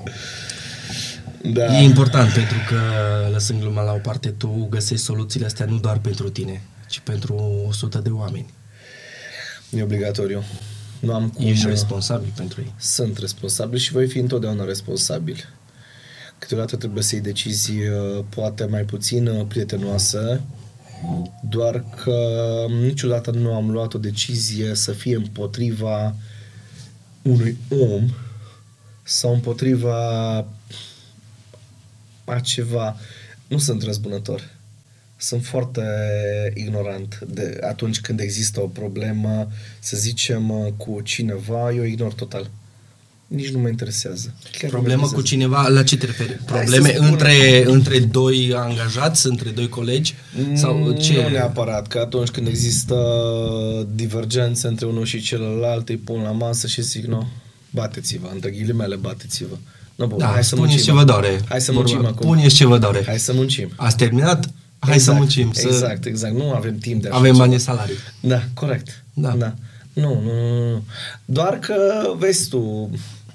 Speaker 2: Da.
Speaker 1: E important pentru că, lăsând gluma la o parte, tu găsești soluțiile astea nu doar pentru tine, ci pentru o sută de oameni.
Speaker 2: E obligatoriu. Nu am cum...
Speaker 1: Ești responsabil pentru ei.
Speaker 2: Sunt responsabil și voi fi întotdeauna responsabil. Câteodată trebuie să iei decizii uh, poate mai puțin uh, prietenoase, doar că niciodată nu am luat o decizie să fie împotriva unui om sau împotriva a ceva. Nu sunt răzbunător. Sunt foarte ignorant de atunci când există o problemă, să zicem, cu cineva, eu ignor total. Nici nu mă interesează. Chiar nu mă
Speaker 1: Problemă cu
Speaker 2: interesează.
Speaker 1: cineva, la ce te referi?
Speaker 2: Hai
Speaker 1: Probleme
Speaker 2: să spunem-
Speaker 1: între, între doi angajați, între doi colegi? Sau ce?
Speaker 2: Nu neapărat, că atunci când există divergențe între unul și celălalt, îi pun la masă și zic, nu, bateți-vă, între ghilimele, bateți-vă. Nu, bă,
Speaker 1: Da,
Speaker 2: hai să
Speaker 1: spuneți
Speaker 2: muncim.
Speaker 1: ce vă doare.
Speaker 2: Hai să
Speaker 1: Vorba,
Speaker 2: muncim acum.
Speaker 1: Puneți ce vă doare.
Speaker 2: Hai să muncim.
Speaker 1: Ați terminat? Hai
Speaker 2: exact,
Speaker 1: să muncim. Să
Speaker 2: Exact, exact. Nu avem timp de așa
Speaker 1: avem
Speaker 2: ceva.
Speaker 1: bani de salariu.
Speaker 2: Da, corect.
Speaker 1: Da.
Speaker 2: da. Nu, nu, nu, nu. Doar că, vezi tu,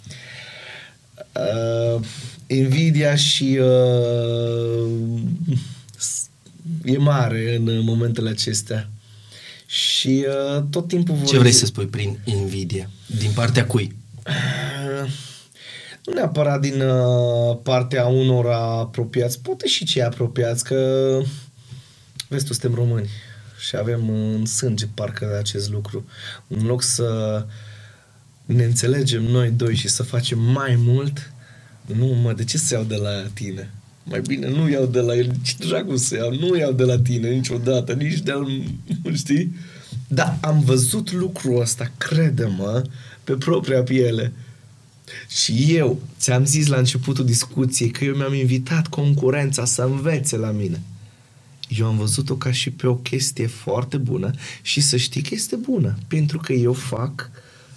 Speaker 2: uh, Nvidia și uh, e mare în momentele acestea. Și uh, tot timpul vor...
Speaker 1: Ce vrei să spui prin invidie? Din partea cui?
Speaker 2: Uh, nu neapărat din uh, partea unor apropiați, poate și cei apropiați, că vezi tu, suntem români și avem în sânge parcă acest lucru. În loc să ne înțelegem noi doi și să facem mai mult, nu, mă, de ce să iau de la tine? Mai bine nu iau de la el, ce dracu să iau, nu iau de la tine niciodată, nici de-al, știi? Dar am văzut lucrul ăsta, crede-mă, pe propria piele. Și eu ți-am zis la începutul discuției că eu mi-am invitat concurența să învețe la mine. Eu am văzut-o ca și pe o chestie foarte bună și să știi că este bună, pentru că eu fac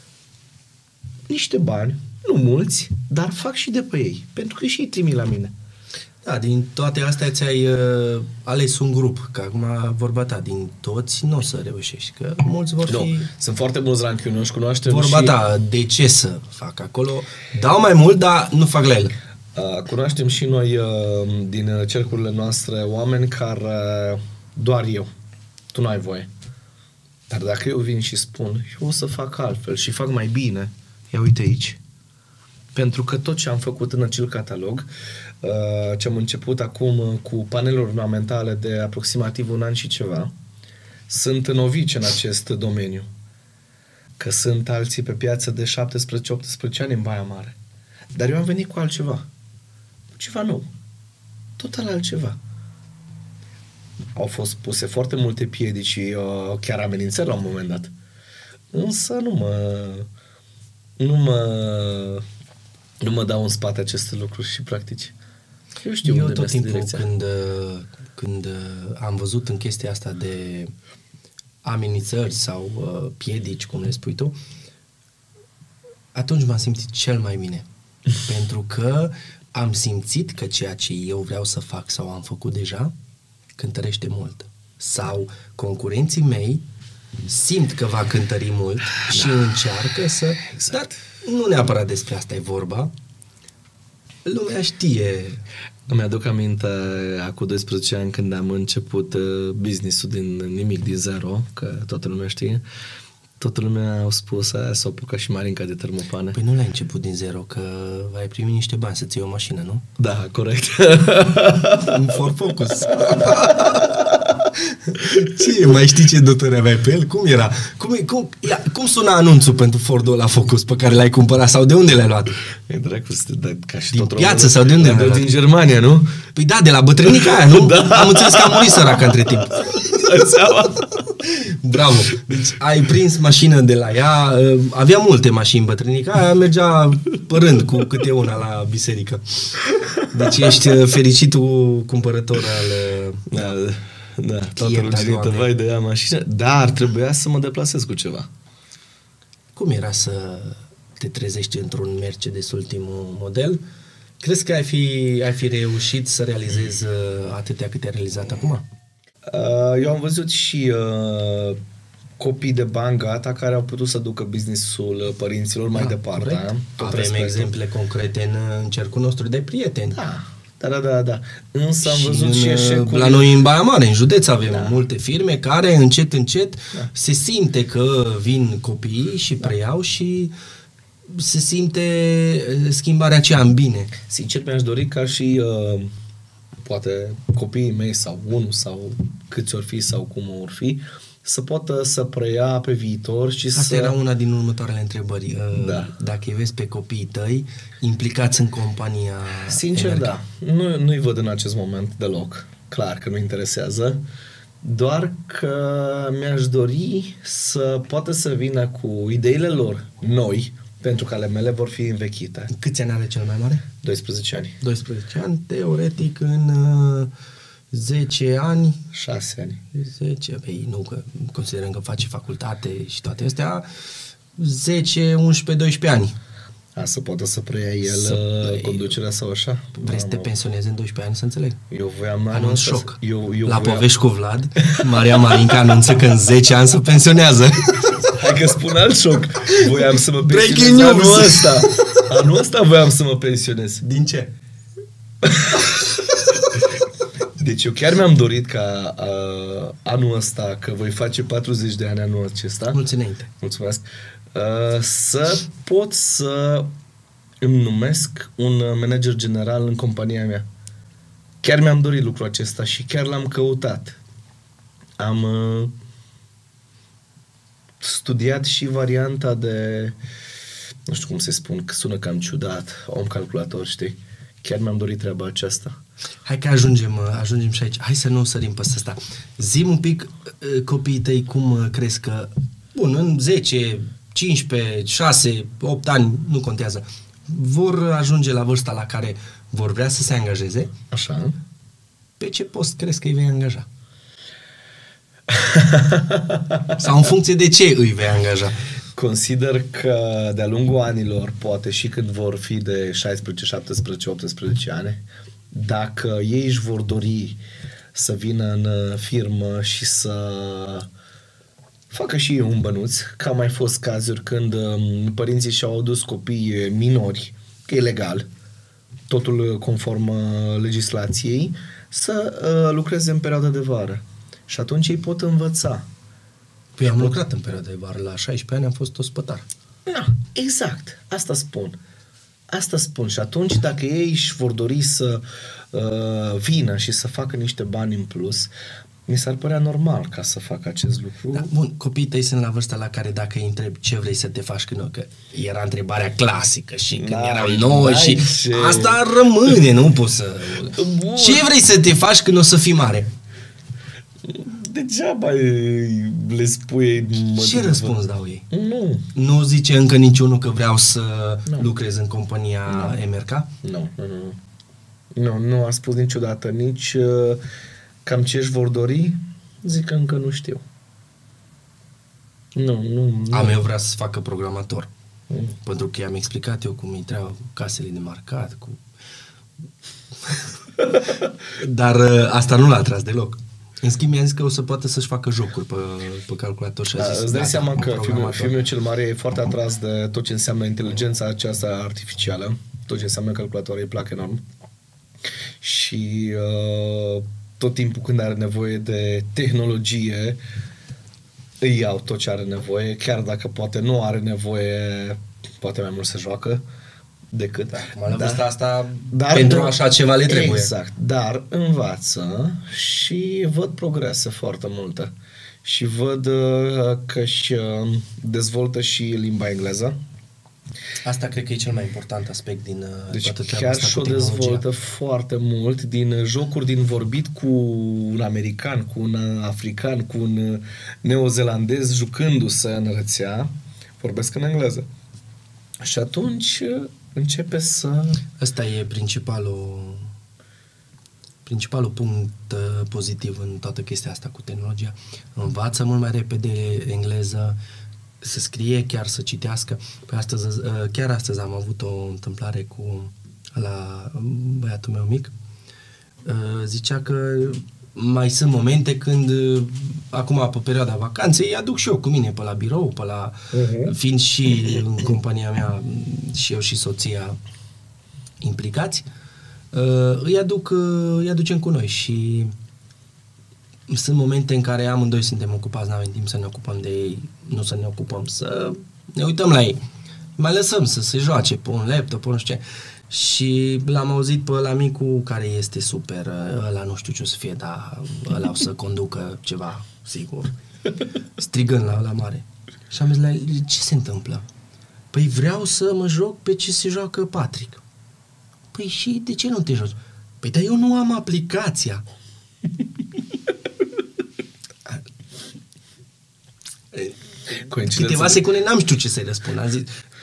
Speaker 2: niște bani, nu mulți, dar fac și de pe ei, pentru că și ei trimit la mine.
Speaker 1: Da, din toate astea ți-ai uh, ales un grup, că acum vorba ta, din toți nu o să reușești, că mulți vor
Speaker 2: Nu,
Speaker 1: fi...
Speaker 2: sunt foarte mulți ranchiunoși, cunoaștem
Speaker 1: Vorba
Speaker 2: și...
Speaker 1: ta, de ce să fac acolo? Dau mai mult, dar nu fac la el.
Speaker 2: Uh, cunoaștem și noi uh, din cercurile noastre oameni care uh, doar eu, tu nu ai voie. Dar dacă eu vin și spun, eu o să fac altfel și fac mai bine, ia uite aici. Pentru că tot ce am făcut în acel catalog, uh, ce am început acum uh, cu paneluri ornamentale de aproximativ un an și ceva, sunt novici în acest domeniu. că sunt alții pe piață de șaptesprezece optsprezece ani în Baia Mare. Dar eu am venit cu altceva. Ceva nou. Total altceva. Au fost puse foarte multe piedici și uh, chiar amenințări la un moment dat. Însă nu mă... Nu mă... Nu mă dau în spate aceste lucruri și practici. Eu știu
Speaker 1: Eu
Speaker 2: unde
Speaker 1: tot
Speaker 2: merge
Speaker 1: timpul
Speaker 2: direcția.
Speaker 1: când, uh, când uh, am văzut în chestia asta de amenințări sau uh, piedici, cum le spui tu, atunci m-am simțit cel mai bine. Pentru că am simțit că ceea ce eu vreau să fac sau am făcut deja cântărește mult. Sau concurenții mei simt că va cântări mult și încearcă să...
Speaker 2: Exact.
Speaker 1: Dar nu neapărat despre asta e vorba. Lumea știe.
Speaker 2: Îmi aduc aminte acum doisprezece ani când am început uh, business-ul din nimic, din zero, că toată lumea știe. Toată lumea a spus, aia s-a apucat și Marinca de termopane.
Speaker 1: Păi nu l-ai început din zero, că ai primit niște bani să-ți iei o mașină, nu?
Speaker 2: Da, corect.
Speaker 1: Un Ford Focus. Ce, mai știi ce dotări aveai pe el? Cum era? Cum, cum, ia, cum suna anunțul pentru Fordul ăla Focus pe care l-ai cumpărat sau de unde l-ai luat?
Speaker 2: E dracu, da, ca și
Speaker 1: Din
Speaker 2: tot
Speaker 1: piață
Speaker 2: românul.
Speaker 1: sau de unde
Speaker 2: Da,
Speaker 1: l-ai luat?
Speaker 2: din Germania, nu?
Speaker 1: Păi da, de la bătrânica aia, nu?
Speaker 2: Da.
Speaker 1: Am înțeles că a murit săraca între timp.
Speaker 2: Ai seama?
Speaker 1: Bravo! Deci ai prins mașină de la ea, avea multe mașini bătrânica aia, mergea părând cu câte una la biserică. Deci ești fericitul cumpărător al...
Speaker 2: Da, da, toată
Speaker 1: Ierta,
Speaker 2: ruginită,
Speaker 1: Doamne.
Speaker 2: vai de ea mașină, dar trebuia să mă deplasez cu ceva.
Speaker 1: Cum era să te trezești într-un Mercedes ultimul model? Crezi că ai fi, ai fi reușit să realizezi uh, atâtea câte ai realizat acum?
Speaker 2: Uh, Eu am văzut și uh, copii de bani gata care au putut să ducă business-ul părinților mai
Speaker 1: Da,
Speaker 2: departe.
Speaker 1: corect.
Speaker 2: Tot
Speaker 1: Avem
Speaker 2: respectul.
Speaker 1: exemple concrete în, în cercul nostru de prieteni.
Speaker 2: Da, da, da, da, da. Însă am
Speaker 1: Și
Speaker 2: văzut
Speaker 1: în,
Speaker 2: și eșecul.
Speaker 1: la noi în Baia Mare, în județ, avem
Speaker 2: Da.
Speaker 1: multe firme care încet, încet
Speaker 2: Da.
Speaker 1: se simte că vin copiii și preiau și se simte uh, schimbarea aceea în bine.
Speaker 2: Sincer, mi-aș dori ca și uh, poate copiii mei sau unul sau câți ori fi sau cum or fi, să poată să preia pe viitor și
Speaker 1: Asta
Speaker 2: să...
Speaker 1: era una din următoarele întrebări. Uh,
Speaker 2: Da.
Speaker 1: Dacă îi vezi pe copiii tăi implicați în compania
Speaker 2: Sincer,
Speaker 1: Energa.
Speaker 2: da. Nu, nu-i văd în acest moment deloc. Clar că nu interesează. Doar că mi-aș dori să poată să vină cu ideile lor noi, pentru că ale mele vor fi învechite.
Speaker 1: Câți ani are cel mai mare?
Speaker 2: doisprezece ani.
Speaker 1: doisprezece ani. Teoretic, în uh, zece ani...
Speaker 2: șase ani.
Speaker 1: zece, păi nu, că considerăm că face facultate și toate astea, zece, unsprezece, doisprezece ani.
Speaker 2: A, să poată să preia el
Speaker 1: Să-
Speaker 2: uh, conducerea sau așa?
Speaker 1: Vrei să te
Speaker 2: Mamă.
Speaker 1: pensionezi în doisprezece ani, să înțeleg?
Speaker 2: Eu voiam...
Speaker 1: Anunț
Speaker 2: să-
Speaker 1: șoc.
Speaker 2: Eu, eu
Speaker 1: La
Speaker 2: voiam...
Speaker 1: Povești cu Vlad, Maria Marinca anunță că în zece ani se pensionează.
Speaker 2: Hai că spun alt șoc. Voiam să mă
Speaker 1: Breaking
Speaker 2: pensionez
Speaker 1: news!
Speaker 2: anul ăsta. Anul ăsta voiam să mă pensionez.
Speaker 1: Din ce?
Speaker 2: Deci eu chiar mi-am dorit ca uh, anul ăsta, că voi face patruzeci de ani anul acesta,
Speaker 1: Mulți înainte.
Speaker 2: mulțumesc, uh, să pot să îmi numesc un manager general în compania mea. Chiar mi-am dorit lucrul acesta și chiar l-am căutat. Am uh, studiat și varianta de, nu știu cum se spun, că sună cam ciudat, om calculator, știi? Chiar mi-am dorit treaba aceasta.
Speaker 1: Hai că ajungem, ajungem și aici. Hai să nu sărim pe asta. Zi-mi un pic uh, copiii tăi cum uh, crezi că, bun, în zece, cincisprezece, șase, opt ani, nu contează, vor ajunge la vârsta la care vor vrea să se angajeze.
Speaker 2: Așa.
Speaker 1: Pe ce post crezi că îi vei angaja? Sau în funcție de ce îi vei angaja?
Speaker 2: Consider că de-a lungul anilor, poate și când vor fi de șaisprezece, șaptesprezece, optsprezece ani, dacă ei își vor dori să vină în firmă și să facă și ei un bănuț, că au mai fost cazuri când um, părinții și-au adus copii minori, că e legal, totul conform uh, legislației, să uh, lucreze în perioada de vară. Și atunci ei pot învăța.
Speaker 1: Păi am lucrat în perioada de vară, la șaisprezece ani am fost ospătar.
Speaker 2: Da, exact. Asta spun. Asta spun. Și atunci, dacă ei își vor dori să uh, vină și să facă niște bani în plus, mi s-ar părea normal ca să fac acest lucru.
Speaker 1: Da, bun, copiii tăi sunt la vârsta la care dacă îi întrebi ce vrei să te faci când, că era întrebarea clasică și când
Speaker 2: N-ai,
Speaker 1: eram nouă
Speaker 2: n-ai
Speaker 1: și
Speaker 2: ce.
Speaker 1: asta rămâne, nu poți să...
Speaker 2: Bun.
Speaker 1: Ce vrei să te faci când o să fii mare?
Speaker 2: Degeaba îi- le spui... mă
Speaker 1: Ce
Speaker 2: duc,
Speaker 1: răspuns dau ei?
Speaker 2: Nu.
Speaker 1: Nu zice încă niciunul că vreau să
Speaker 2: Nu.
Speaker 1: lucrez în compania M R K?
Speaker 2: Nu, nu, nu. Nu, nu a spus niciodată nici uh, cam ce își vor dori. Zic că încă nu știu. Nu, nu, nu.
Speaker 1: A meu vrea să facă programator.
Speaker 2: Mm.
Speaker 1: Pentru că i-am explicat eu cum îi treabă cu casele de marcat, cu... Dar uh, asta nu l-a atras deloc. În schimb, mi-a zis că o să poată să-și facă jocuri pe, pe calculator și a
Speaker 2: Da,
Speaker 1: zis...
Speaker 2: îți dai
Speaker 1: gata,
Speaker 2: seama
Speaker 1: un
Speaker 2: că filmul,
Speaker 1: programator.
Speaker 2: filmul cel mare e foarte atras de tot ce înseamnă inteligența aceasta artificială, tot ce înseamnă calculatoare, îi plac enorm. Și uh, tot timpul când are nevoie de tehnologie, îi iau tot ce are nevoie, chiar dacă poate nu are nevoie, poate mai mult să joacă decât... Da,
Speaker 1: Acum, la vârsta asta, pentru așa ceva le trebuie.
Speaker 2: Exact, dar învață și văd progrese foarte multe. Și văd uh, că își uh, dezvoltă și limba engleză.
Speaker 1: Asta cred că e cel mai important aspect din uh,
Speaker 2: Deci
Speaker 1: toată treaba
Speaker 2: chiar
Speaker 1: asta
Speaker 2: și-o
Speaker 1: cu tehnologia.
Speaker 2: dezvoltă foarte mult din jocuri din vorbit cu un american, cu un african, cu un neozelandez jucându-se în rețea, vorbesc în engleză. Și atunci uh, începe să...
Speaker 1: Ăsta e principalul principalul punct uh, pozitiv în toată chestia asta cu tehnologia. Învață mult mai repede engleză, să scrie, chiar să citească. Păi astăzi, uh, chiar astăzi am avut o întâmplare cu la băiatul meu mic. Uh, zicea că mai sunt momente când uh, acum pe perioada vacanței îi aduc și eu cu mine pe la birou, pe la
Speaker 2: Uh-huh.
Speaker 1: fiind și în compania mea și eu și soția implicați, uh, îi aduc, uh, îi aducem cu noi și sunt momente în care amândoi suntem ocupați, n-avem timp să ne ocupăm de ei, nu să ne ocupăm, să ne uităm la ei. Mai lăsăm să se joace pe un laptop, pe nu știu ce. Și l-am auzit pe ăla micu care este super, ăla nu știu ce o să fie, dar ăla o să conducă ceva, sigur. Strigând la ăla mare. Și am zis la el, ce se întâmplă? Păi vreau să mă joc pe ce se joacă Patrick. Păi și de ce nu te joci? Păi dar eu nu am aplicația.
Speaker 2: Coincidență
Speaker 1: Câteva
Speaker 2: de-
Speaker 1: secunde n-am știut ce să-i răspund. Am zis,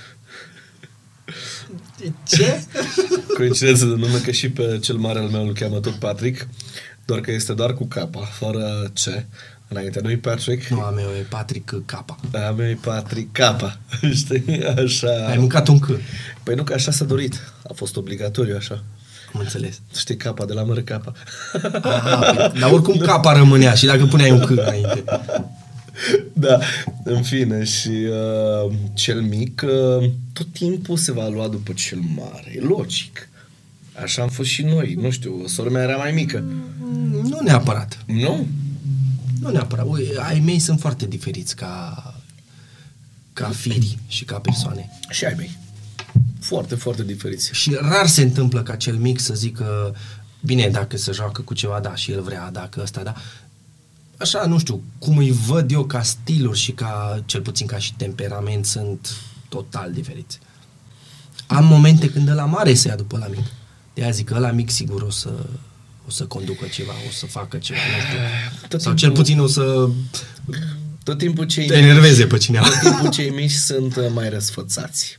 Speaker 1: ce?
Speaker 2: Coincidență de nume că și pe cel mare al meu îl cheamă tot Patrick, doar că este doar cu capa, fără C. Înainte nu-i Patrick,
Speaker 1: Nu, a meu e Patrick Capa.
Speaker 2: a meu e Patrick Capa. Știi? Așa.
Speaker 1: Ai mâncat un C.
Speaker 2: Păi nu, că așa s-a dorit. A fost obligatoriu așa.
Speaker 1: Am înțeles.
Speaker 2: Știi, capa de la mără capa.
Speaker 1: Aha, păi, dar oricum Capa rămânea și dacă puneai un C înainte.
Speaker 2: Da, în fine, și uh, cel mic uh, tot timpul se va lua după cel mare. E logic. Așa am fost și noi. Nu știu, sora mea era mai mică.
Speaker 1: Nu neapărat.
Speaker 2: Nu?
Speaker 1: Nu neapărat. Ui, ai mei sunt foarte diferiți ca, ca firi și ca persoane.
Speaker 2: Și ai mei. Foarte, foarte diferiți.
Speaker 1: Și rar se întâmplă ca cel mic să zică, bine, dacă se joacă cu ceva, da, și el vrea, dacă ăsta, da. Așa, nu știu, cum îi văd eu ca stiluri și ca, cel puțin ca și temperament, sunt total diferiți. Am momente când ăla mare se ia după ăla mic. De-aia zic că ăla mic sigur o să, o să conducă ceva, o să facă ceva, nu știu.
Speaker 2: Tot
Speaker 1: Sau
Speaker 2: timpul-
Speaker 1: cel puțin o să
Speaker 2: Tot timpul cei
Speaker 1: te enerveze pe cineva.
Speaker 2: Tot timpul cei mici sunt uh, mai răsfățați.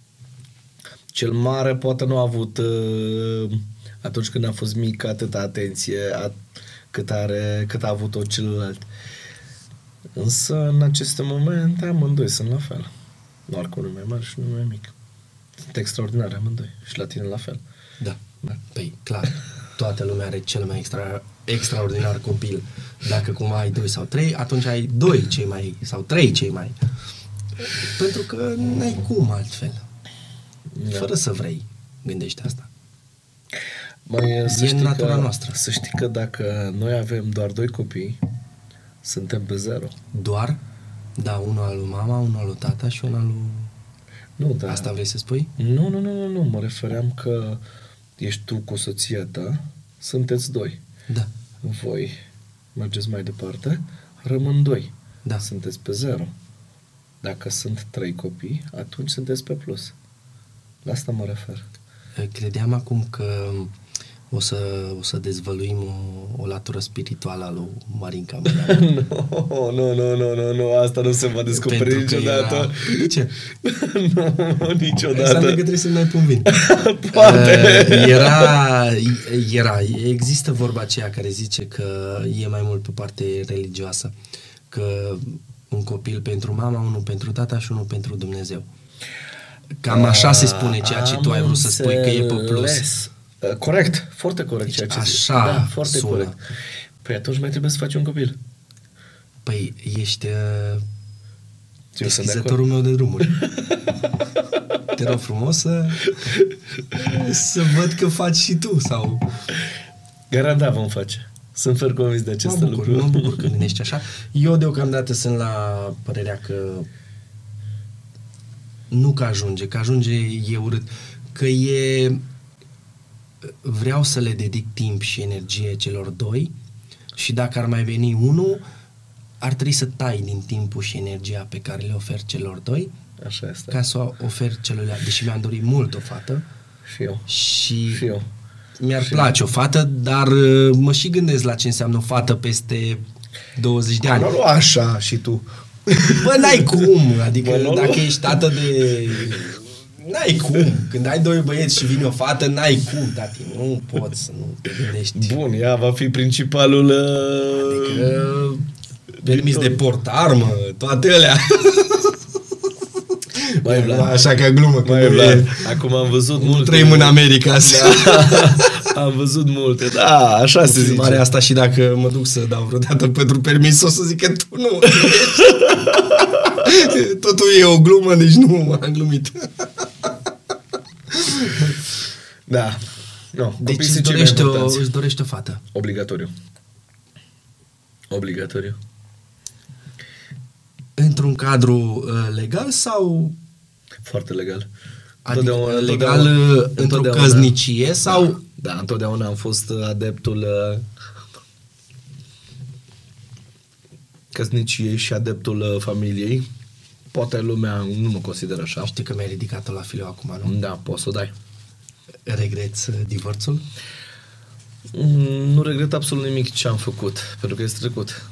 Speaker 2: Cel mare poate nu a avut uh, atunci când a fost mic atâta atenție a, cât, are, cât a avut-o celălalt. Însă în aceste momente amândoi sunt la fel. Doar cu unul mai mare și unul mai mic. Sunt extraordinare amândoi. Și la tine la fel.
Speaker 1: Da, da. Păi, clar, toată lumea are cel mai extra, extraordinar copil. Dacă cumva ai doi sau trei, atunci ai doi cei mai, sau trei cei mai. Pentru că n-ai cum altfel.
Speaker 2: Da.
Speaker 1: Fără să vrei, gândește asta.
Speaker 2: Mai, să
Speaker 1: E
Speaker 2: știi
Speaker 1: natura
Speaker 2: că,
Speaker 1: noastră.
Speaker 2: Să știi că dacă noi avem doar doi copii, suntem pe zero.
Speaker 1: Doar, da, unul al lui mama, unul al lui tata și unul al lui...
Speaker 2: Nu, da.
Speaker 1: Asta vrei să spui?
Speaker 2: Nu, nu, nu, nu, nu. Mă refeream că ești tu cu soția ta, sunteți doi.
Speaker 1: Da.
Speaker 2: Voi mergeți mai departe, rămân doi.
Speaker 1: Da.
Speaker 2: Sunteți pe zero. Dacă sunt trei copii, atunci sunteți pe plus. La asta mă refer.
Speaker 1: Credeam acum că o să, o să dezvăluim o, o latură spirituală a lui Marinca.
Speaker 2: Nu, nu, nu, nu, nu, nu, asta nu se va descoperi
Speaker 1: Pentru că
Speaker 2: niciodată.
Speaker 1: Era... De ce?
Speaker 2: Nu, niciodată.
Speaker 1: Înseamnă că trebuie să-mi mai pun vin.
Speaker 2: Poate.
Speaker 1: Uh, era, era, există vorba aceea care zice că e mai mult pe parte religioasă. Că un copil pentru mama, unul pentru tata și unul pentru Dumnezeu. Cam așa se spune ceea ce tu ai vrut să spui, că e pe plus.
Speaker 2: Uh, corect, foarte corect ceea ce zici.
Speaker 1: Așa
Speaker 2: Da, foarte
Speaker 1: sună.
Speaker 2: corect. Păi atunci mai trebuie să faci un copil.
Speaker 1: Păi ești uh,
Speaker 2: Eu sunt de
Speaker 1: deschizătorul meu de drumuri. Te rog frumos să, să văd că faci și tu sau...
Speaker 2: Garantat vom face. Sunt fer convins de acest
Speaker 1: Mă bucur,
Speaker 2: lucru.
Speaker 1: mă bucur că gândești așa. Eu deocamdată sunt la părerea că nu că ajunge, că ajunge e urât, că e... Vreau să le dedic timp și energie celor doi și dacă ar mai veni unul, ar trebui să tai din timpul și energia pe care le ofer celor doi
Speaker 2: Așa este.
Speaker 1: ca să o ofer celuilalt. Deși mi-am dorit mult o fată
Speaker 2: Și eu.
Speaker 1: și,
Speaker 2: Și eu.
Speaker 1: mi-ar
Speaker 2: Și
Speaker 1: place o fată, dar uh, mă și gândesc la ce înseamnă o fată peste douăzeci de ani.
Speaker 2: Nu, nu așa și tu.
Speaker 1: Bă, n-ai cum, adică
Speaker 2: Bă, nu,
Speaker 1: dacă
Speaker 2: nu.
Speaker 1: ești tată de... N-ai cum. Când ai doi băieți și vine o fată, n-ai cum, tati. Nu poți să nu te gândești.
Speaker 2: Bun, ea va fi principalul... Uh...
Speaker 1: Adică, permis de port, armă, toate alea.
Speaker 2: Mai Vlad.
Speaker 1: Așa ca glumă.
Speaker 2: Mai
Speaker 1: Mai
Speaker 2: Vlad. Acum am văzut
Speaker 1: Nu
Speaker 2: multe.
Speaker 1: trăim în America.
Speaker 2: Da. Am văzut multe. Da, așa se zice.
Speaker 1: Mare asta și dacă mă duc să dau vreodată pentru permis, o să zic că tu nu. Totul e o glumă, deci nu am glumit.
Speaker 2: Da. No,
Speaker 1: Deci
Speaker 2: copiii
Speaker 1: își
Speaker 2: sunt cei mai
Speaker 1: dorește, o,
Speaker 2: importanți.
Speaker 1: își dorește o fată.
Speaker 2: Obligatoriu. Obligatoriu.
Speaker 1: Într-un cadru uh, legal sau
Speaker 2: Foarte legal.
Speaker 1: adică
Speaker 2: Întotdeauna-
Speaker 1: legal
Speaker 2: întotdeauna-
Speaker 1: uh, într-o
Speaker 2: întotdeauna-
Speaker 1: căsnicie sau
Speaker 2: Da, întotdeauna am fost adeptul uh, căsniciei și adeptul uh, familiei. Poate lumea nu mă consideră așa.
Speaker 1: știi că mi-ai ridicat-o la fileu acum, nu?
Speaker 2: Da, poți să o dai.
Speaker 1: Regreți uh, divorțul?
Speaker 2: Mm, Nu regret absolut nimic ce am făcut, pentru că este trecut.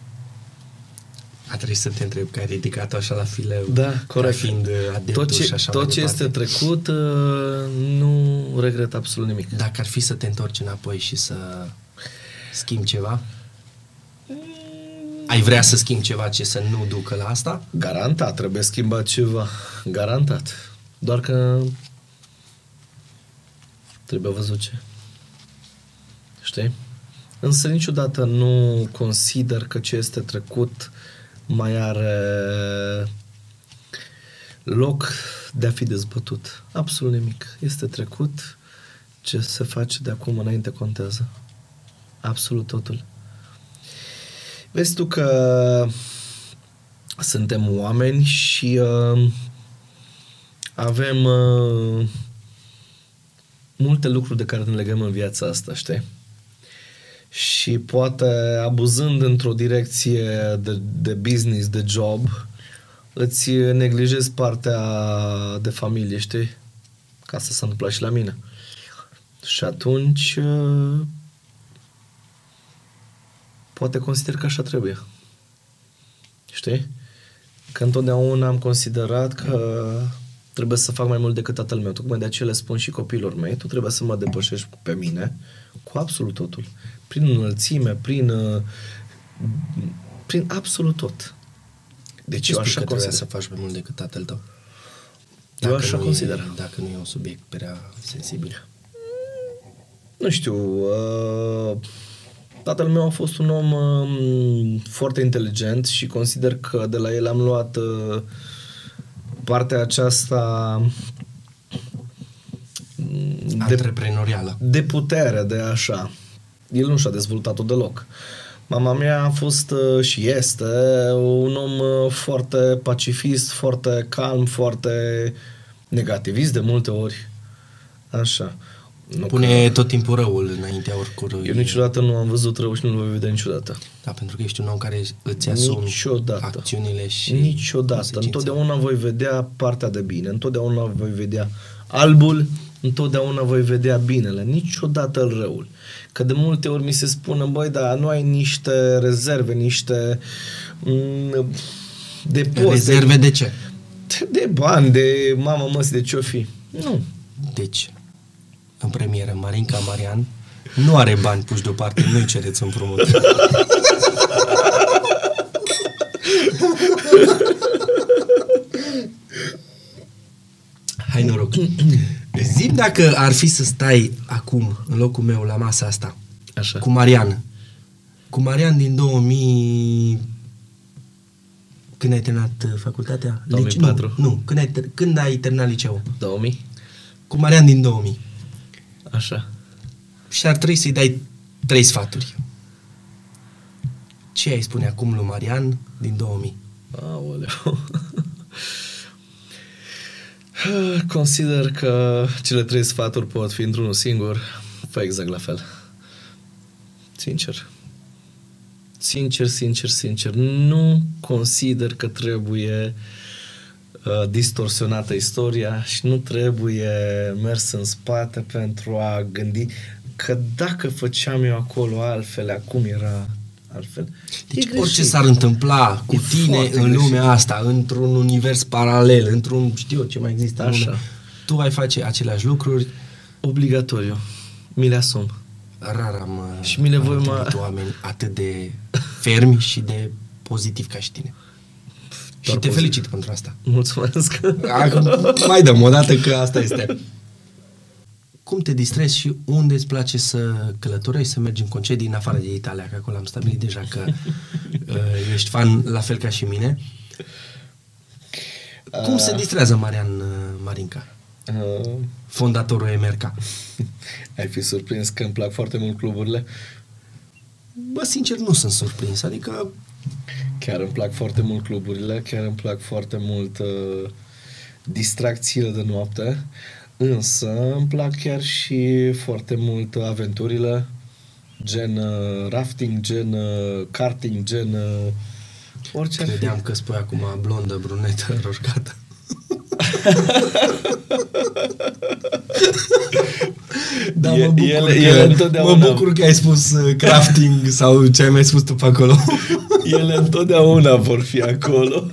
Speaker 1: A trebuit să te întreb că ai ridicat-o așa la fileu.
Speaker 2: Da, corect.
Speaker 1: Ca fiind uh, adeptul
Speaker 2: Tot ce,
Speaker 1: și așa
Speaker 2: tot
Speaker 1: mai
Speaker 2: ce
Speaker 1: departe.
Speaker 2: este trecut, uh, nu regret absolut nimic.
Speaker 1: Dacă ar fi să te întorci înapoi și să schimbi ceva? Ai vrea să schimbi ceva ce să nu ducă la asta?
Speaker 2: Garantat, trebuie schimbat ceva. Garantat. Doar că trebuie văzut ce. Știi? Însă niciodată nu consider că ce este trecut mai are loc de a fi dezbătut. Absolut nimic. Este trecut. Ce se face de acum înainte contează. Absolut totul. Vezi tu că suntem oameni și uh, avem uh, multe lucruri de care ne legăm în viața asta, știi? Și poate abuzând într-o direcție de, de business, de job, îți neglijezi partea de familie, știi? Ca să se întâmple și la mine. Și atunci uh, poate consider că așa trebuie. Știi? Că întotdeauna am considerat că trebuie să fac mai mult decât tatăl meu. Tocmai de aceea le spun și copiilor mei, tu trebuie să mă depășești pe mine cu absolut totul. Prin înălțime, prin uh, prin absolut tot. Deci eu așa
Speaker 1: că trebuie
Speaker 2: consider.
Speaker 1: să faci mai mult decât tatăl tău.
Speaker 2: Eu așa
Speaker 1: nu
Speaker 2: consider.
Speaker 1: E, dacă nu e un subiect prea sensibil.
Speaker 2: Nu știu, uh, tatăl meu a fost un om uh, foarte inteligent și consider că de la el am luat uh, partea aceasta de,
Speaker 1: Antreprenorială.
Speaker 2: de putere, de așa. El nu și-a dezvoltat-o deloc. Mama mea a fost uh, și este un om uh, foarte pacifist, foarte calm, foarte negativist de multe ori. Așa. Nu
Speaker 1: Pune că... tot timpul răul înaintea oricărui.
Speaker 2: Eu niciodată nu am văzut rău și nu-l voi vedea niciodată.
Speaker 1: Da, pentru că ești un om care îți asumi
Speaker 2: niciodată.
Speaker 1: acțiunile și
Speaker 2: Niciodată. Întotdeauna voi vedea partea de bine. Întotdeauna voi vedea albul. Întotdeauna voi vedea binele. Niciodată răul. Că de multe ori mi se spune, băi, dar nu ai niște rezerve, niște m- depozite.
Speaker 1: Rezerve de ce?
Speaker 2: De bani, de mama măsii, de ce-o fi. Nu.
Speaker 1: Deci, în premieră, Marinca Marian nu are bani puși deoparte, nu-i cereți împrumut. Hai noroc. Zi-mi dacă ar fi să stai acum în locul meu la masa asta.
Speaker 2: Așa.
Speaker 1: Cu Marian. Cu Marian din două mii... Când ai terminat facultatea?
Speaker 2: două mii patru.
Speaker 1: Nu, nu. Când, ai, când ai terminat liceul?
Speaker 2: două mii.
Speaker 1: Cu Marian din două mii.
Speaker 2: Așa.
Speaker 1: Și ar trebui să-i dai trei sfaturi. Ce ai spune acum lui Marian din două mii?
Speaker 2: Aoleu. Consider că cele trei sfaturi pot fi într-unul singur. Fă exact la fel. Sincer. Sincer, sincer, sincer. Nu consider că trebuie uh, distorsionată istoria și nu trebuie mers în spate pentru a gândi că dacă făceam eu acolo altfel, acum era altfel.
Speaker 1: Deci orice s-ar întâmpla cu
Speaker 2: E
Speaker 1: tine în
Speaker 2: greșit.
Speaker 1: lumea asta, într-un univers paralel, într-un, știu eu ce mai există în
Speaker 2: Așa.
Speaker 1: lume, tu ai face aceleași lucruri.
Speaker 2: Obligatoriu. Mi le asum.
Speaker 1: Rar am,
Speaker 2: Și mi le
Speaker 1: am
Speaker 2: voi
Speaker 1: întâlnit
Speaker 2: ma-
Speaker 1: oameni atât de fermi și de pozitivi ca și tine. Și te
Speaker 2: pozitiv.
Speaker 1: felicit pentru asta.
Speaker 2: Mulțumesc.
Speaker 1: Acum, mai dăm o dată că asta este. Cum te distrezi și unde îți place să călătorești, să mergi în concedii în afară de Italia, că acolo am stabilit deja că uh, ești fan la fel ca și mine. Cum se distrează Marian uh, Marinca,
Speaker 2: Uh,
Speaker 1: fondatorul Emerca?
Speaker 2: ai fi surprins că îmi plac foarte mult cluburile.
Speaker 1: Bă, sincer, nu sunt surprins. Adică,
Speaker 2: Chiar îmi plac foarte mult cluburile, chiar îmi plac foarte mult uh, distracțiile de noapte, însă îmi plac chiar și foarte mult aventurile, gen uh, rafting, gen uh, karting, gen uh, orice ar fi.
Speaker 1: credeam că spui acum blondă, brunetă, roșcată. Da, mă
Speaker 2: E-
Speaker 1: bucur,
Speaker 2: ele-
Speaker 1: că,
Speaker 2: ele
Speaker 1: mă
Speaker 2: întotdeauna-
Speaker 1: bucur că ai spus uh, crafting sau ce ai mai spus tu pe acolo.
Speaker 2: Ele întotdeauna vor fi acolo.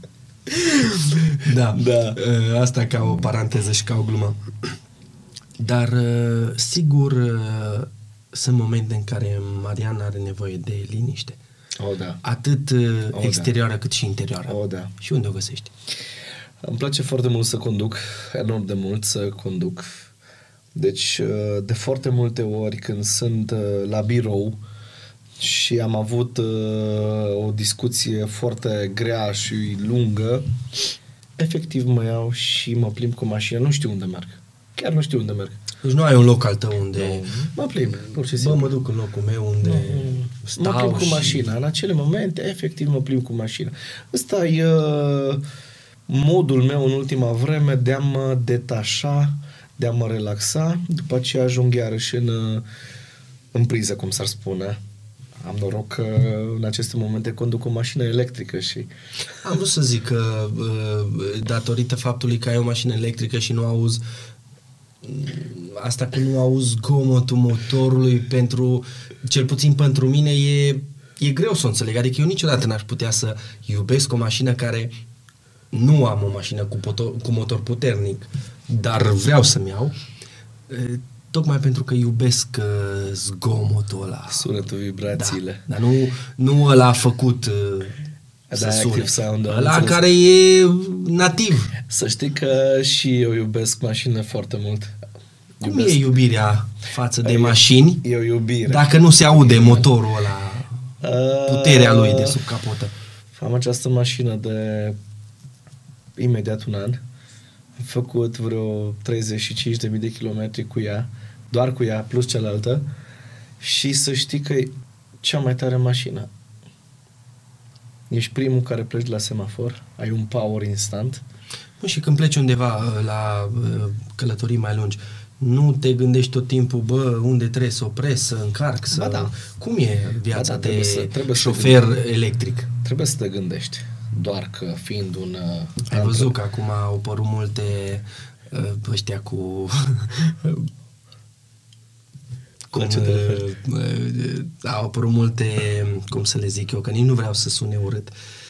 Speaker 1: Da,
Speaker 2: Da.
Speaker 1: Uh, asta ca o paranteză și ca o glumă. Dar uh, sigur uh, sunt momente în care Marian are nevoie de liniște.
Speaker 2: Oh, da.
Speaker 1: Atât uh,
Speaker 2: da.
Speaker 1: exterioară cât și interioară.
Speaker 2: Oh, da.
Speaker 1: Și unde o găsești?
Speaker 2: Îmi place foarte mult să conduc, enorm de mult să conduc. Deci, de foarte multe ori când sunt la birou și am avut o discuție foarte grea și lungă, efectiv mă iau și mă plimb cu mașina. Nu știu unde merg. Chiar nu știu unde merg.
Speaker 1: Deci nu ai un loc al tău unde...
Speaker 2: Nu. Mă plimb, pur și
Speaker 1: Bă,
Speaker 2: simplu.
Speaker 1: mă duc în locul meu unde stau
Speaker 2: Mă plimb cu
Speaker 1: și...
Speaker 2: mașina. În acele momente, efectiv, mă plimb cu mașina. Ăsta e uh, modul meu în ultima vreme de a mă detașa, de a mă relaxa. După aceea ajung iarăși în, uh, în priză, cum s-ar spune. Am noroc că în aceste momente conduc o mașină electrică și...
Speaker 1: Am vrut să zic că uh, datorită faptului că ai o mașină electrică și nu auzi asta că nu auzi zgomotul motorului, pentru, cel puțin pentru mine e, e greu să o înțeleg. Adică eu niciodată n-aș putea să iubesc o mașină care nu am o mașină cu, motor, cu motor puternic, dar vreau să-mi iau, e, tocmai pentru că iubesc uh, zgomotul ăla.
Speaker 2: Sunetul, vibrațiile.
Speaker 1: Da, dar nu, nu ăla a făcut uh, să
Speaker 2: Da,
Speaker 1: sune.
Speaker 2: active sound, am
Speaker 1: Ăla
Speaker 2: înțeles.
Speaker 1: care e nativ.
Speaker 2: Să știi că și eu iubesc mașină foarte mult.
Speaker 1: Cum
Speaker 2: Iubesc.
Speaker 1: e iubirea față de
Speaker 2: E-
Speaker 1: mașini
Speaker 2: E o iubire.
Speaker 1: dacă nu se aude motorul ăla,
Speaker 2: Uh,
Speaker 1: puterea lui de sub capotă?
Speaker 2: Am această mașină de imediat un an. Am făcut vreo treizeci și cinci de mii de kilometri cu ea, doar cu ea, plus cealaltă. Și să știi că e cea mai tare mașină. Ești primul care pleci la semafor, ai un power instant.
Speaker 1: Bă, și când pleci undeva uh, la uh, călătorii mai lungi, Nu te gândești tot timpul, bă, unde trebuie să opresc, să încarc, să...
Speaker 2: Ba da.
Speaker 1: Cum e viața
Speaker 2: Ba da,
Speaker 1: de
Speaker 2: trebuie să- trebuie să
Speaker 1: șofer
Speaker 2: te
Speaker 1: electric?
Speaker 2: Trebuie să te gândești. Doar că fiind un... uh,
Speaker 1: Ai văzut că acum au apărut multe uh, ăștia cu... cum,
Speaker 2: La ce te referi?
Speaker 1: uh, uh, au apărut multe, cum să le zic eu, că nici nu vreau să sune urât.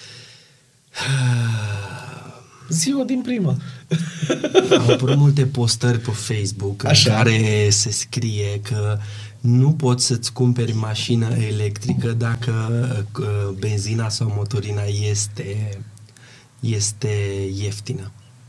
Speaker 2: Ziua din prima.
Speaker 1: Au apărut multe postări pe Facebook
Speaker 2: Așa.
Speaker 1: în care se scrie că nu poți să-ți cumperi mașină electrică dacă uh, benzina sau motorina este, este ieftină.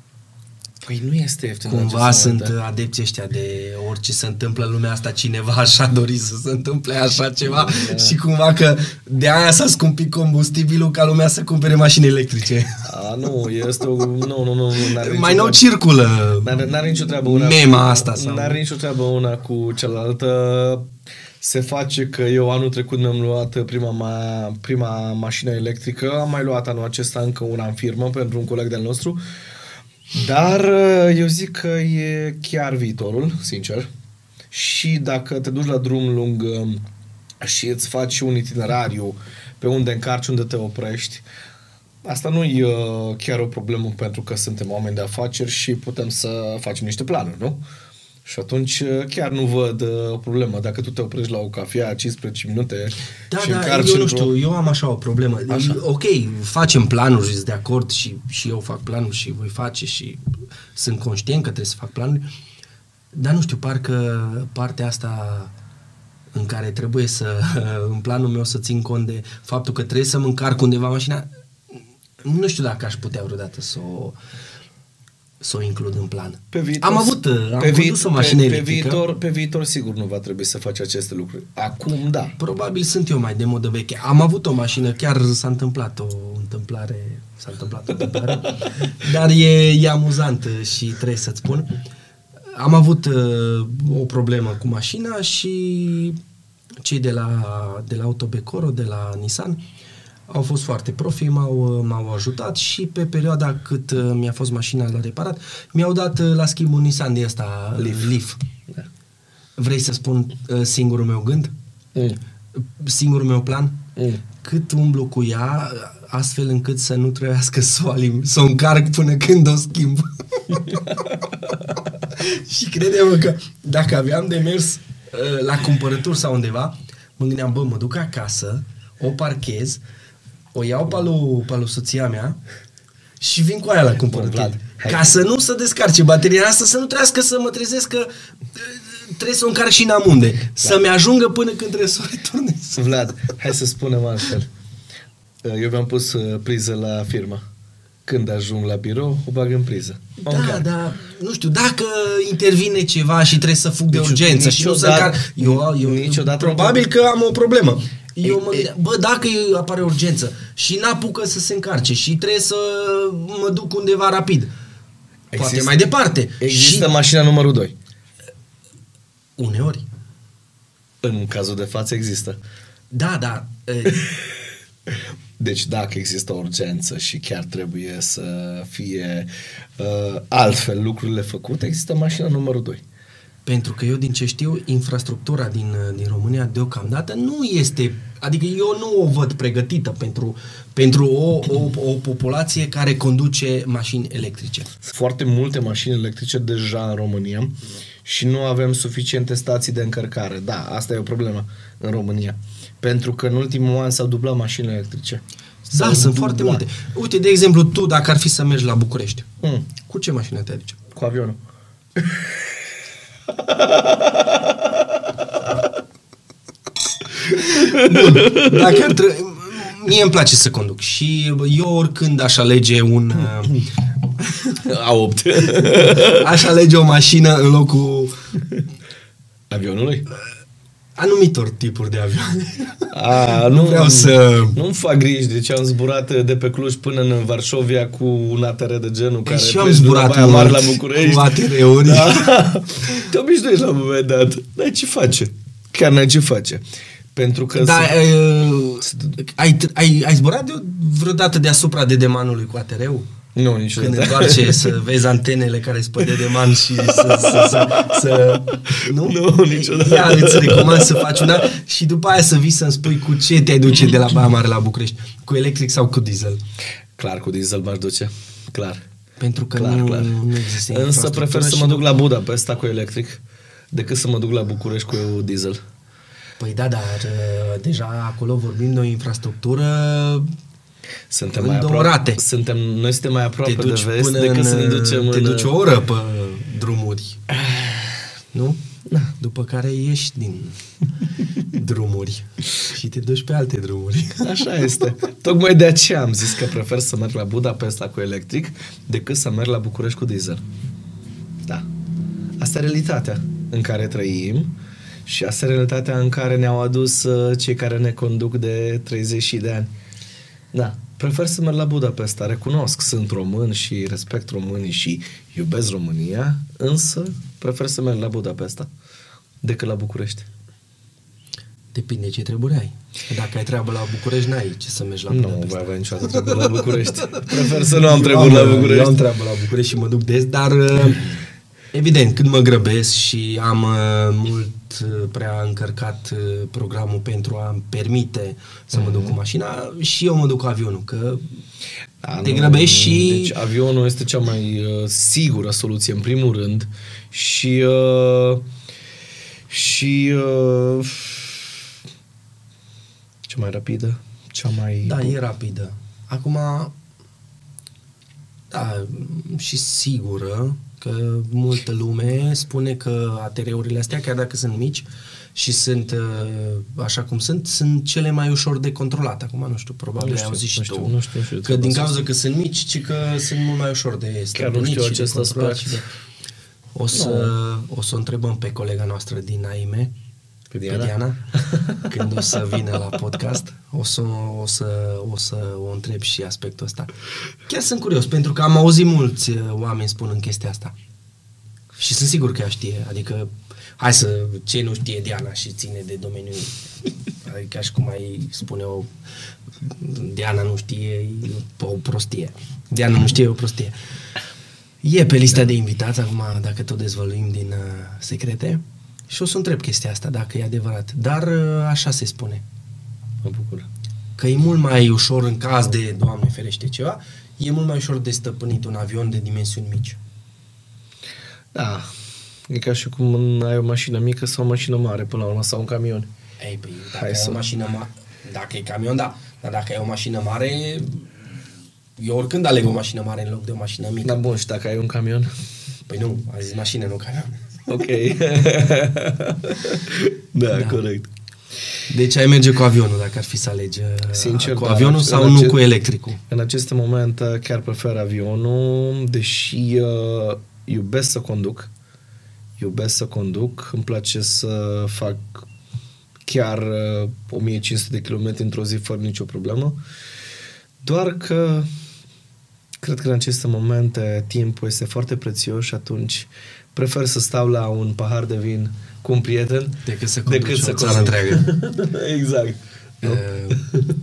Speaker 2: Păi nu este ieftin.
Speaker 1: Cumva sunt adepții ăștia de orice se întâmplă în lumea asta, cineva așa dori să se întâmple așa ceva
Speaker 2: Da.
Speaker 1: și cumva că de aia s-a scumpit combustibilul ca lumea să cumpere mașini electrice.
Speaker 2: A, nu, este o... Nu, nu, nu. nu n-are nicio
Speaker 1: Mai nou
Speaker 2: treabă.
Speaker 1: circulă
Speaker 2: N-are, n-are nicio treabă una
Speaker 1: mema
Speaker 2: cu,
Speaker 1: asta sau...
Speaker 2: N-are nicio treabă una cu cealaltă. Se face că eu anul trecut mi-am luat prima, ma, prima mașină electrică, am mai luat anul acesta încă una în firmă pentru un coleg de-al nostru, dar eu zic că e chiar viitorul, sincer. Și dacă te duci la drum lung și îți faci un itinerariu pe unde încarci, unde te oprești, asta nu e chiar o problemă pentru că suntem oameni de afaceri și putem să facem niște planuri, nu? Și atunci chiar nu văd uh, o problemă. Dacă tu te oprești la o cafea cincisprezece minute
Speaker 1: Da,
Speaker 2: și
Speaker 1: da,
Speaker 2: încarci
Speaker 1: eu nu
Speaker 2: într-o...
Speaker 1: știu, eu am așa o problemă.
Speaker 2: Așa.
Speaker 1: Ok, facem planuri, sunt de acord și, și eu fac planuri și voi face și sunt conștient că trebuie să fac planuri, dar nu știu, parcă partea asta în care trebuie să, în planul meu să țin cont de faptul că trebuie să mă încarc undeva mașina, nu știu dacă aș putea vreodată să o, să o includ în plan.
Speaker 2: Pe viitor,
Speaker 1: am avut, am
Speaker 2: pe
Speaker 1: condus
Speaker 2: vi-
Speaker 1: o mașină
Speaker 2: pe, pe,
Speaker 1: electrică.
Speaker 2: viitor, pe viitor sigur nu va trebui să faci aceste lucruri. Acum, da.
Speaker 1: Probabil sunt eu mai de modă veche. Am avut o mașină, chiar s-a întâmplat o întâmplare, s-a întâmplat o întâmplare, dar e, e amuzant și trebuie să-ți spun. Am avut uh, o problemă cu mașina și cei de la, de la Autobecoro, de la Nissan, au fost foarte profi, m-au, m-au ajutat și pe perioada cât uh, mi-a fost mașina la reparat, mi-au dat uh, la schimb un Nissan de ăsta, Leaf. Leaf.
Speaker 2: Da.
Speaker 1: Vrei să spun uh, singurul meu gând?
Speaker 2: Mm.
Speaker 1: Singurul meu plan?
Speaker 2: Mm.
Speaker 1: Cât umblu cu ea, astfel încât să nu trebuiască să o, alim, să o încarc până când o schimb. Și crede-mă că dacă aveam de mers uh, la cumpărături sau undeva, mă gândeam, bă, mă duc acasă, o parchez, o iau pe alu, pe alu soția mea și vin cu aia la cumpărături.
Speaker 2: Vlad, hai.
Speaker 1: Ca să nu se descarce bateria asta, să nu trească să mă trezesc că uh, trebuie să o încarc și n-am unde. Da. Să-mi ajungă până când trebuie să o returnez.
Speaker 2: Vlad, hai să spunem altfel. Eu mi-am pus uh, priză la firmă. Când ajung la birou, o bag în priză. O
Speaker 1: Da,
Speaker 2: încarc.
Speaker 1: da, nu știu, dacă intervine ceva și trebuie să fug de
Speaker 2: Nici-
Speaker 1: urgență și nu să
Speaker 2: niciodată-
Speaker 1: încarc, eu, eu,
Speaker 2: niciodată
Speaker 1: probabil că am o problemă. Eu
Speaker 2: E-
Speaker 1: mă
Speaker 2: e-
Speaker 1: gândeam, bă, dacă apare urgență și n-apucă să se încarce și trebuie să mă duc undeva rapid, poate
Speaker 2: Există-
Speaker 1: mai departe.
Speaker 2: Există
Speaker 1: Și
Speaker 2: mașina numărul doi.
Speaker 1: uneori,
Speaker 2: În cazul de față există.
Speaker 1: da, da, e,
Speaker 2: Deci dacă există o urgență și chiar trebuie să fie uh, altfel lucrurile făcute, există mașina numărul doi.
Speaker 1: pentru că eu din ce știu, infrastructura din, din România deocamdată nu este, adică eu nu o văd pregătită pentru, pentru o, o, o populație care conduce mașini electrice.
Speaker 2: Sunt foarte multe mașini electrice deja în România și nu avem suficiente stații de încărcare. Da, asta e o problemă în România. Pentru că în ultimul an s-au dublat mașinile electrice.
Speaker 1: Da,
Speaker 2: S-au
Speaker 1: sunt
Speaker 2: dublat.
Speaker 1: foarte multe. Uite, de exemplu, tu dacă ar fi să mergi la București,
Speaker 2: Mm,
Speaker 1: cu ce mașină te aduci?
Speaker 2: cu avionul.
Speaker 1: Bun, dacă ar tre- mie îmi place să conduc și eu oricând aș alege un uh,
Speaker 2: A opt.
Speaker 1: aș alege o mașină în locul
Speaker 2: Avionului?
Speaker 1: anumitor tipuri de avioane.
Speaker 2: A,
Speaker 1: Nu vreau să...
Speaker 2: Nu-mi fac griji, deci am zburat de pe Cluj până în Varșovia cu un A T R de genul care
Speaker 1: Și eu am
Speaker 2: pleci de la
Speaker 1: zburat
Speaker 2: Baia Mare
Speaker 1: mult
Speaker 2: la București.
Speaker 1: cu A T R-uri.
Speaker 2: Da. Te obișnuiești la un moment dat. N-ai ce face. Chiar n-ai ce face. Pentru că...
Speaker 1: Da,
Speaker 2: sunt-
Speaker 1: uh, ai, ai, ai zburat de, vreodată deasupra de demanului cu A T R-ul?
Speaker 2: Nu,
Speaker 1: Când
Speaker 2: niciodată.
Speaker 1: întoarce să vezi antenele care spădea de man și să... să, să, să nu?
Speaker 2: Nu, niciodată.
Speaker 1: Ia îți recomand să faci una și după aia să vii să-mi spui cu ce te-ai duce de la Baia Mare la București. Cu electric sau cu diesel?
Speaker 2: Clar, cu diesel m-aș duce. Clar.
Speaker 1: Pentru că
Speaker 2: Clar,
Speaker 1: nu,
Speaker 2: clar.
Speaker 1: nu există
Speaker 2: Însă prefer să
Speaker 1: și
Speaker 2: mă
Speaker 1: nu-
Speaker 2: duc la Budapesta cu electric decât să mă duc la București cu diesel.
Speaker 1: Păi da, dar uh, deja acolo vorbim de o infrastructură.
Speaker 2: Suntem
Speaker 1: În
Speaker 2: mai
Speaker 1: două
Speaker 2: aproape.
Speaker 1: rate.
Speaker 2: Suntem, noi suntem mai aproape
Speaker 1: Te duci
Speaker 2: de vest
Speaker 1: până
Speaker 2: decât
Speaker 1: în,
Speaker 2: să ne ducem
Speaker 1: te
Speaker 2: în...
Speaker 1: duci o oră pe drumuri. Nu? Da. După care ieși din drumuri și te duci pe alte drumuri.
Speaker 2: Așa este. Tocmai de aceea am zis că prefer să merg la Budapesta cu electric decât să merg la București cu diesel. Da. Asta e realitatea în care trăim și asta e realitatea în care ne-au adus uh, cei care ne conduc de treizeci de ani. Da. Prefer să merg la Budapesta. Recunosc, sunt român și respect românii și iubesc România, însă prefer să merg la Budapesta decât la București.
Speaker 1: Depinde ce treburi ai. Dacă ai treabă la București, n-ai ce să mergi la
Speaker 2: Nu
Speaker 1: Budapesta.
Speaker 2: voi avea niciodată treburi la București. Prefer să nu am
Speaker 1: Eu
Speaker 2: treburi la
Speaker 1: Eu am
Speaker 2: București.
Speaker 1: treabă la București și mă duc des, dar uh, evident, când mă grăbesc și am uh, mult uh, prea încărcat uh, programul pentru a-mi permite să mă duc cu mașina, și eu mă duc cu avionul, că
Speaker 2: Da,
Speaker 1: te
Speaker 2: nu,
Speaker 1: grăbești și...
Speaker 2: Deci avionul este cea mai uh, sigură soluție în primul rând și uh, și uh, cea mai rapidă, cea mai...
Speaker 1: Da, e rapidă. Acum, da, și sigură că multă lume spune că A T R-urile astea, chiar dacă sunt mici și sunt uh, așa cum sunt, sunt cele mai ușor de controlat. Acum, nu știu, probabil
Speaker 2: Nu
Speaker 1: ai
Speaker 2: știu,
Speaker 1: auzit și
Speaker 2: nu știu,
Speaker 1: tu.
Speaker 2: nu știu, nu știu,
Speaker 1: că din
Speaker 2: asta.
Speaker 1: cauza că sunt mici, ci că sunt mult mai ușor de stăpânit
Speaker 2: știu
Speaker 1: și de
Speaker 2: acest
Speaker 1: controlat
Speaker 2: aspect.
Speaker 1: și de... O să, o să o întrebăm pe colega noastră din A I M E,
Speaker 2: Pe
Speaker 1: pe
Speaker 2: Diana?
Speaker 1: Diana, când o să vină la podcast, o să, o, să, o să o întreb și aspectul ăsta. Chiar sunt curios, pentru că am auzit mulți uh, oameni spunând chestia asta. Și sunt sigur că ea știe, adică hai să, ce nu știe Diana și ține de domeniul, adică așa cum ai spune o Diana nu știe, e o prostie. Diana nu știe, e o prostie. E pe lista de invitați, acum dacă tot dezvăluim din uh, secrete, și o să întreb chestia asta, dacă e adevărat. Dar uh, așa se spune.
Speaker 2: Mă bucur.
Speaker 1: Că e mult mai ușor în caz de, Doamne ferește ceva, e mult mai ușor de stăpânit un avion de dimensiuni mici.
Speaker 2: Da. E ca și cum ai o mașină mică sau o mașină mare până la urmă, sau un camion.
Speaker 1: Ei, păi, dacă
Speaker 2: Hai
Speaker 1: ai
Speaker 2: să-
Speaker 1: o mașină mare, dacă e camion, da, dar dacă ai o mașină mare, eu oricând aleg o mașină mare în loc de o mașină mică.
Speaker 2: Da, bun, și dacă ai un camion?
Speaker 1: Păi nu, a zis mașină, nu camion.
Speaker 2: Ok. da,
Speaker 1: Da.
Speaker 2: corect.
Speaker 1: Deci ai merge cu avionul dacă ar fi să alegi uh,
Speaker 2: Sincer,
Speaker 1: cu
Speaker 2: da,
Speaker 1: avionul
Speaker 2: în
Speaker 1: sau nu
Speaker 2: acest-
Speaker 1: cu electricul.
Speaker 2: În aceste momente chiar prefer avionul, deși uh, iubesc să conduc. Iubesc să conduc, îmi place să fac chiar uh, o mie cinci sute de kilometri într-o zi fără nicio problemă. Doar că cred că în aceste momente timpul este foarte prețios și atunci prefer să stau la un pahar de vin cu un prieten
Speaker 1: Decât să conduci
Speaker 2: decât
Speaker 1: o
Speaker 2: să
Speaker 1: țară
Speaker 2: conduc.
Speaker 1: întreagă.
Speaker 2: Exact. Nu?
Speaker 1: Uh,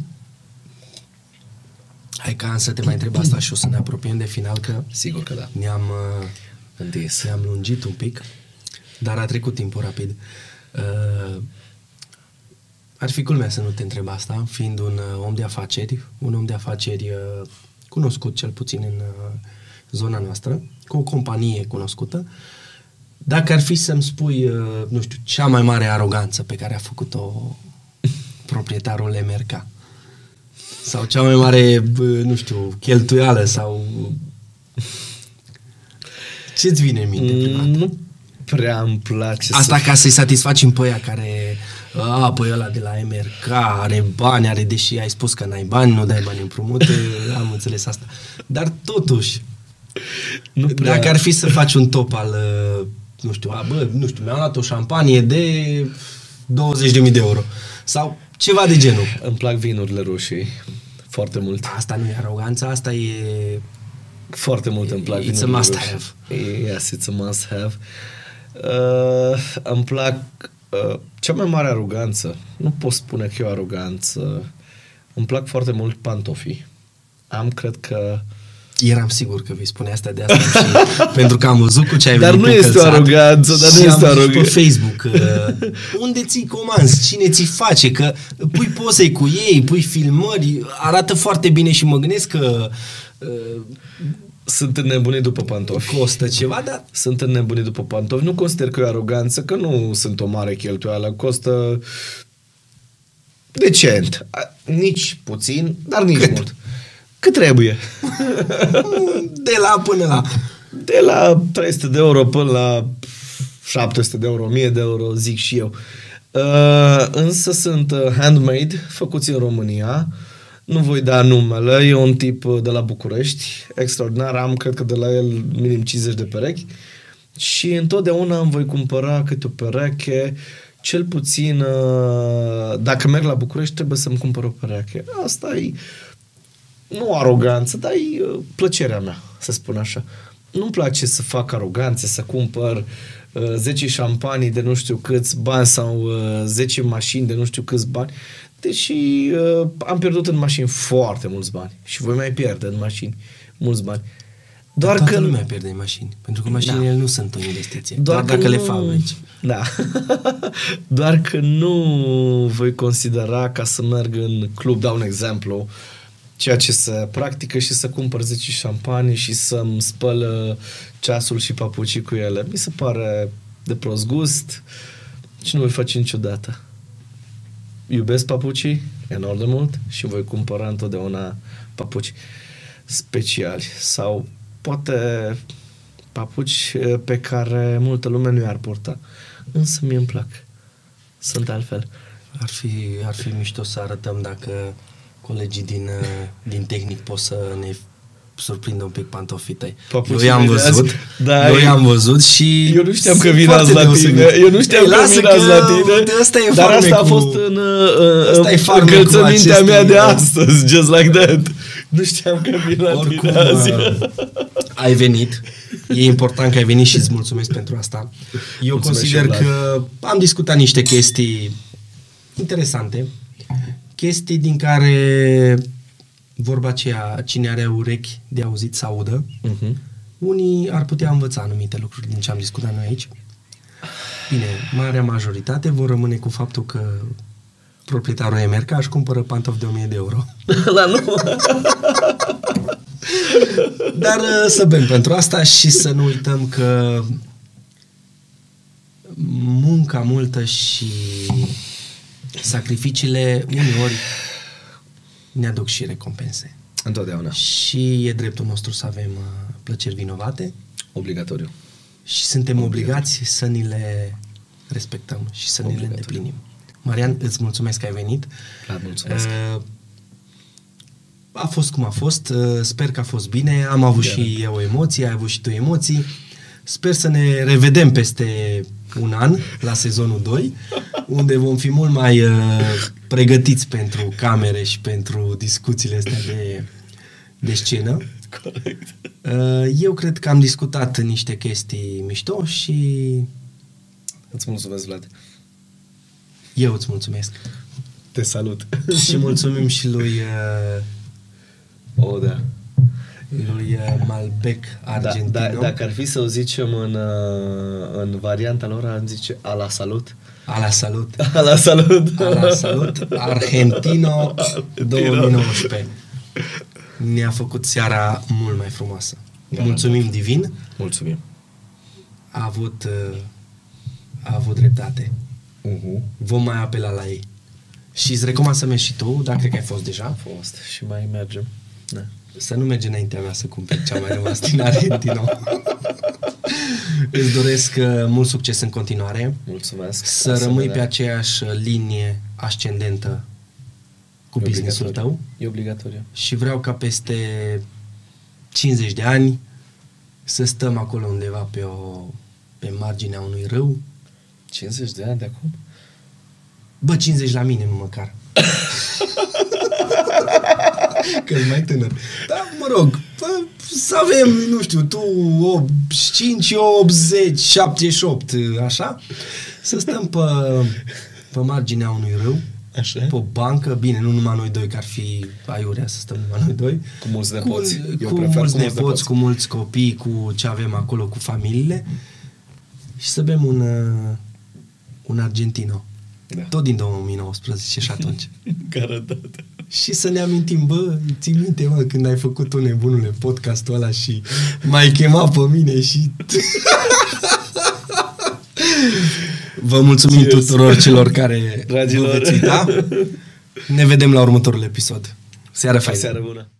Speaker 1: hai ca să te mai întreb asta și o să ne apropiem de final, că
Speaker 2: Sigur că da.
Speaker 1: ne-am, uh,
Speaker 2: Întins.
Speaker 1: ne-am lungit un pic, dar a trecut timpul rapid. Uh, ar fi culmea să nu te întreb asta, fiind un uh, om de afaceri, un om de afaceri uh, cunoscut cel puțin în uh, zona noastră, cu o companie cunoscută. Dacă ar fi să-mi spui, uh, nu știu, cea mai mare aroganță pe care a făcut-o proprietarul M R K, sau cea mai mare, bă, nu știu, cheltuială, sau ce-ți vine în minte prima dată?
Speaker 2: Nu prea îmi place
Speaker 1: Asta
Speaker 2: să...
Speaker 1: ca să-i satisfacem pe ăia care, a, păi ăla de la M R K are bani, are, deși ai spus că n-ai bani, nu dai bani împrumut, am înțeles asta. Dar totuși,
Speaker 2: Nu prea...
Speaker 1: dacă ar fi să faci un top al, nu știu, a, bă, nu știu, mi-am luat o șampanie de douăzeci de mii de euro sau ceva de genul.
Speaker 2: Îmi plac vinurile roșii foarte mult.
Speaker 1: Asta nu e aroganța, asta e...
Speaker 2: Foarte mult îmi plac
Speaker 1: It's
Speaker 2: vinurile
Speaker 1: a must
Speaker 2: roșii.
Speaker 1: have.
Speaker 2: Yes, it's a must have. Uh, îmi plac... Uh, cea mai mare aroganță, nu pot spune că e o aroganță, îmi plac foarte mult pantofii. Am, cred că...
Speaker 1: Eram sigur că vei spune asta de asta și pentru că am văzut cu ce ai
Speaker 2: dar
Speaker 1: venit
Speaker 2: nu este o aroganță, dar nu este o aroganță.
Speaker 1: pe Facebook uh, unde ții comanzi, cine ți face, că pui poze cu ei, pui filmări, arată foarte bine și mă gândesc că uh,
Speaker 2: sunt înnebunit după pantofi.
Speaker 1: Costă ceva, dar...
Speaker 2: Sunt înnebunit după pantofi. Nu consider că e o aroganță, că nu sunt o mare cheltuială. Costă decent. Nici puțin, dar nici Cât? mult. Cât trebuie.
Speaker 1: De la până la...
Speaker 2: De la trei sute de euro până la șapte sute de euro, o mie de euro, zic și eu. Uh, însă sunt handmade, făcuți în România. Nu voi da numele, e un tip de la București, extraordinar, am cred că de la el minim cincizeci de perechi și întotdeauna îmi voi cumpăra câte o pereche, cel puțin, dacă merg la București trebuie să-mi cumpăr o pereche. Asta e, nu aroganță, dar e plăcerea mea, să spun așa. Nu-mi place să fac aroganțe, să cumpăr uh, zece șampanii de nu știu câți bani sau uh, zece mașini de nu știu câți bani. Deși uh, am pierdut în mașini foarte mulți bani și voi mai pierde în mașini mulți bani.
Speaker 1: Doar Dar toată că lumea pierde în mașini, pentru că mașinile da. nu sunt o investiție, doar, doar dacă nu... le fabrici.
Speaker 2: Da. Doar că nu voi considera ca să merg în club, dau un exemplu, ceea ce se practică și să cumpăr zece șampanii și să-mi spăl ceasul și papucii cu ele. Mi se pare de prost gust și nu voi face niciodată. Iubesc papucii enorm de mult și voi cumpăra întotdeauna papuci speciali sau poate papuci pe care multă lume nu i-ar purta. Însă mie îmi plac. Sunt altfel.
Speaker 1: Ar fi, ar fi mișto să arătăm dacă colegii din, din tehnic pot să ne surprindă un pic pantofii tăi. Papucii eu i-am văzut, da, eu i-am văzut și
Speaker 2: eu nu știam că vin azi la tine. Eu nu știam Ei, că vin azi la tine.
Speaker 1: Asta e
Speaker 2: dar asta a fost în uh, încălțămintea mea de astăzi, just like that. Nu știam că vin la Oricum, tine azi.
Speaker 1: Ai venit. E important că ai venit și îți mulțumesc pentru asta. Eu mulțumesc consider că am discutat niște chestii interesante. Chestii din care vorba aceea, cine are urechi de auzit să audă. Uh-huh. Unii ar putea învăța anumite lucruri din ce am discutat noi aici. Bine, marea majoritate vor rămâne cu faptul că proprietarul Emerca își cumpără pantofi de o mie de euro.
Speaker 2: La nu!
Speaker 1: Dar să bem pentru asta și să nu uităm că munca multă și sacrificiile uneori ne aduc și recompense.
Speaker 2: Întotdeauna.
Speaker 1: Și e dreptul nostru să avem uh, plăceri vinovate.
Speaker 2: Obligatoriu.
Speaker 1: Și suntem Obligatoriu. obligați să ni le respectăm și să ni le îndeplinim. Marian, îți mulțumesc că ai venit.
Speaker 2: Da, mulțumesc. Uh,
Speaker 1: a fost cum a fost. Uh, sper că a fost bine. Am avut Bine. și eu emoții, ai avut și tu emoții. Sper să ne revedem peste un an, la sezonul doi, unde vom fi mult mai uh, pregătiți pentru camere și pentru discuțiile astea de, de scenă.
Speaker 2: Corect.
Speaker 1: Uh, eu cred că am discutat niște chestii mișto și...
Speaker 2: Îți mulțumesc, Vlad.
Speaker 1: Eu îți mulțumesc.
Speaker 2: Te salut.
Speaker 1: Și mulțumim și lui...
Speaker 2: Uh, o, da.
Speaker 1: lui Malbec Argentino.
Speaker 2: Da, da, dacă ar fi să o zicem în, în varianta lor, am zice a la salut.
Speaker 1: A la salut.
Speaker 2: A la salut.
Speaker 1: A la salut. Argentino două mii nouăsprezece. Ne-a făcut seara mult mai frumoasă. Garantat. Mulțumim divin.
Speaker 2: Mulțumim.
Speaker 1: A avut a avut dreptate.
Speaker 2: Uh-huh.
Speaker 1: Vom mai apela la ei. Și îți recomand să mergi și tu, dar cred că ai fost deja.
Speaker 2: Am fost și mai mergem. Da.
Speaker 1: Să nu mergi înaintea mea să cumperi ce-a mai rămas din Argentino. Îți doresc uh, mult succes în continuare.
Speaker 2: Mulțumesc.
Speaker 1: Să
Speaker 2: Asemenea.
Speaker 1: rămâi pe aceeași linie ascendentă cu e business-ul tău.
Speaker 2: E obligatoriu.
Speaker 1: Și vreau ca peste cincizeci de ani să stăm acolo undeva pe, o, pe marginea unui râu.
Speaker 2: cincizeci de ani de acum?
Speaker 1: Bă, cincizeci la mine măcar. Că-s mai tânăr. Dar, mă rog, bă, să avem, nu știu, tu optzeci și cinci, optzeci, șaptezeci și opt, așa, să stăm pe, pe marginea unui râu
Speaker 2: Așa?
Speaker 1: pe o bancă, bine, nu numai noi doi, că ar fi aiurea să stăm numai noi doi.
Speaker 2: Cu mulți
Speaker 1: Cu,
Speaker 2: nepoți. Eu
Speaker 1: cu
Speaker 2: prefer
Speaker 1: mulți
Speaker 2: cu
Speaker 1: nepoți,
Speaker 2: nepoți.
Speaker 1: cu mulți copii, cu ce avem acolo, cu familiile. Și să bem un, uh, un Argentino.
Speaker 2: Da.
Speaker 1: Tot din două mii nouăsprezece și atunci.
Speaker 2: Care da, da.
Speaker 1: Și să ne amintim, bă, ții minte, mă, când ai făcut tu, nebunule, podcastul ăla și m-ai chemat pe mine și... Vă mulțumim
Speaker 2: Cheers.
Speaker 1: tuturor celor care
Speaker 2: Dragilor.
Speaker 1: vă veți uita. Ne vedem la următorul episod. Seară faină!
Speaker 2: Seară bună!